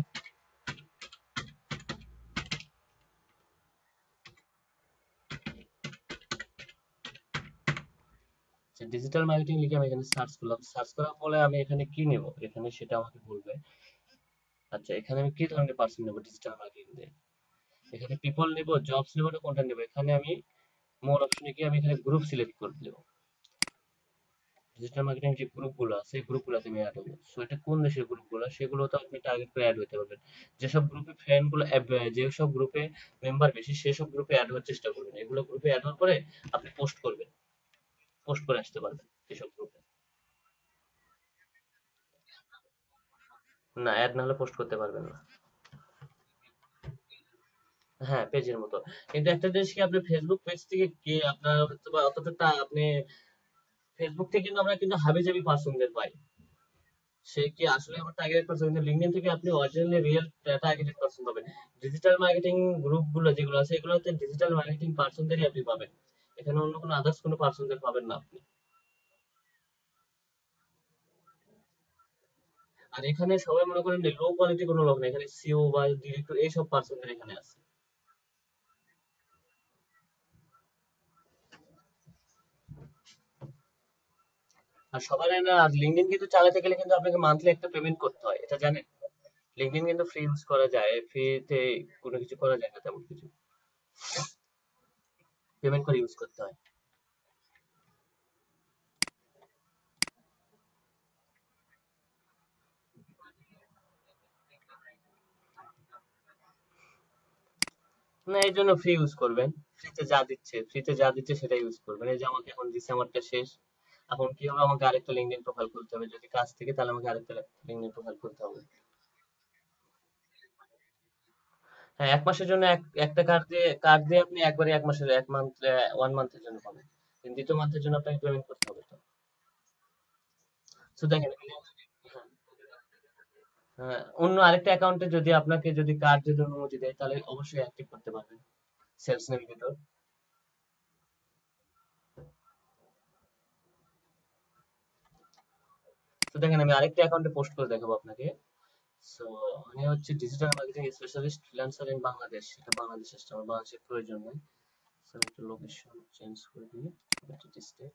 ডিজিটাল মার্কেটিং লিখে আমি এখানে সার্চ করলাম, সার্চ করার ফলে আমি এখানে কি নেব এখানে সেটা আমাকে বলবে। আচ্ছা, এখানে আমি কি ধরনের পার্সন নেব ডিজিটাল মার্কেটিং দিয়ে? এখানে পিপল নেব, জবস নেব, না কোনটা নেব? এখানে আমি মোর অপশনে গিয়ে আমি এখানে গ্রুপ সিলেক্ট করে দেব। ডিজিটাল মার্কেটিং যে গ্রুপগুলো আছে সেই গ্রুপগুলোতে আমি অ্যাড হবো। সো এটা কোন দেশের গ্রুপগুলো সেগুলো তো আপনি টার্গেট করে অ্যাড হতে পারবেন। যেসব গ্রুপে ফ্রেন্ড গুলো add- যেসব গ্রুপে মেম্বার বেশি সেসব গ্রুপে অ্যাড হওয়ার চেষ্টা করবেন। এগুলো গ্রুপে অ্যাড হওয়ার পরে আপনি পোস্ট করবেন, পোস্ট করে আসতে পারবেন এসব গ্রুপে। না, অ্যাড না হলে পোস্ট করতে পারবেন না। হ্যাঁ, পেজের মতো। কিন্তু একটা জিনিস কি, আপনি ফেসবুক পেজ থেকে কি আপনার হয়তো বা অতটা টা- আপনি ফেসবুক থেকে কিন্তু আমরা কিন্তু হাবিজাবি পার্সনদের পাই, সে কি আসলে আমার টার্গেটেড পারসন, কিন্তু লিঙ্কডইন থেকে আপনি অরিজিনালি রিয়েল টার্গেটেড পারসন পাবেন। ডিজিটাল মার্কেটিং গ্রুপ গুলো যেগুলো আছে এগুলোতে ডিজিটাল মার্কেটিং পার্সনদেরই আপনি পাবেন, এখানে অন্য কোনো আদার্স কোনো পার্সনদের পাবেন না আপনি। আর এখানে সবাই মনে করেন লো কোয়ালিটি কোনো লোক না, এখানে সিও বা ডিরেক্টর এইসব পার্সনদের এখানে আছে। আর সবার না, আর লিঙ্কডইন কিন্তু চালাতে গেলে কিন্তু আপনাকে মান্থলি একটা পেমেন্ট করতে হয়, এটা জানেন? লিঙ্কডইন কিন্তু ফ্রি ইউজ করা যায়, ফ্রিতে কোনো কিছু করা যায় না তেমন কিছু, পেমেন্ট করে ইউজ করতে হয়। না, এই জন্য ফ্রি ইউজ করবেন। ফ্রিতে যা দিচ্ছে, ফ্রিতে যা দিচ্ছে সেটা ইউজ করবেন। এই যে আমাকে এখন দিচ্ছে, আমারটা শেষ। এখন কি হবে, আমাকে আরেকটা লিঙ্কডইন প্রোফাইল খুলতে হবে, যদি কাজ থেকে তাহলে আমাকে আরেকটা লিঙ্কডইন প্রোফাইল খুলতে হবে। হ্যাঁ, এক মাসের জন্য এক একটা কার্ড দিয়ে, কার্ড দিয়ে আপনি একবারে এক মাসের, এক মান্থ, ওয়ান মান্থের জন্য পাবেন। কিন্তু দ্বিতীয় মান্থের জন্য আপনাকে পেমেন্ট করতে হবে তো। তো দেখেন, হ্যাঁ, হ্যাঁ, অন্য আরেকটা অ্যাকাউন্টে যদি আপনাকে যদি কার্ড যদি অনুমতি দেয় তাহলে অবশ্যই অ্যাক্টিভ করতে পারবেন সেলস নেভিগেটর। তো দেখেন আমি আরেকটা অ্যাকাউন্টে পোস্ট করে দেখাবো আপনাকে। সো আমি হচ্ছে digital marketing specialist freelancer in Bangladesh, এটা বাংলাদেশ আসছে, আমার বাংলাদেশের প্রয়োজন নেই। সো একটু লোকেশন চেঞ্জ করে দিই, স্টেট।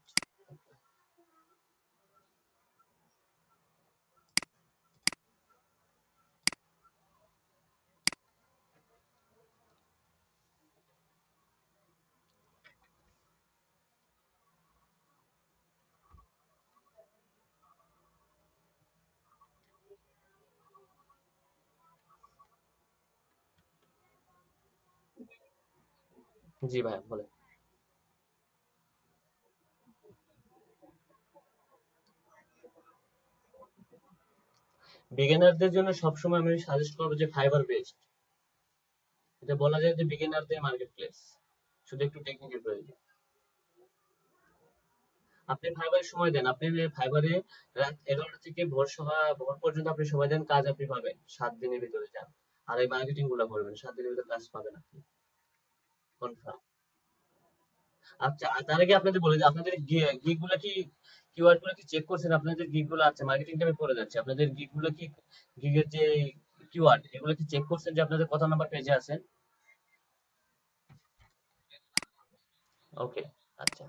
জি ভাই বলে। বিগিনারদের জন্য সবসময় আমি সাজেস্ট করবো যে ফাইবার বেস্ট। এটা বলা যায় যে বিগিনারদের মার্কেট প্লেস, শুধু একটু টেকনিকের প্রয়োজন। আপনি ফাইবারে সময় দেন, আপনি ফাইবারে রাত এগারোটা থেকে ভোর সভা ভোর পর্যন্ত আপনি সময় দেন, কাজ আপনি পাবেন সাত দিনের ভিতরে যান। আর এই মার্কেটিং গুলো করবেন, সাত দিনের ভিতরে কাজ পাবেন আপনি, কনফার্ম। আচ্ছা, আর তার আগে আপনাদের বলে যে আপনাদের গিগ গুলো কি, কিওয়ার্ড গুলো কি চেক করছেন? আপনাদের গিগ গুলো আছে, মার্কেটিং টাইমে পড়ে যাচ্ছে, আপনাদের গিগ গুলো কি, গিগের যে কিওয়ার্ড এগুলো কি চেক করছেন যে আপনাদের কত নাম্বার পেজে আছেন? ওকে, আচ্ছা,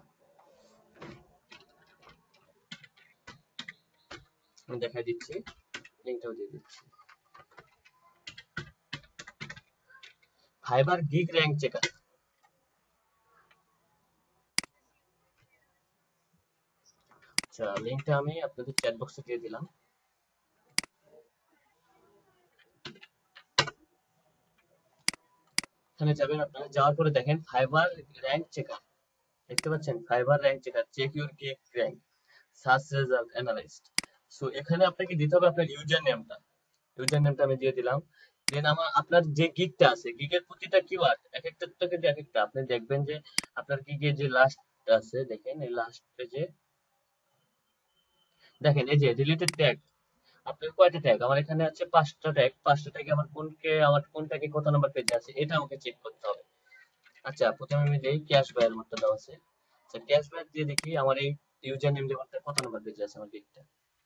আমি দেখাই দিচ্ছি, লিঙ্কটাও দিয়ে দিচ্ছি। Fiverr gig rank checker. আচ্ছা, লিঙ্কটা আমি আপনাদের চ্যাট বক্সে দিয়ে দিলাম। এখানে যাবেন, আপনারা যাওয়ার পরে দেখেন ফাইবার র্যাঙ্ক চেকার, দেখতে পাচ্ছেন? Fiverr rank checker, check your gig rank, search result analysed. So এখানে আপনাকে দিতে হবে আপনার ইউজার নেমটা। ইউজার নেমটা আমি দিয়ে দিলাম। দেন আমার আপনার যে গিগটা আছে, গিগের প্রতিটা কিওয়ার্ড এক একটা তো কিন্তু এক একটা, আপনি দেখবেন যে আপনার গিগে যে লাস্ট আছে, দেখেন এই লাস্ট পেজে দেখেন এই যে রিলেটেড ট্যাগ, আপনার কয়টা ট্যাগ? আমার এখানে আছে পাঁচটা ট্যাগ, পাঁচটা ট্যাগে আমার কোনকে আমার কোন ট্যাগে কত নাম্বার পেজে আছে এটা আমাকে চেক করতে হবে। আচ্ছা, প্রথমে আমি দেই ক্যাশ বায়ার মতটা দেওয়া আছে। আচ্ছা, ক্যাশ বায়ার দিয়ে দেখি আমার এই ইউজার নেম দেওয়াটা কত নাম্বার পেজে আছে আমার গিগটা।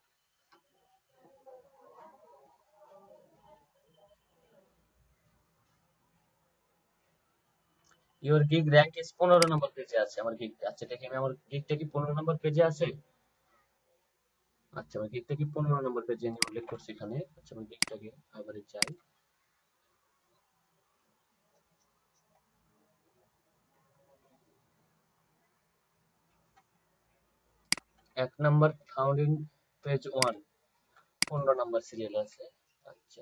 ইওর গিগ র‍্যাঙ্ক ইজ পনেরো নম্বর পেজে আছে আমার গিগটা। আচ্ছা, দেখি আমি আমার গিগটা কি পনেরো নম্বর পেজে আছে? আচ্ছা, আমার গিগটা কি পনেরো নম্বর পেজে আমি উল্লেখ করছি এখানে। আচ্ছা, আমার গিগটাকে ফাইবারে যাই। এক number found in page one, পনেরো নম্বর সিরিয়াল আছে। আচ্ছা,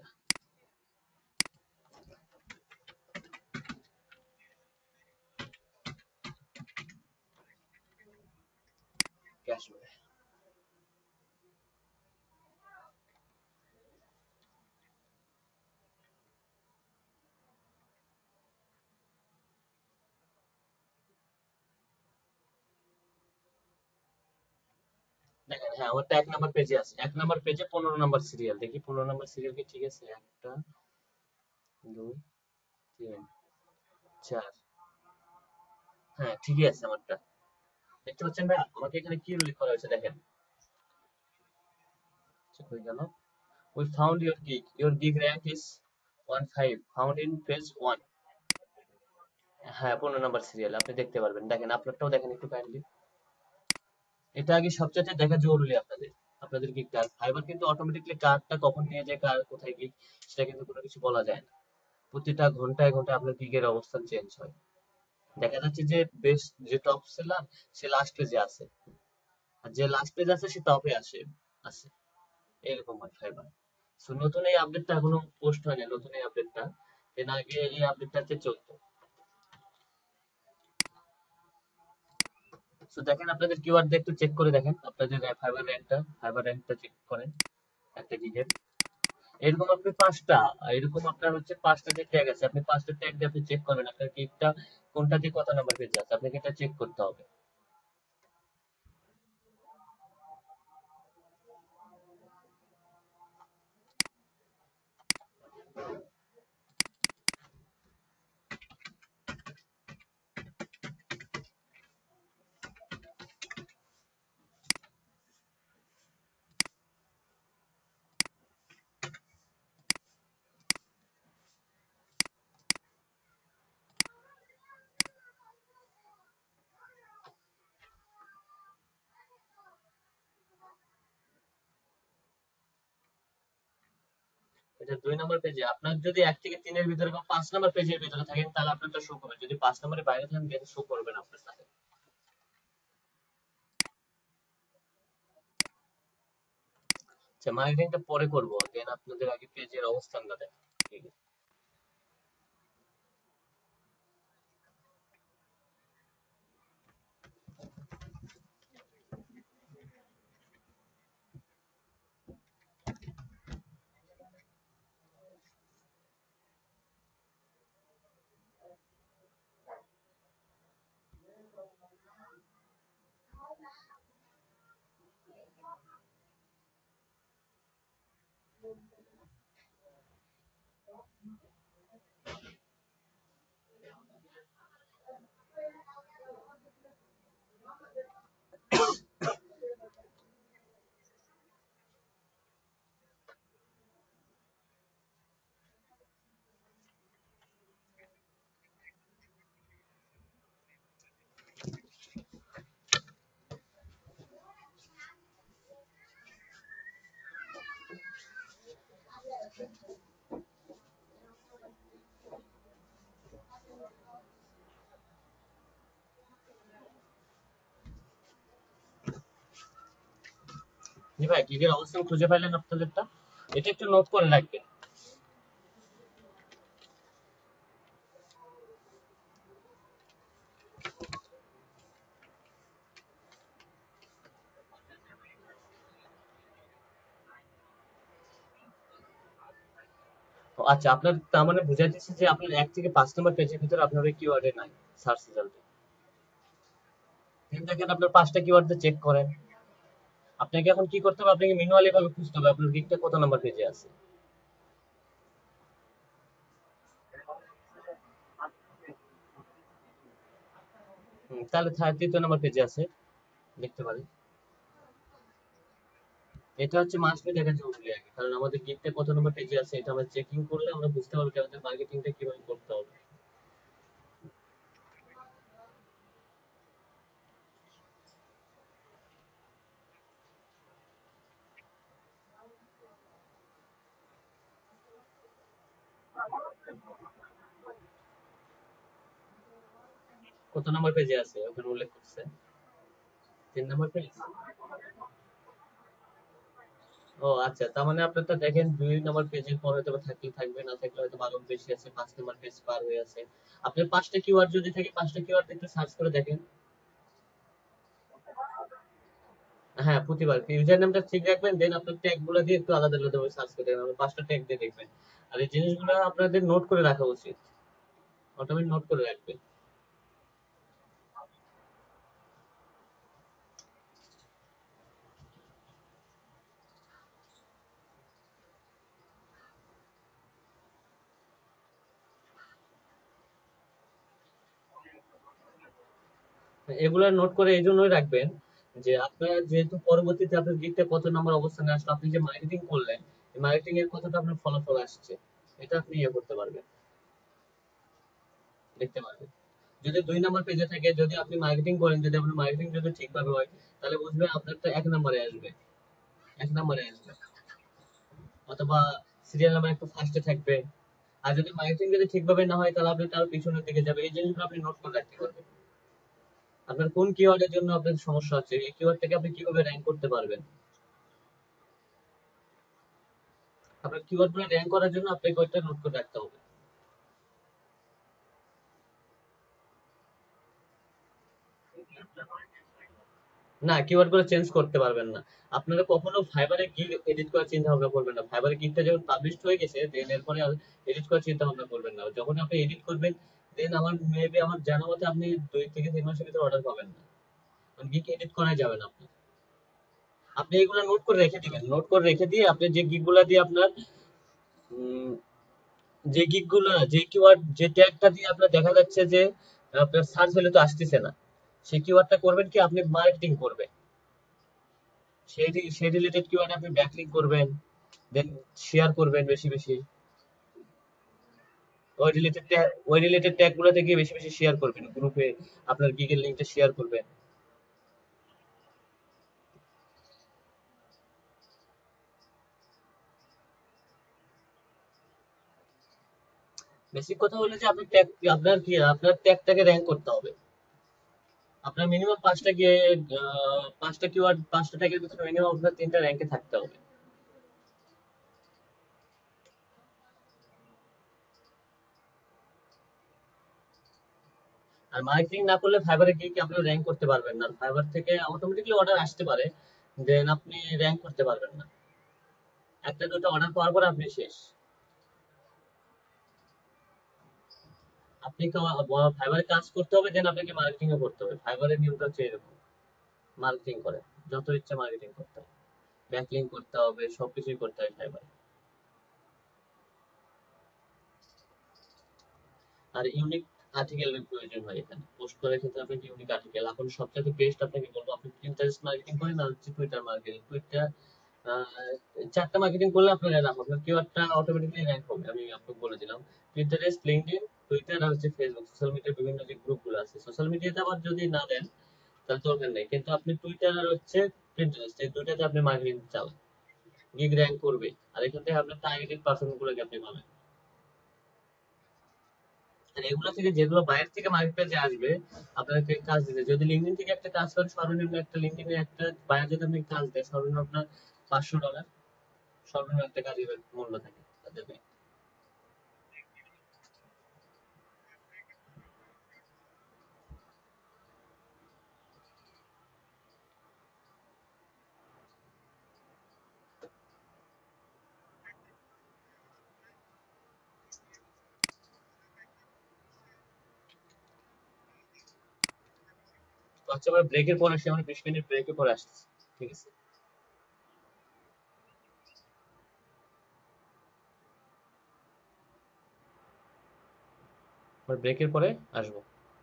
ক্যাশ বায়ার। দেখেন, হ্যাঁ আমারটা এক নাম্বার পেজে আছে, এক নাম্বার পেজে পনেরো নম্বর সিরিয়াল। দেখি পনেরো নম্বর সিরিয়াল কি ঠিক আছে? একটা, দুই, তিন, চার। হ্যাঁ, ঠিকই আছে আমারটা। দেখতে পাচ্ছেন ভাই, আমাকে এখানে কি উল্লেখ করা হয়েছে দেখেন। আচ্ছা, হয়ে গেল। We found your gig. Your gig rank is one five. Found in page one. হ্যাঁ, পনেরো নম্বর সিরিয়াল আপনি দেখতে পারবেন। দেখেন আপনারটাও দেখেন একটু কাইন্ডলি। এটা আগে সবচাইতে দেখা জরুরি আপনাদের, আপনাদের গিগটা। ফাইবার কিন্তু অটোমেটিক্যালি কার্ডটা কখন নিয়ে যায়, কার কোথায় গিগ, সেটা কিন্তু কোনো কিছু বলা যায় না। প্রতিটা ঘন্টায় ঘন্টায় আপনার গিগের অবস্থান চেঞ্জ হয়। দেখা যাচ্ছে যে বেস্ট যে টপ সেলার সে লাস্ট পেজে আছে, আর যে লাস্ট পেজ আছে সে টপে আসে আছে, এরকম হয় ফাইবার। সো নতুন এই আপডেটটা এখনো পোস্ট হয়নি, নতুন এই আপডেটটা, এর আগে এই আপডেটটাতে চলতো। সো দেখেন আপনাদের কিওয়ার্ড দিয়ে একটু চেক করে দেখেন আপনাদের ফাইবার র্যাঙ্কটা, ফাইবার র্যাঙ্কটা চেক করেন একটা গিগের। এরকম আপনি পাঁচটা, এরকম আপনার হচ্ছে পাঁচটা যে ট্যাগ আছে, আপনি পাঁচটা ট্যাগ দিয়ে আপনি চেক করবেন আপনার গিগটা কোনটা দিয়ে কত নাম্বার পেজে আছে, আপনাকে এটা চেক করতে হবে। এটা দুই নম্বর পেজে আপনার যদি এক থেকে তিনের ভিতরে বা পাঁচ নম্বর পেজের ভিতরে থাকেন তাহলে আপনারটা শো করবে, যদি পাঁচ নম্বরের বাইরে থাকেন তাহলে শো করবে না আপনার সাথে। আচ্ছা, মার্কেটিংটা পরে করব, দেন আপনাদের আগে পেজের অবস্থানটা দেখেন। ঠিক আছে। জি ভাই, গিগের অবস্থান খুঁজে পাইলেন আপনাদেরটা? এটা একটু নোট করে রাখবেন। ও আচ্ছা, আপনার তার মানে বুঝাইতেছে যে আপনার এক থেকে পাঁচ নম্বর পেজের ভিতরে আপনার ওই কিওয়ার্ডে নাই সার্চ রেজাল্টে। দেখেন আপনার পাঁচটা কিওয়ার্ড চেক করেন। আপনাকে এখন কি করতে হবে, আপনাকে ম্যানুয়ালি ভাবে খুঁজতে হবে আপনার গিগটা কত নম্বর পেজে আছে। হুম, তাহলে থা- তৃতীয় নম্বর পেজে আছে, দেখতে পারেন। এটা হচ্ছে মাস্ট বি দেখা জরুরি আগে, কারণ আমাদের গিগটা কত নম্বর পেজে আছে এটা আমরা চেকিং করলে আমরা বুঝতে পারবো যে আমাদের মার্কেটিংটা কিভাবে করতে হবে। কত নম্বর পেজে আছে ওখানে উল্লেখ করছে? তিন নম্বর পেজ। ও আচ্ছা, তার মানে আপনারটা দেখেন দুই নম্বর পেজের পর হয়তো বা থাকলে থাকবে, না থাকলে হয়তো আরো বেশি আছে, পাঁচ নম্বর পেজ পার হয়ে আছে। আপনার পাঁচটা কিওয়ার্ড যদি থাকে পাঁচটা কিওয়ার্ড একটু সার্চ করে দেখেন। হ্যাঁ, প্রতিবার ইউজার নামটা ঠিক রাখবেন, দেন আপনার ট্যাগ গুলো দিয়ে একটু আলাদা আলাদা ভাবে সার্চ করে দেখবেন, পাঁচটা ট্যাগ দিয়ে দেখবেন। আর এই জিনিসগুলো আপনাদের নোট করে রাখা উচিত, অটোমেটিক নোট করে রাখবেন। এগুলা নোট করে এই জন্যই রাখবেন যে আপনার যেহেতু পরবর্তীতে আপনার গিগটা কত নম্বর অবস্থানে আসলো, আপনি যে মার্কেটিং করলেন এই মার্কেটিং এর কতটা আপনার ফলাফল আসছে, এটা আপনি ইয়ে করতে পারবেন, দেখতে পারবেন। যদি দুই নম্বর পেজে থাকে, যদি আপনি মার্কেটিং করেন, যদি আপনার মার্কেটিং যদি ঠিকভাবে হয় তাহলে বুঝবে আপনার তো এক নম্বরে আসবে, এক নম্বরে আসবে, অথবা সিরিয়াল নাম্বার একটু ফার্স্টে থাকবে। আর যদি মার্কেটিং যদি ঠিকভাবে না হয় তাহলে আপনি তার পিছনের দিকে যাবে। এই জিনিসগুলো আপনি নোট করে রাখতে পারবেন। আপনার কোন কিওয়ার্ডের জন্য আপনার সমস্যা হচ্ছে, এই কিওয়ার্ডটাকে আপনি কিভাবে র্যাঙ্ক করতে পারবেন। আপনার কিওয়ার্ডগুলো র্যাঙ্ক করার জন্য আপনাকে ওইটা নোট করে রাখতে হবে। না, কিওয়ার্ড গুলো চেঞ্জ করতে পারবেন না। আপনারা কখনো ফাইবারে গিগ এডিট করার চিন্তা ভাবনা করবেন না। ফাইবারে গিগটা যখন পাবলিশ হয়ে গেছে দেন এরপরে আর এডিট করার চিন্তা ভাবনা করবেন না। যখন আপনি এডিট করবেন দেন আমার মেবি আমার জানা মতে আপনি দুই থেকে তিন মাসের ভিতরে অর্ডার পাবেন না, কারণ গিগ এডিট করা যাবে না আপনার। আপনি এগুলো নোট করে রেখে দিবেন, নোট করে রেখে দিয়ে আপনি যে গিগ গুলা দিয়ে আপনার যে গিগ গুলো, যে কিওয়ার্ড, যে ট্যাগটা দিয়ে আপনার দেখা যাচ্ছে যে আপনার সার্চ ভ্যালু তো আসতেছে না, সেই কিওয়ার্ডটা করবেন কি আপনি মার্কেটিং করবেন, সেই রি- সেই রিলেটেড কিওয়ার্ড আপনি ব্যাকলিংক করবেন, দেন শেয়ার করবেন বেশি বেশি, ওই রিলেটেড ট্যাগ, ওই রিলেটেড ট্যাগ গুলোতে গিয়ে বেশি বেশি শেয়ার করবেন গ্রুপে, আপনার গিগের লিঙ্কটা শেয়ার করবেন। বেসিক কথা হলো যে আপনি ট্যাগ, আপনার কি আপনার ট্যাগটাকে র্যাঙ্ক করতে হবে। আপনার মিনিমাম পাঁচটা গিয়ে আহ, পাঁচটা কিওয়ার্ড, পাঁচটা ট্যাগের ভিতরে মিনিমাম আপনার তিনটা র্যাঙ্কে থাকতে হবে। আর মার্কেটিং না করলে ফাইবারে গিয়ে কি আপনি র্যাঙ্ক করতে পারবেন না, ফাইবার থেকে অটোমেটিক্যালি অর্ডার আসতে পারে, দেন আপনি র্যাঙ্ক করতে পারবেন না, একটা দুটো অর্ডার পাওয়ার পর আপনি শেষ। আপনি ফাইবারে কাজ করতে হবে, দেন আপনাকে মার্কেটিং ও করতে হবে, ফাইবারের নিয়মটা হচ্ছে এরকম, মার্কেটিং করে, যত ইচ্ছা মার্কেটিং করতে হবে, ব্যাকলিং করতে হবে, সবকিছুই করতে হয় ফাইবারে। আর ইউনিক আর্টিকেলের প্রয়োজন হয় এখানে পোস্ট করার ক্ষেত্রে। আপনাকে ইউনিক আর্টিকেল, এখন সবচেয়ে বেস্ট আপনাকে বলবো, আপনি পিন্টারেস্ট মার্কেটিং করেন আর হচ্ছে টুইটার মার্কেটিং। টুইটার চারটা মার্কেটিং করলে আপনার এনাফ, আপনার কিওয়ার্ডটা অটোমেটিক্যালি র্যাঙ্ক হবে, আমি আপনাকে বলে দিলাম। পিন্টারেস্ট, লিঙ্কডইন, টুইটার আর হচ্ছে ফেসবুক, সোশ্যাল মিডিয়ার বিভিন্ন যে গ্রুপগুলো আছে। সোশ্যাল মিডিয়াতে আবার যদি না দেন তাহলে দরকার নেই, কিন্তু আপনি টুইটার আর হচ্ছে পিন্টারেস্ট, এই দুইটাতে আপনি মার্কেটিং চালান, গিগ র্যাঙ্ক করবে। আর এখান থেকে আপনার টার্গেটেড পারসন গুলোকে আপনি পাবেন। আর এগুলো থেকে যেগুলো বাইরে থেকে মার্কেট প্লেসে আসবে আপনাকে কাজ দিতে, যদি লিঙ্কডইন থেকে একটা কাজ করেন, সর্বনিম্ন একটা লিঙ্কডইনে একটা বায়ার যদি আপনি কাজ দেয়, সর্বনিম্ন আপনার পাঁচশো ডলার, সর্বনিম্ন একটা কাজের মূল্য থাকে তাদের। তো আচ্ছা, আমরা ব্রেকের পর আসি, আমরা বিশ মিনিট ব্রেকের পরে আসছি, ঠিক আছে? আমরা ব্রেকের পরে আসবো।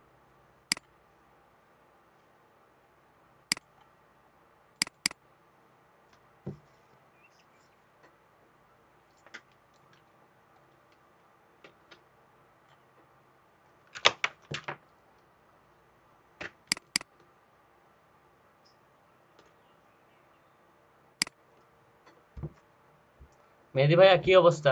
মেহেদি ভাইয়া, কি অবস্থা?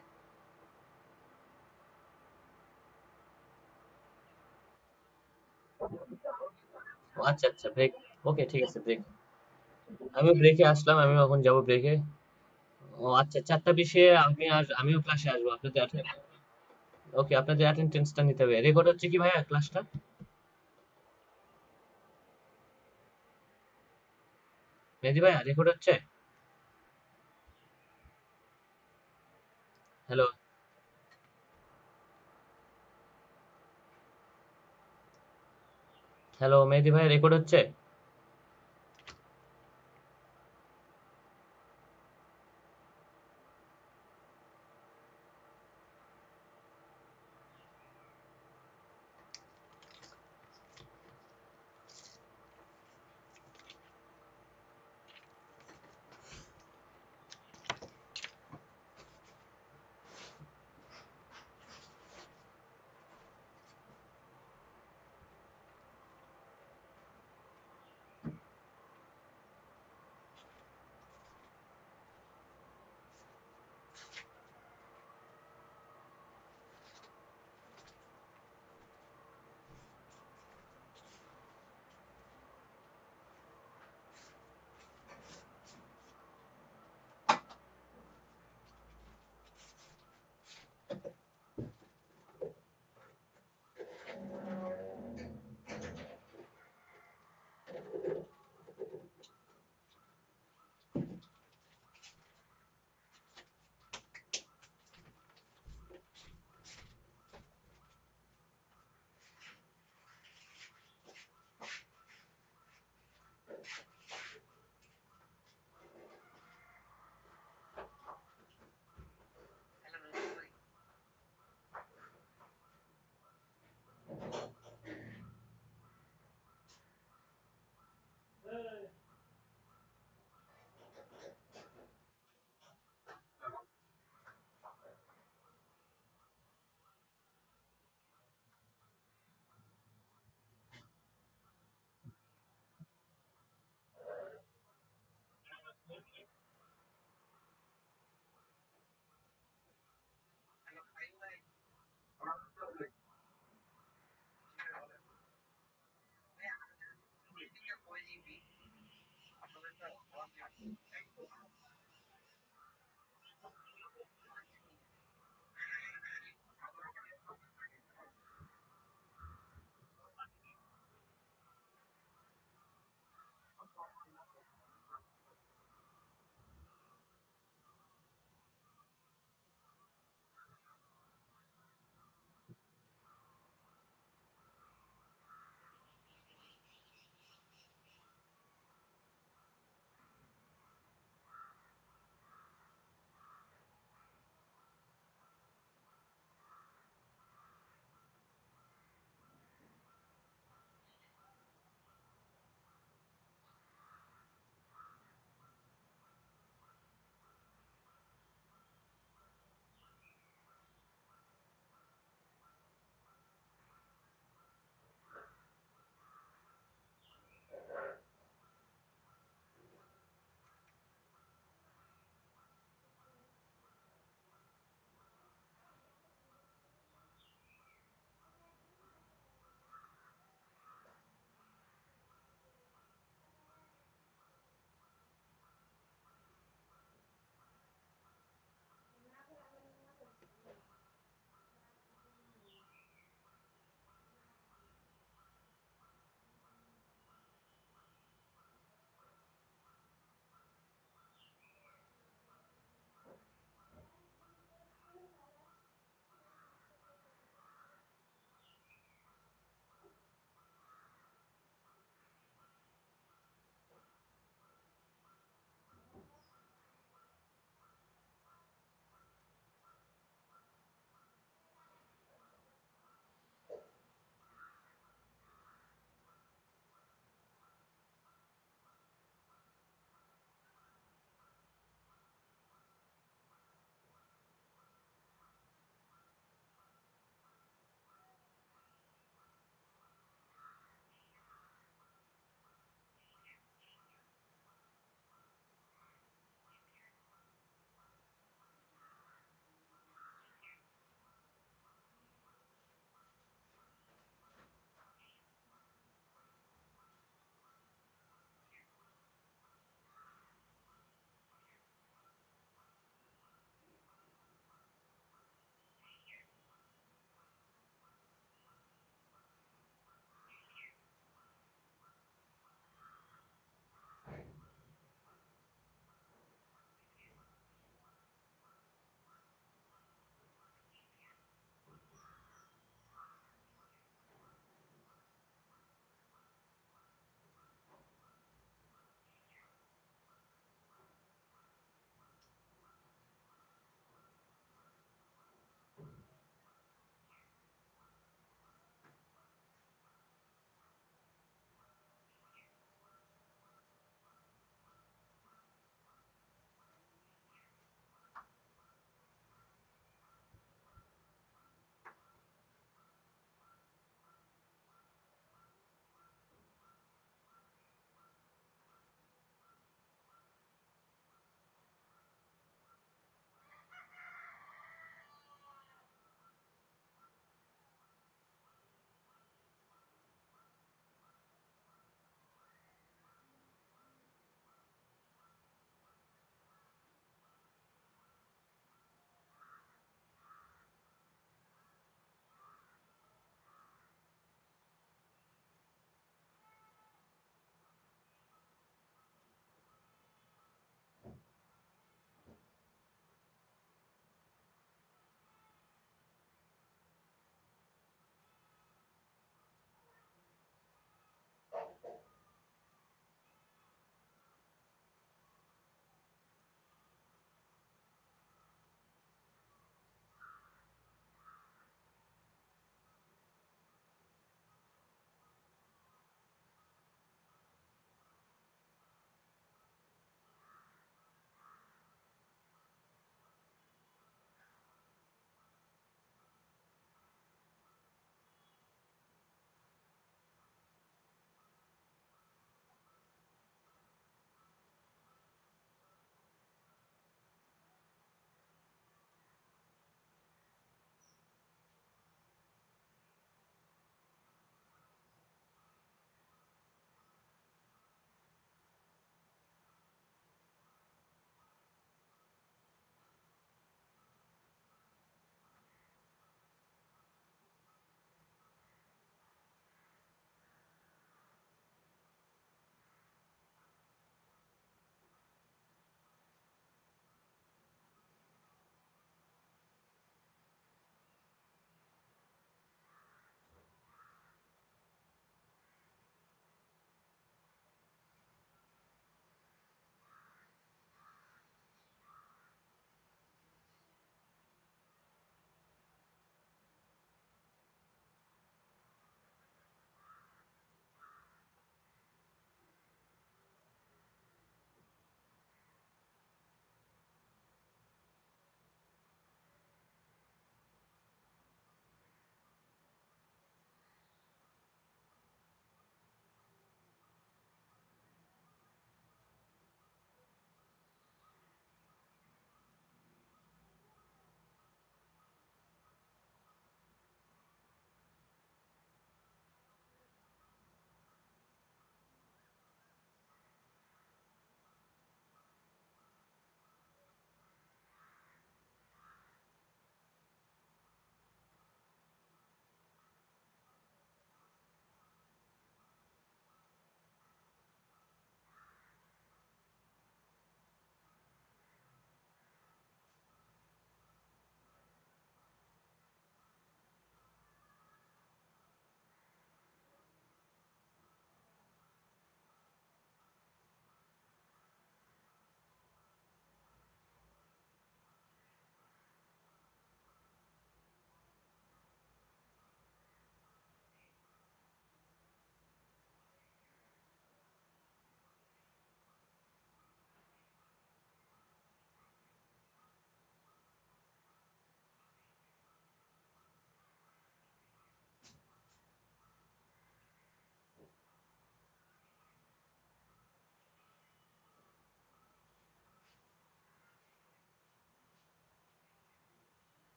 ও আচ্ছা আচ্ছা, ব্রেক, ওকে ঠিক আছে, ব্রেক। আমি ব্রেকে আসলাম, আমি এখন যাবো ব্রেকে। ও আচ্ছা, চারটা বিশে আমি আস, আমিও ক্লাসে আসবো, আপনাদের attend- ওকে, আপনাদের অ্যাটেন্ডেন্সটা নিতে হবে। রেকর্ড হচ্ছে কি ভাইয়া ক্লাসটা? মেহেদি ভাইয়া, রেকর্ড হচ্ছে? হ্যালো? হ্যালো মেহেদি ভাই, রেকর্ড হচ্ছে?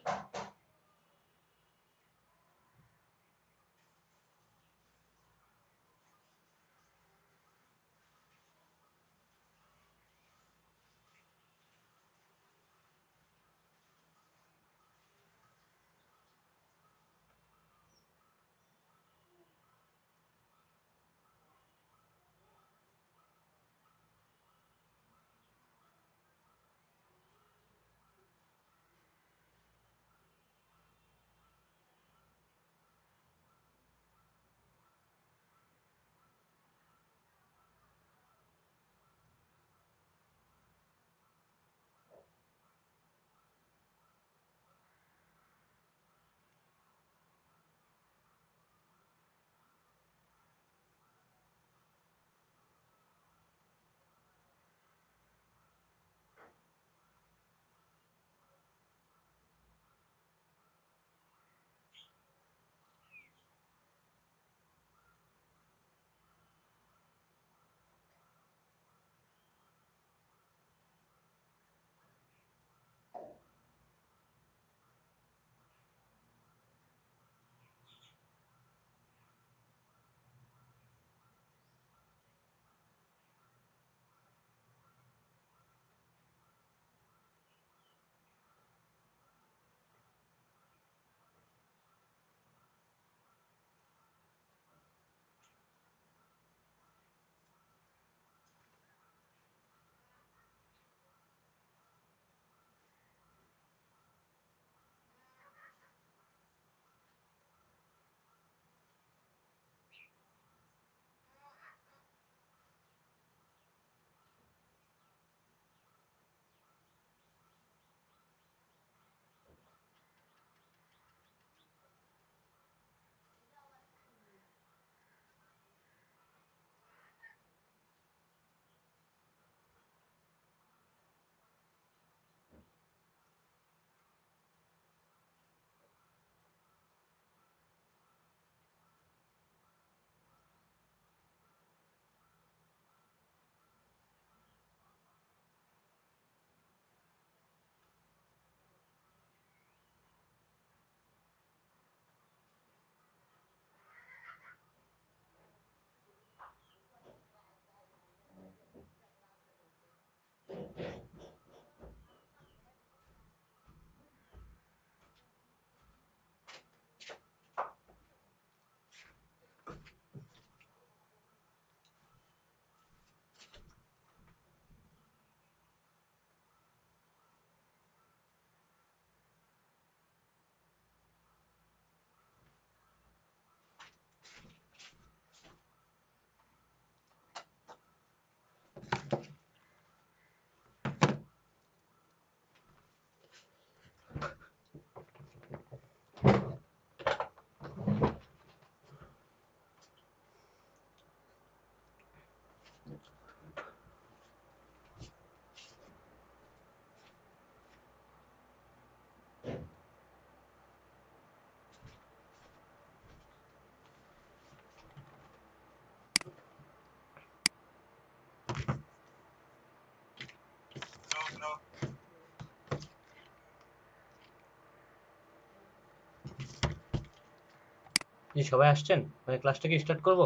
জি, সবাই আসছেন? মানে ক্লাসটা কি স্টার্ট করব?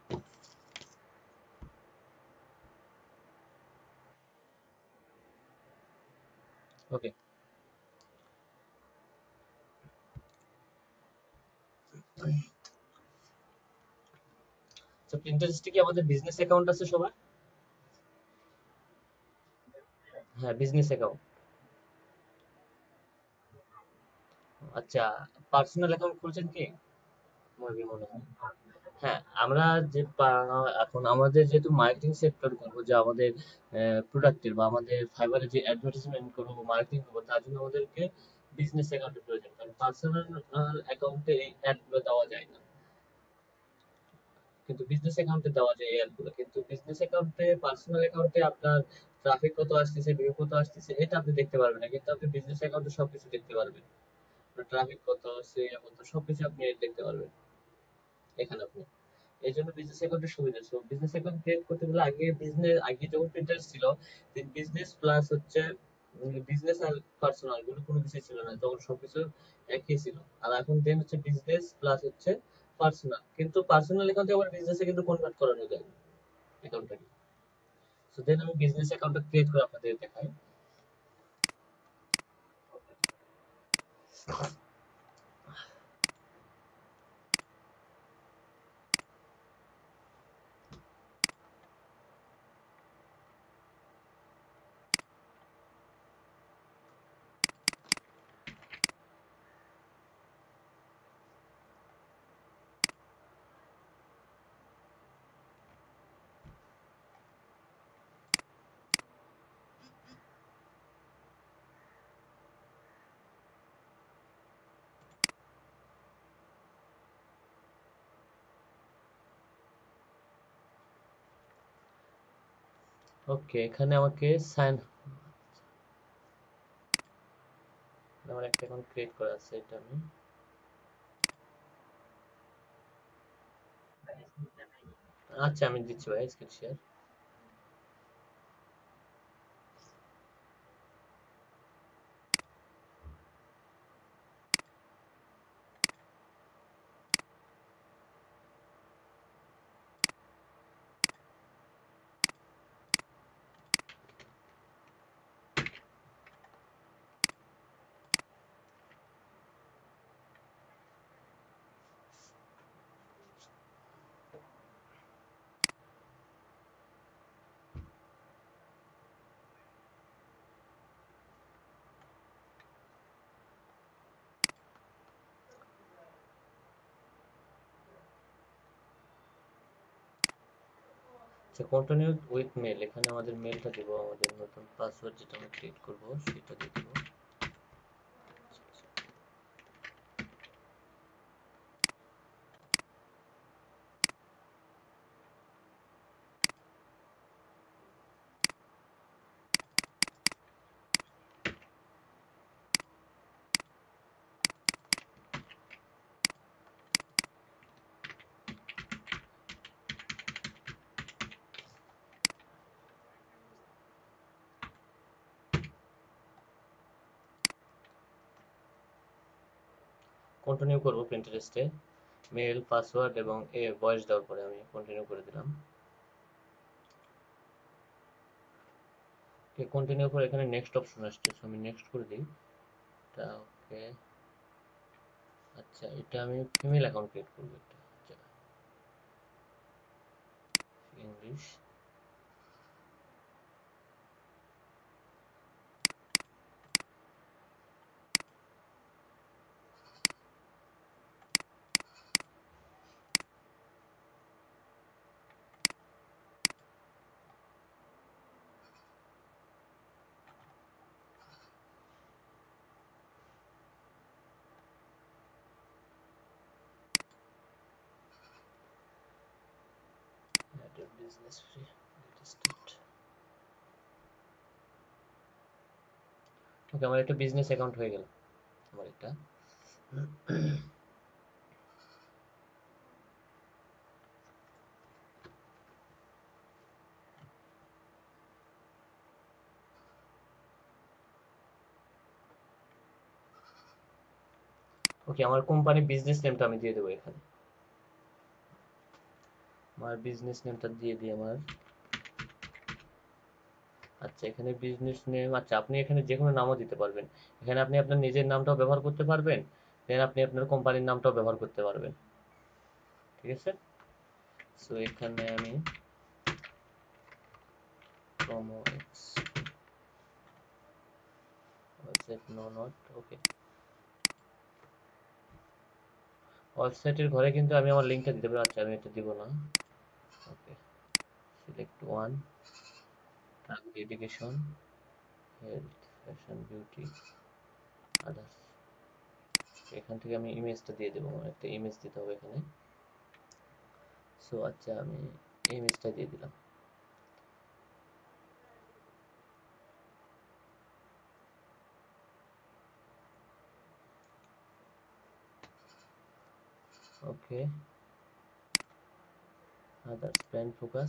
ওকে। তো প্রিন্টারেস্টে কি আমাদের বিজনেস অ্যাকাউন্ট আছে সবার? হ্যাঁ, বিজনেস অ্যাকাউন্ট। আচ্ছা, পার্সোনাল অ্যাকাউন্ট খুলছেন কি? মুরগি মনে হয়। হ্যাঁ, আমরা যে পা- এখন আমাদের যেহেতু মার্কেটিং সেক্টর করবো, যে আমাদের প্রোডাক্টের বা আমাদের ফাইবারের যে অ্যাডভার্টাইজমেন্ট করবো, মার্কেটিং করবো, তার জন্য আমাদেরকে বিজনেস অ্যাকাউন্টের প্রয়োজন। কারণ পার্সোনাল অ্যাকাউন্টে এই অ্যাডগুলো দেওয়া যায় না, কিন্তু বিজনেস অ্যাকাউন্টে দেওয়া যায় এই অ্যাডগুলো। কিন্তু বিজনেস অ্যাকাউন্টে, পার্সোনাল অ্যাকাউন্টে আপনার ট্রাফিক কত আসতেছে, ভিউ কত আসতেছে, এটা আপনি দেখতে পারবেন না, কিন্তু আপনি বিজনেস অ্যাকাউন্টে সবকিছু দেখতে পারবেন। ট্রাফিক কত, সেল কত, সবকিছু আপনি দেখতে পারবেন এখানে আপনি। এই জন্য বিজনেস অ্যাকাউন্টের সুবিধা। সো বিজনেস অ্যাকাউন্ট ক্রিয়েট করতে গেলে আগে বিজনেস, আগে যখন প্রিন্টার ছিল, বিজনেস প্লাস হচ্ছে বিজনেস আর পার্সোনাল এগুলো কোনো কিছু ছিল না, তখন সবকিছু একই ছিল। আর এখন দেন হচ্ছে বিজনেস প্লাস হচ্ছে পার্সোনাল, কিন্তু পার্সোনাল অ্যাকাউন্টে আবার বিজনেসে কিন্তু কনভার্ট করানো যায় অ্যাকাউন্টটাকে। সো দেন আমি বিজনেস অ্যাকাউন্টটা ক্রিয়েট করে আপনাদের দেখাই। ওকে, এখানে আমাকে সাইন, আমার একটা অ্যাকাউন্ট ক্রিয়েট করা আছে, এটা আমি, আচ্ছা আমি দিচ্ছি ভাই স্ক্রিন শেয়ার। আচ্ছা, কন্টিনিউ উইথ মেল, এখানে আমাদের মেলটা দিব, আমাদের নতুন পাসওয়ার্ড যেটা আমরা ক্রিয়েট করব সেটা দিয়ে দিব। কন্টিনিউ করব প্রিন্টারেস্টে, মেল পাসওয়ার্ড এবং এ ভয়েস দেওয়ার পরে আমি কন্টিনিউ করে দিলাম। কন্টিনিউ করে এখানে নেক্সট অপশন আসছে, so আমি নেক্সট করে দিই এটা। ওকে, আচ্ছা এটা আমি ফিমেল অ্যাকাউন্ট ক্রিয়েট করবো এটা, আচ্ছা English. Business free state. Okay, আমার একটা বিজনেস অ্যাকাউন্ট হয়ে গেল আমার এটা। ওকে, আমার কোম্পানি বিজনেস নেমটা আমি দিয়ে দেবো এখানে, আমার বিজনেস নেমটা দিয়ে দিই আমার। আচ্ছা এখানে বিজনেস নেম, আচ্ছা আপনি এখানে যে কোনো নামও দিতে পারবেন। এখানে আপনি আপনার নিজের নামটাও ব্যবহার করতে পারবেন, দেন আপনি আপনার কোম্পানির নামটাও ব্যবহার করতে পারবেন। ঠিক আছে, সো এখানে আমি promo X website no not okay, ওয়েবসাইটের ঘরে কিন্তু আমি আমার লিঙ্কটা দিতে পারি। আচ্ছা আমি এটা দিব না। Okay, select one, education, health, fashion, beauty, others. এখান থেকে আমি ইমেজটা দিয়ে দেবো, আমার একটা ইমেজ দিতে হবে এখানে। সো আচ্ছা আমি ইমেজটা দিয়ে দিলাম। Okay, others, brand focus,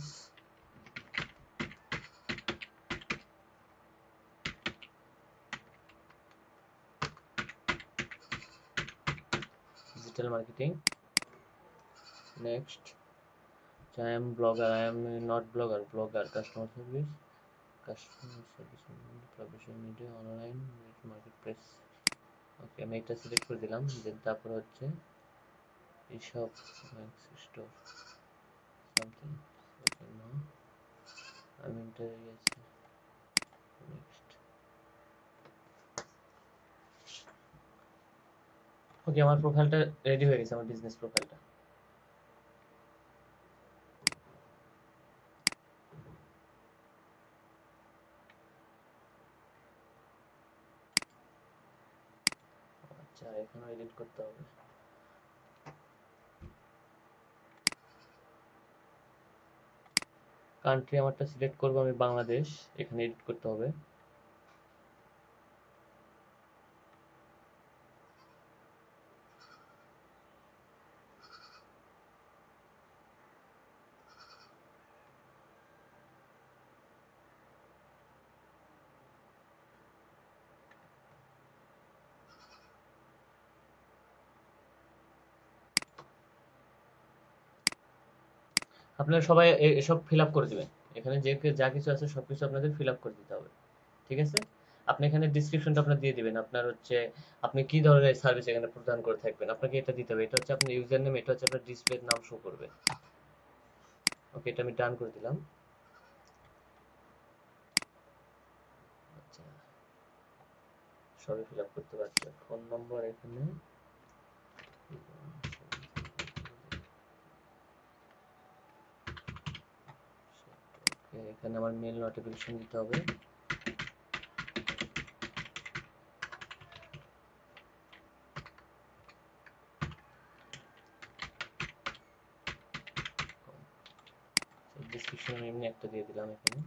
digital marketing. Next, I am blogger. I am not blogger. Blogger, customer service, customer service, professional media, online marketplace. Okay, আমি এটা সিলেক্ট করে দিলাম। দেন তারপর হচ্ছে eShop, Max Store, something. Okay, no. I'm entering yes. Next. ওকে, আমার প্রোফাইলটা ready হয়ে গেছে, আমার বিজনেস প্রোফাইলটা। আচ্ছা, এখানে এডিট করতে হবে। কান্ট্রি আমারটা সিলেক্ট করব আমি বাংলাদেশ, এখানে এডিট করতে হবে। আপনারা সবাই এ- এসব ফিল আপ করে দিবেন। এখানে যে যা কিছু আছে সবকিছু আপনাদের ফিল আপ করে দিতে হবে, ঠিক আছে? আপনি এখানে ডিসক্রিপশনটা আপনার দিয়ে দিবেন, আপনার হচ্ছে আপনি কি ধরনের সার্ভিস এখানে প্রদান করে থাকবেন, আপনাকে এটা দিতে হবে। এটা হচ্ছে আপনার ইউজার নেম, এটা হচ্ছে আপনার ডিসপ্লের নাম শো করবে। ওকে, এটা আমি ডান করে দিলাম। আচ্ছা, সবই ফিল আপ করতে পারছে। ফোন নম্বর এখানে ওকে, এখানে আমার মেল নোটিফিকেশন দিতে হবে। ডিসক্রিপশন আমি এমনি একটা দিয়ে দিলাম এখানে।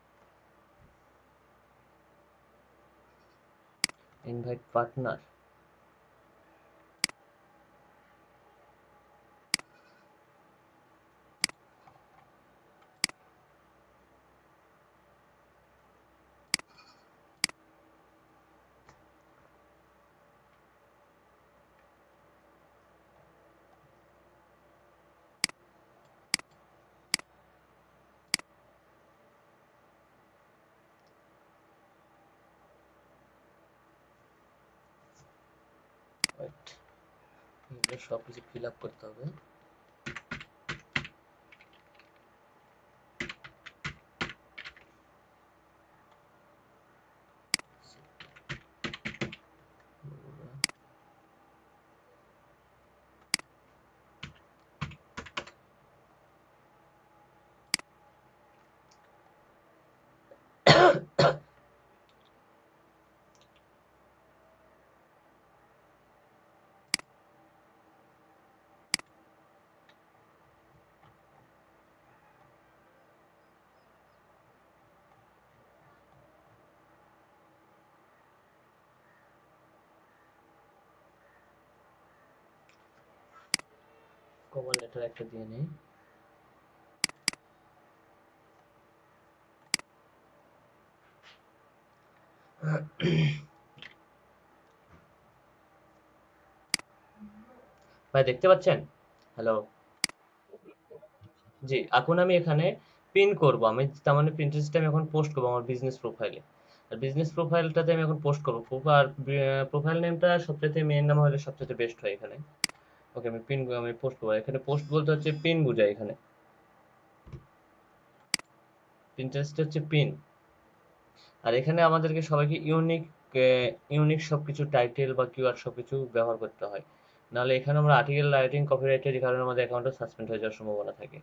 ইনভাইট পার্টনার, ওয়েট, এগুলো সব কিছু ফিল আপ করতে হবে। কভার লেটার একটা দিয়ে নেই। ভাই দেখতে পাচ্ছেন? হ্যালো। জি, এখন আমি এখানে পিন করব। আমি তার মানে প্রিন্টারেস্টে আমি এখন পোস্ট করব আমার বিজনেস প্রোফাইলে। আর বিজনেস প্রোফাইলটাতে আমি এখন পোস্ট করব। আর প্রোফাইল নেমটা সবচেয়ে মেইন নাম হলে সবচেয়ে বেস্ট হয় এখানে। ওকে, আমি পিন আমি পোস্ট করব। এখানে পোস্ট বলতে হচ্ছে পিন বোঝায় এখানে। প্রিন্টারেস্ট হচ্ছে পিন। আর এখানে আমাদেরকে সবাইকে ইউনিক ইউনিক সবকিছু টাইটেল বা কিওয়ার্ড সবকিছু ব্যবহার করতে হয়। নাহলে এখানে আমরা আর্টিকেল রাইটিং কপিরাইটের কারণে আমাদের অ্যাকাউন্টটা সাসপেন্ড হয়ে যাওয়ার সম্ভাবনা থাকে।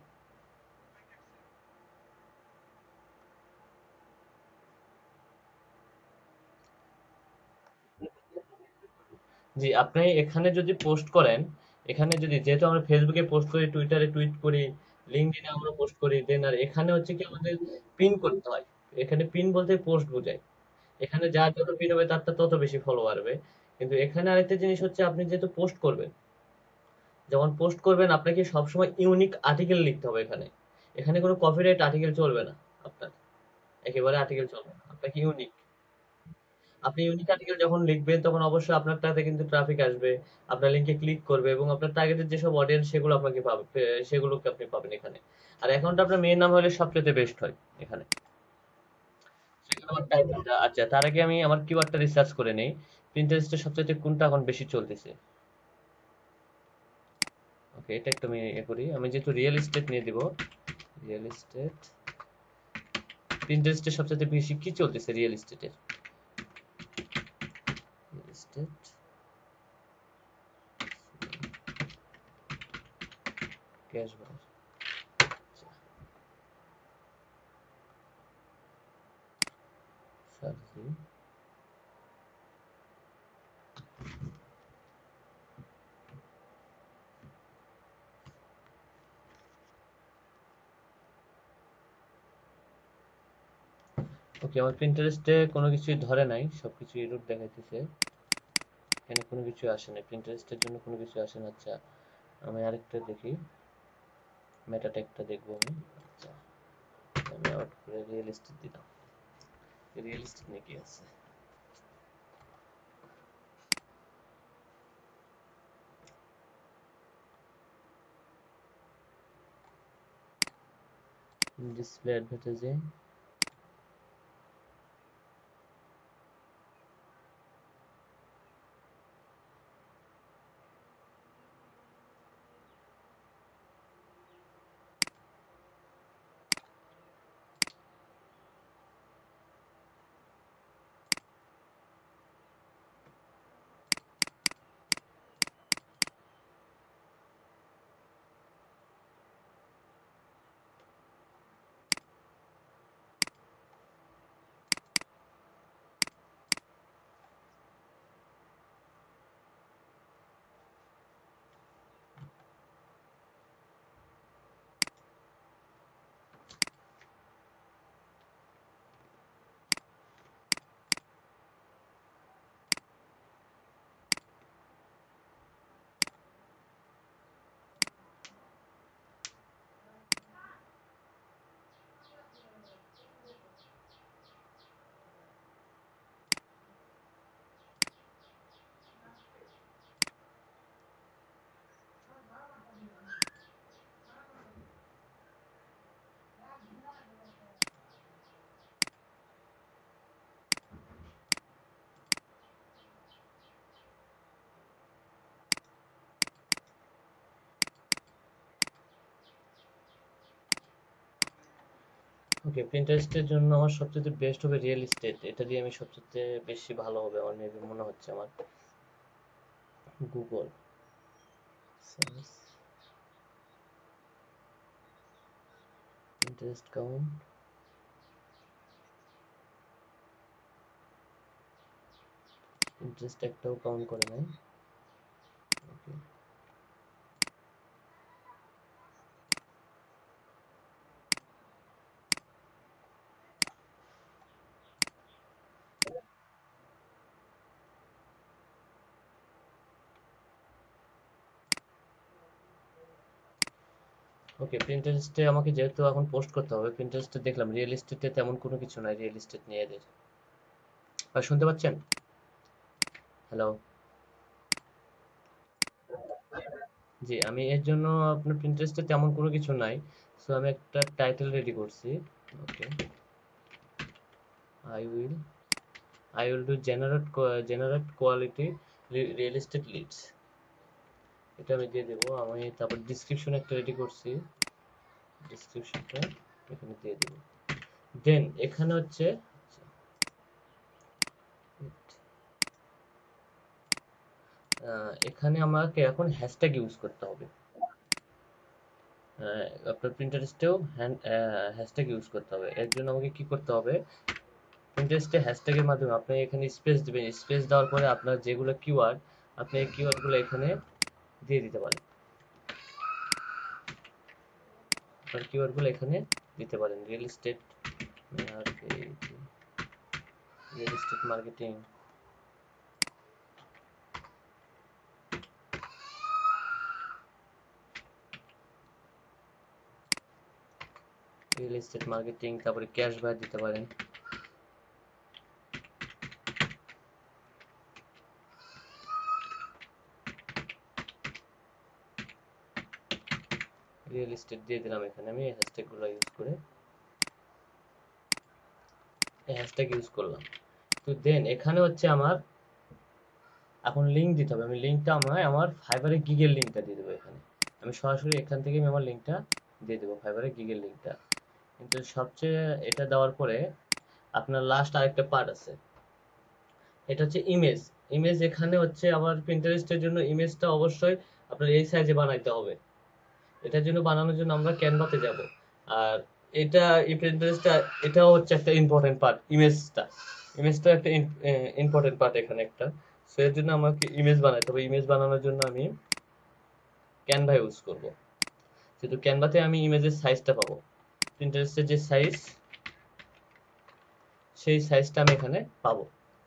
জি, আপনি এখানে যদি পোস্ট করেন, এখানে যদি যেহেতু আমরা ফেসবুকে পোস্ট করি, টুইটারে টুইট করি, লিঙ্কডইনে আমরা পোস্ট করি, দেন আর এখানে হচ্ছে কি আমাদের পিন করতে হয়। এখানে পিন বলতে পোস্ট বোঝায়। এখানে যার যত পিন হবে তার তা তত বেশি ফলো বাড়বে। কিন্তু এখানে আরেকটা জিনিস হচ্ছে আপনি যেহেতু পোস্ট করবেন, যখন পোস্ট করবেন আপনাকে সবসময় ইউনিক আর্টিকেল লিখতে হবে এখানে। এখানে কোনো কপিরাইট আর্টিকেল চলবে না আপনার। একেবারে আর্টিকেল চলবে না। আপনাকে ইউনিক আপনি ইউনিক আর্টিকেল যখন লিখবেন তখন অবশ্যই আপনারটাতে কিন্তু ট্রাফিক আসবে, আপনার লিঙ্কে ক্লিক করবে এবং আপনার টার্গেটেড যেসব অডিয়েন্স সেগুলো আপনাকে পাবে, পে- সেগুলোকে আপনি পাবেন এখানে। আর অ্যাকাউন্ট আপনার মেইন নাম হলে সবচেয়ে বেস্ট হয় এখানে। সেখানে আমার টাইটেলটা, আচ্ছা তার আগে আমি আমার কিওয়ার্ডটা রিসার্চ করে নেই, প্রিন্টারেস্টে সবচেয়ে কোনটা এখন বেশি চলতেছে। ওকে, এটা একটু আমি এ করি, আমি যেহেতু রিয়েল এস্টেট নিয়ে দিব, রিয়েল এস্টেট। প্রিন্টারেস্টে সবচেয়ে বেশি কি চলতেছে রিয়েল এস্টেটের? রিয়েল এস্টেট, ক্যাশ বাজার, সার্চ দিই। ওকে, আমার প্রিন্টারেস্টে কোনো কিছুই ধরে নাই, সবকিছু এরর দেখাইতেছে, এখানে কোনো কিছু আসে না, প্রিন্টারেস্টের জন্য কোনো কিছু আসে না। আচ্ছা, আমি আরেকটা দেখি, মেটা ট্যাগটা দেখবো আমি। আচ্ছা, আমি আউট করে রিয়েল এস্টেট দিলাম, রিয়েল এস্টেট নিয়ে কি আছে? ডিসপ্লে অ্যাডভার্টাইজিং, ওকে, প্রিন্টারেস্টের জন্য আমার সবচেয়ে বেস্ট হবে রিয়েল এস্টেট, এটা দিয়ে আমি সবচেয়ে বেশি ভালো হবে আমার মেবি মনে হচ্ছে আমার। Google search, Pinterest count, Pinterest একটাও কাউন্ট করে নাই। ওকে, ওকে, প্রিন্টারেস্টে আমাকে যেহেতু এখন পোস্ট করতে হবে, প্রিন্টারেস্টে দেখলাম রিয়েল এস্টেটে তেমন কোনো কিছু নাই, রিয়েল এস্টেট নিয়ে এদের। আর শুনতে পাচ্ছেন? হ্যালো? জি, আমি এর জন্য আপনার প্রিন্টারেস্টে তেমন কোনো কিছু নাই। সো আমি একটা টাইটেল রেডি করছি। Okay, I will I will do generate generate quality real estate leads, এটা আমি দিয়ে দেবো। আমি তারপর ডিসক্রিপশন একটা রেডি করছি, ডিসক্রিপশনটা এখানে দিয়ে দেবো। দেন এখানে হচ্ছে, আহ, এখানে আমাকে এখন হ্যাশট্যাগ ইউজ করতে হবে। আহ, আপনার প্রিন্টারেস্টেও হ্যাশট্যাগ ইউজ করতে হবে। এর জন্য আমাকে কি করতে হবে, প্রিন্টারেস্টে হ্যাশট্যাগের মাধ্যমে আপনি এখানে স্পেস দিবেন, স্পেস দেওয়ার পরে আপনার যেগুলো কিওয়ার্ড, আপনি এই কিওয়ার্ডগুলো এখানে দিয়ে দিতে পারেন, আপনার কিওয়ার্ডগুলো এখানে দিতে পারেন। Real estate real estate marketing, real estate marketing, তারপরে ক্যাশ বায়ার দিতে পারেন। রিয়েল এস্টেট দিয়ে দিলাম এখানে আমি এই হ্যাশট্যাগুলো ইউজ করে এই হ্যাশট্যাগ ইউজ করলাম। তো দেন এখানে হচ্ছে আমার এখন লিঙ্ক দিতে হবে। আমি লিঙ্কটা আমার আমার ফাইবারের গিগের লিঙ্কটা দিয়ে দেবো এখানে। আমি সরাসরি এখান থেকে আমি আমার লিঙ্কটা দিয়ে দেবো, ফাইবারের গিগের লিঙ্কটা। কিন্তু সবচেয়ে এটা দেওয়ার পরে আপনার লাস্ট আরেকটা পার্ট আছে, এটা হচ্ছে ইমেজ। ইমেজ এখানে হচ্ছে আমার প্রিন্টারেস্টের জন্য ইমেজটা অবশ্যই আপনার এই সাইজে বানাইতে হবে। এটার জন্য বানানোর জন্য আমরা ক্যানভাতে যাব। আর এটা এই প্রিন্টারেস্টটা এটাও হচ্ছে একটা ইম্পর্টেন্ট পার্ট, ইমেজটা। ইমেজটা একটা ইম্পর্টেন্ট পার্ট এখানে একটা। সো এর জন্য আমাকে ইমেজ বানাইতে হবে। ইমেজ বানানোর জন্য আমি ক্যানভা ইউজ করব। যেহেতু ক্যানভাতে আমি ইমেজের সাইজটা পাবো, প্রিন্টারেস্টের যে সাইজ সেই সাইজটা আমি এখানে পাবো।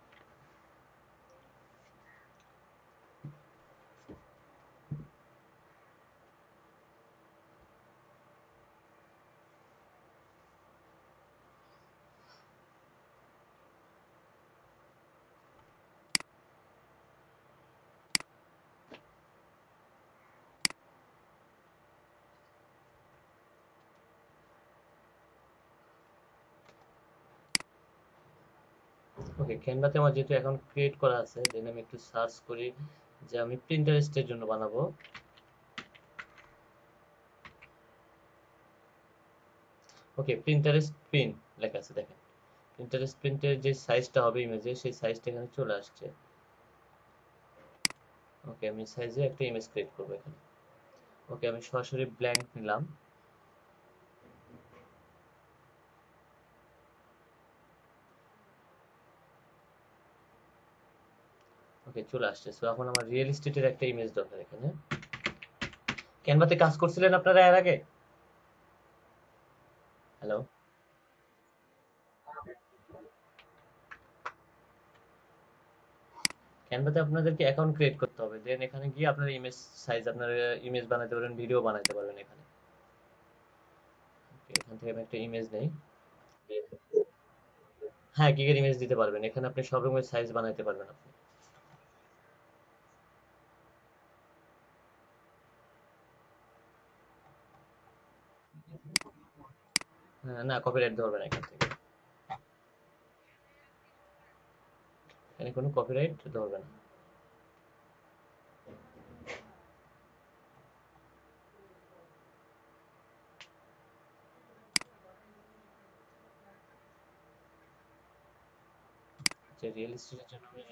ওকে, ক্যানভাতে আমার যেহেতু এখন ক্রিয়েট করা আছে, দেন আমি একটু সার্চ করি যে আমি প্রিন্টারেস্টের জন্য বানাবো। ওকে, প্রিন্টারেস্ট প্রিন্ট লেখা আছে দেখেন। প্রিন্টারেস্ট প্রিন্টের যে সাইজটা হবে ইমেজে, সেই সাইজটা এখানে চলে আসছে। ওকে, আমি সাইজে একটা ইমেজ ক্রিয়েট করবো এখানে। ওকে, আমি সরাসরি ব্ল্যাঙ্ক নিলাম। ওকে, চলে আসছে। সো এখন আমার রিয়েল এস্টেটের একটা ইমেজ দরকার এখানে। ক্যানভাতে কাজ করছিলেন আপনারা এর আগে? হ্যালো? ক্যানভাতে আপনাদেরকে অ্যাকাউন্ট ক্রিয়েট করতে হবে। দেন এখানে গিয়ে আপনার ইমেজ সাইজ, আপনার ইমেজ বানাতে পারবেন, ভিডিও বানাতে পারবেন এখানে। Okay, এখান থেকে আমি একটা ইমেজ নেই। হ্যাঁ, গিগের ইমেজ দিতে পারবেন এখানে। আপনি সব রকমের সাইজ বানাইতে পারবেন আপনি। হ্যাঁ, না, কপিরাইট ধরবে না এখান থেকে। এখানে কোনো কপিরাইট ধরবে না। যে রিয়েল এস্টেটের জন্য আমি,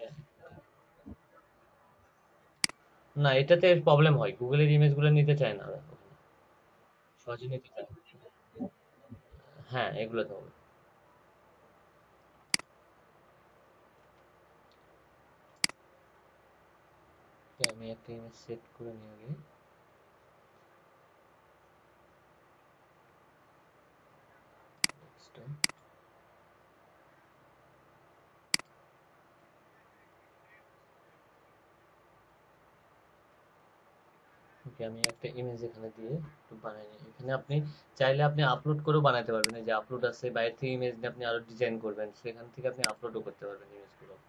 না, এটাতে প্রবলেম হয়, গুগলের ইমেজগুলো নিতে চায় না ওরা ওখানে। সহজে নিতে চায় না। হ্যাঁ, এগুলোতে হবে। তো আমি একটা ইমেজ সেট করে নিই আগে। Next, ওকে, আমি একটা ইমেজ এখানে দিয়ে একটু বানিয়ে নিই। এখানে আপনি চাইলে আপনি আপলোড করেও বানাতে পারবেন। এই যে আপলোড আছে, বাইরে থেকে ইমেজ নিয়ে আপনি আরো ডিজাইন করবেন, সেখান থেকে আপনি আপলোডও করতে পারবেন ইমেজগুলো আপনি।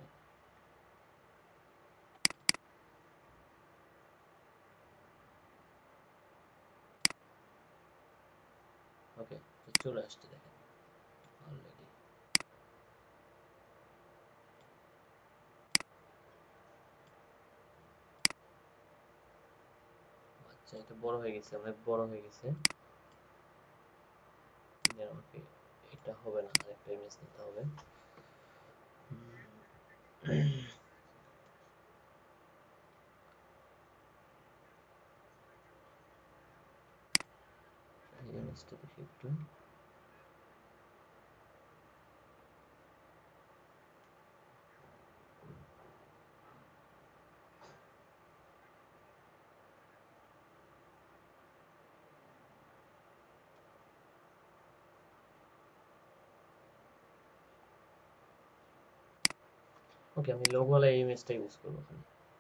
ওকে, তো চলে আসছে দেখেন অলরেডি। আচ্ছা, এটা বড় হয়ে গেছে, অনেক বড় হয়ে গেছে। Then আমাকে এটা হবে না, আরেকটা ইমেজ নিতে হবে। এই ইমেজটা দেখি একটু। ওকে, আমি লোগোওয়ালা এই ইমেজটা ইউজ করবো এখানে।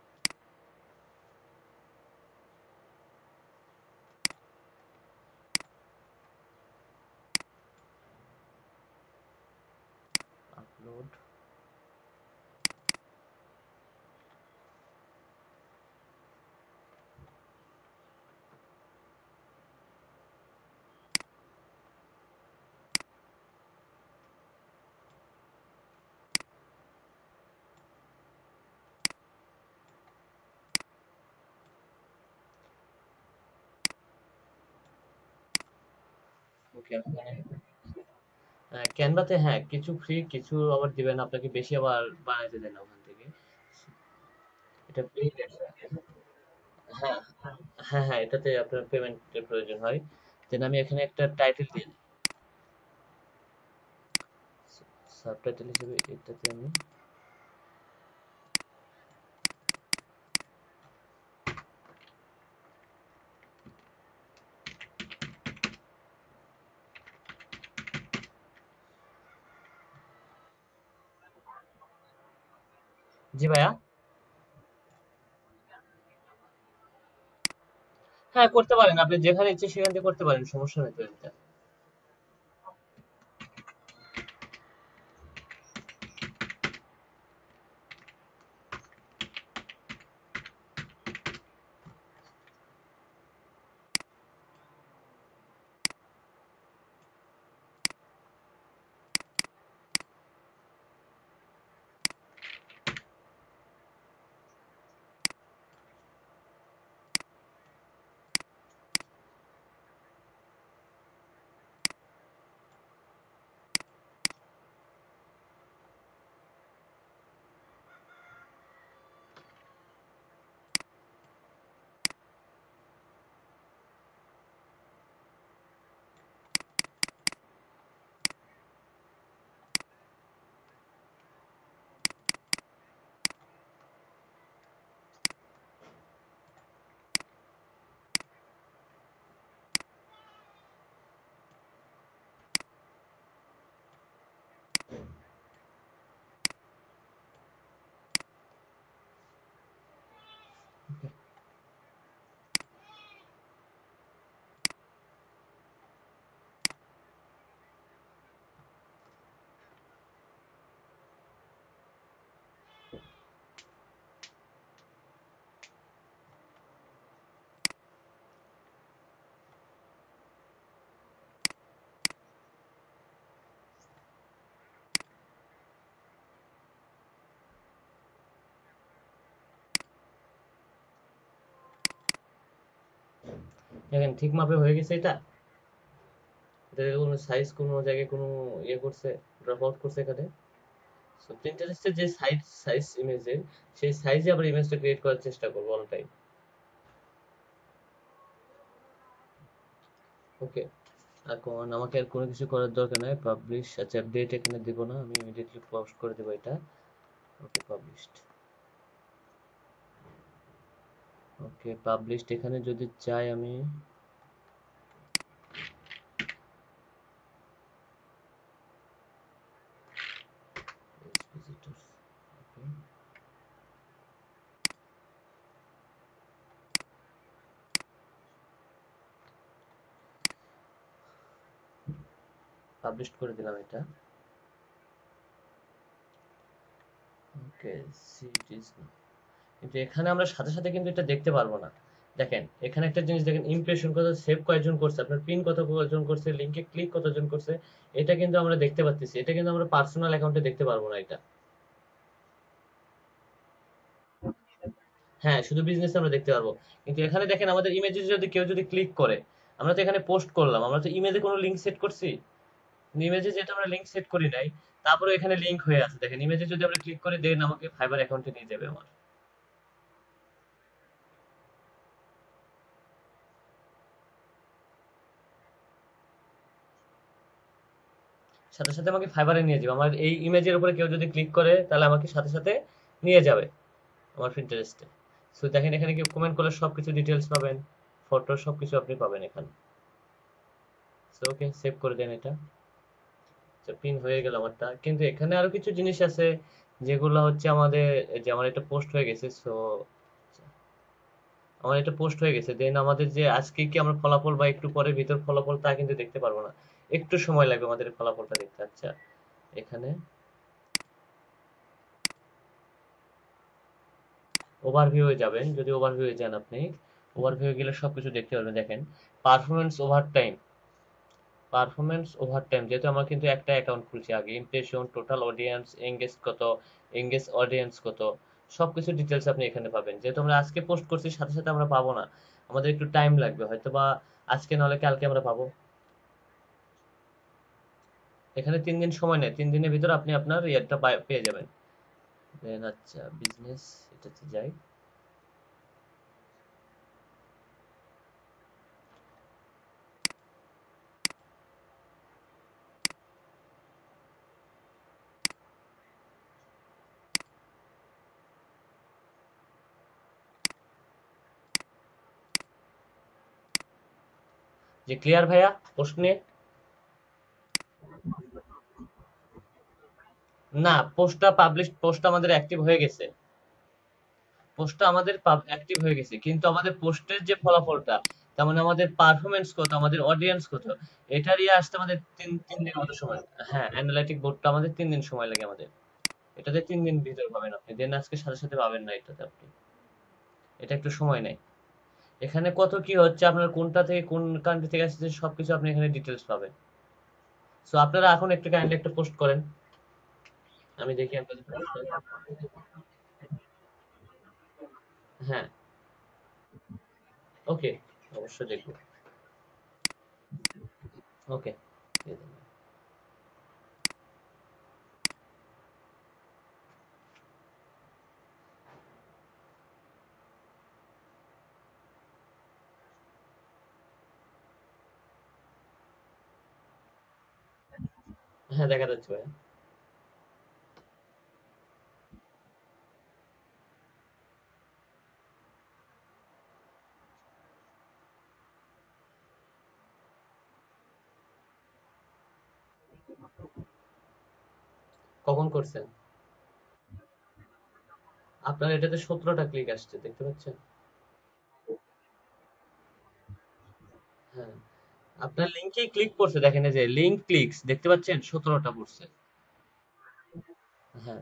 আপলোড। ওকে, ক্যানভাতে হ্যাঁ কিছু ফ্রি, কিছু আবার দিবেন আপনাকে বেশি, আবার বানাইতে দেন না ওখান থেকে। এটা পেইড। হ্যাঁ, হ্যাঁ, হ্যাঁ, এটাতে আপনার পেমেন্টের প্রয়োজন হয়। দেন আমি এখানে একটা টাইটেল দিয়ে দিই। সাবটাইটেল হিসেবে এটাতে আমি, জি ভাইয়া। হ্যাঁ, করতে পারেন, আপনি যেখানে ইচ্ছে সেখান থেকে করতে পারেন, সমস্যা নেই তো এটা। দেখেন ঠিক মাপে হয়ে গেছে এটা। এটা কোনো সাইজ, কোনো জায়গায় কোনো ইয়ে করছে, ড্রপ আউট করছে এখানে। সো প্রিন্টারেস্টের যে সাইজ সাইজ ইমেজের, সেই সাইজে আবার ইমেজটা ক্রিয়েট করার চেষ্টা করবো অল টাইম। ওকে, এখন আমাকে আর কোনো কিছু করার দরকার নাই। পাবলিশ, আচ্ছা ডেট এখানে দিব না, আমি ইমিডিয়েটলি পোস্ট করে দেবো এটা। Okay, published. Okay, published. এখানে যদি চাই আমি, ভিজিটর্স, ওকে, পাবলিশ করে দিলাম এটা। Okay, see it is. কিন্তু এখানে আমরা সাথে সাথে কিন্তু এটা দেখতে পারবো না। দেখেন এখানে একটা জিনিস দেখেন, ইমপ্রেশন কত, সেভ কয়জন করছে, আপনার পিন কত কয়জন করছে, লিঙ্কে ক্লিক কতজন করছে, এটা কিন্তু আমরা দেখতে পাচ্ছি। এটা কিন্তু আমরা পার্সোনাল অ্যাকাউন্টে দেখতে পারবো না এটা। হ্যাঁ, শুধু বিজনেস আমরা দেখতে পারবো। কিন্তু এখানে দেখেন আমাদের ইমেজে যদি কেউ যদি ক্লিক করে, আমরা তো এখানে পোস্ট করলাম, আমরা তো ইমেজে কোনো লিঙ্ক সেট করছি? ইমেজে যেটা আমরা লিঙ্ক সেট করি নাই, তারপরে এখানে লিঙ্ক হয়ে আছে। দেখেন ইমেজে যদি আমরা ক্লিক করে দেন, আমাকে ফাইবার অ্যাকাউন্টে নিয়ে যাবে আমার। সাথে সাথে আমাকে ফাইবারে নিয়ে যাবে। আমার এই ইমেজের উপরে কেউ যদি ক্লিক করে, তাহলে আমাকে সাথে সাথে নিয়ে যাবে আমার পিন্টারেস্টে। সো দেখেন এখানে কেউ কমেন্ট করলে সবকিছু ডিটেলস পাবেন, ফটো সবকিছু আপনি পাবেন এখানে। সো ওকে, সেভ করে দেন এটা। পিন হয়ে গেল আমারটা, কিন্তু এখানে আরো কিছু জিনিস আছে যেগুলো হচ্ছে আমাদের, যে আমার এটা পোস্ট হয়ে গেছে। সো আমার এটা পোস্ট হয়ে গেছে, দেন আমাদের যে আজকে কি আমরা ফলাফল বা একটু পরে ভিতর ফলাফল তা কিন্তু দেখতে পারবো না। একটু সময় লাগবে আমাদের এই ফলাফলটা দেখতে। আচ্ছা, এখানে ওভারভিউ এ যাবেন। যদি ওভারভিউ এ যান আপনি, ওভারভিউ এ গেলে সবকিছু দেখতে পারবেন। দেখেন performance over time, performance over time, যেহেতু আমার কিন্তু একটা অ্যাকাউন্ট খুলছি আগে, ইমপ্রেশন, টোটাল অডিয়েন্স, এঙ্গেজ কত, এঙ্গেজ অডিয়েন্স কত, সবকিছু ডিটেলস আপনি এখানে পাবেন। যেহেতু আমরা আজকে পোস্ট করছি, সাথে সাথে আমরা পাবো না, আমাদের একটু টাইম লাগবে, হয়তো বা আজকে নাহলে কালকে আমরা পাবো। এখানে তিন দিন সময় নেয়, তিন দিনের ভিতর আপনি আপনার ইয়ারটা পেয়ে যাবেন। দেন আচ্ছা বিজনেস এটাতে যাই। যে ক্লিয়ার ভাইয়া পোস্ট নিয়ে? না, পোস্টটা পাবলিশ, পোস্টটা আমাদের অ্যাক্টিভ হয়ে গেছে। পোস্টটা আমাদের অ্যাক্টিভ হয়ে গেছে, কিন্তু আমাদের পোস্টের যে ফলাফলটা, তার মানে আমাদের পারফরমেন্স কত, আমাদের অডিয়েন্স কত, এটার ইয়ে আসতে আমাদের তিন তিন দিন মতো সময়। হ্যাঁ, অ্যানালাইটিক বোর্ডটা আমাদের তিন দিন সময় লাগে আমাদের। এটাতে তিন দিন ভিতরে পাবেন আপনি, দেন আজকে সাথে সাথে পাবেন না এটাতে আপনি। এটা একটু সময় নেয়। এখানে কত কি হচ্ছে, আপনার কোনটা থেকে কোন কান্ট্রি থেকে আসছে সবকিছু আপনি এখানে ডিটেলস পাবেন। সো আপনারা এখন একটু কাইন্ডলি একটা পোস্ট করেন, আমি দেখি আপনাদের post টা। হ্যাঁ, ওকে, অবশ্যই দেখবো। ওকে, দিয়ে দেন। হ্যাঁ, দেখা যাচ্ছে ভাই। কখন করছেন? আপনার এটাতে সতেরোটা ক্লিক আসছে, দেখতে পাচ্ছেন? হ্যাঁ, আপনার লিঙ্কে ক্লিক করছে, দেখেন এই যে লিঙ্ক ক্লিকস দেখতে পাচ্ছেন, সতেরোটা পড়ছে। হ্যাঁ,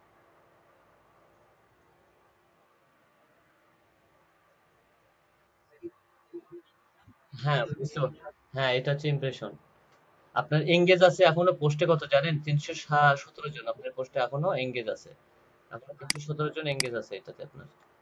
হ্যাঁ, বুঝতে পারছি। হ্যাঁ, এটা হচ্ছে ইমপ্রেশন। আপনার এঙ্গেজ আছে এখনো পোস্টে কত জানেন? তিনশো সতেরো জন আপনার পোস্টে এখনো এঙ্গেজ আছে। এখনো তিনশো সতেরো জন এঙ্গেজ আছে এটাতে আপনার।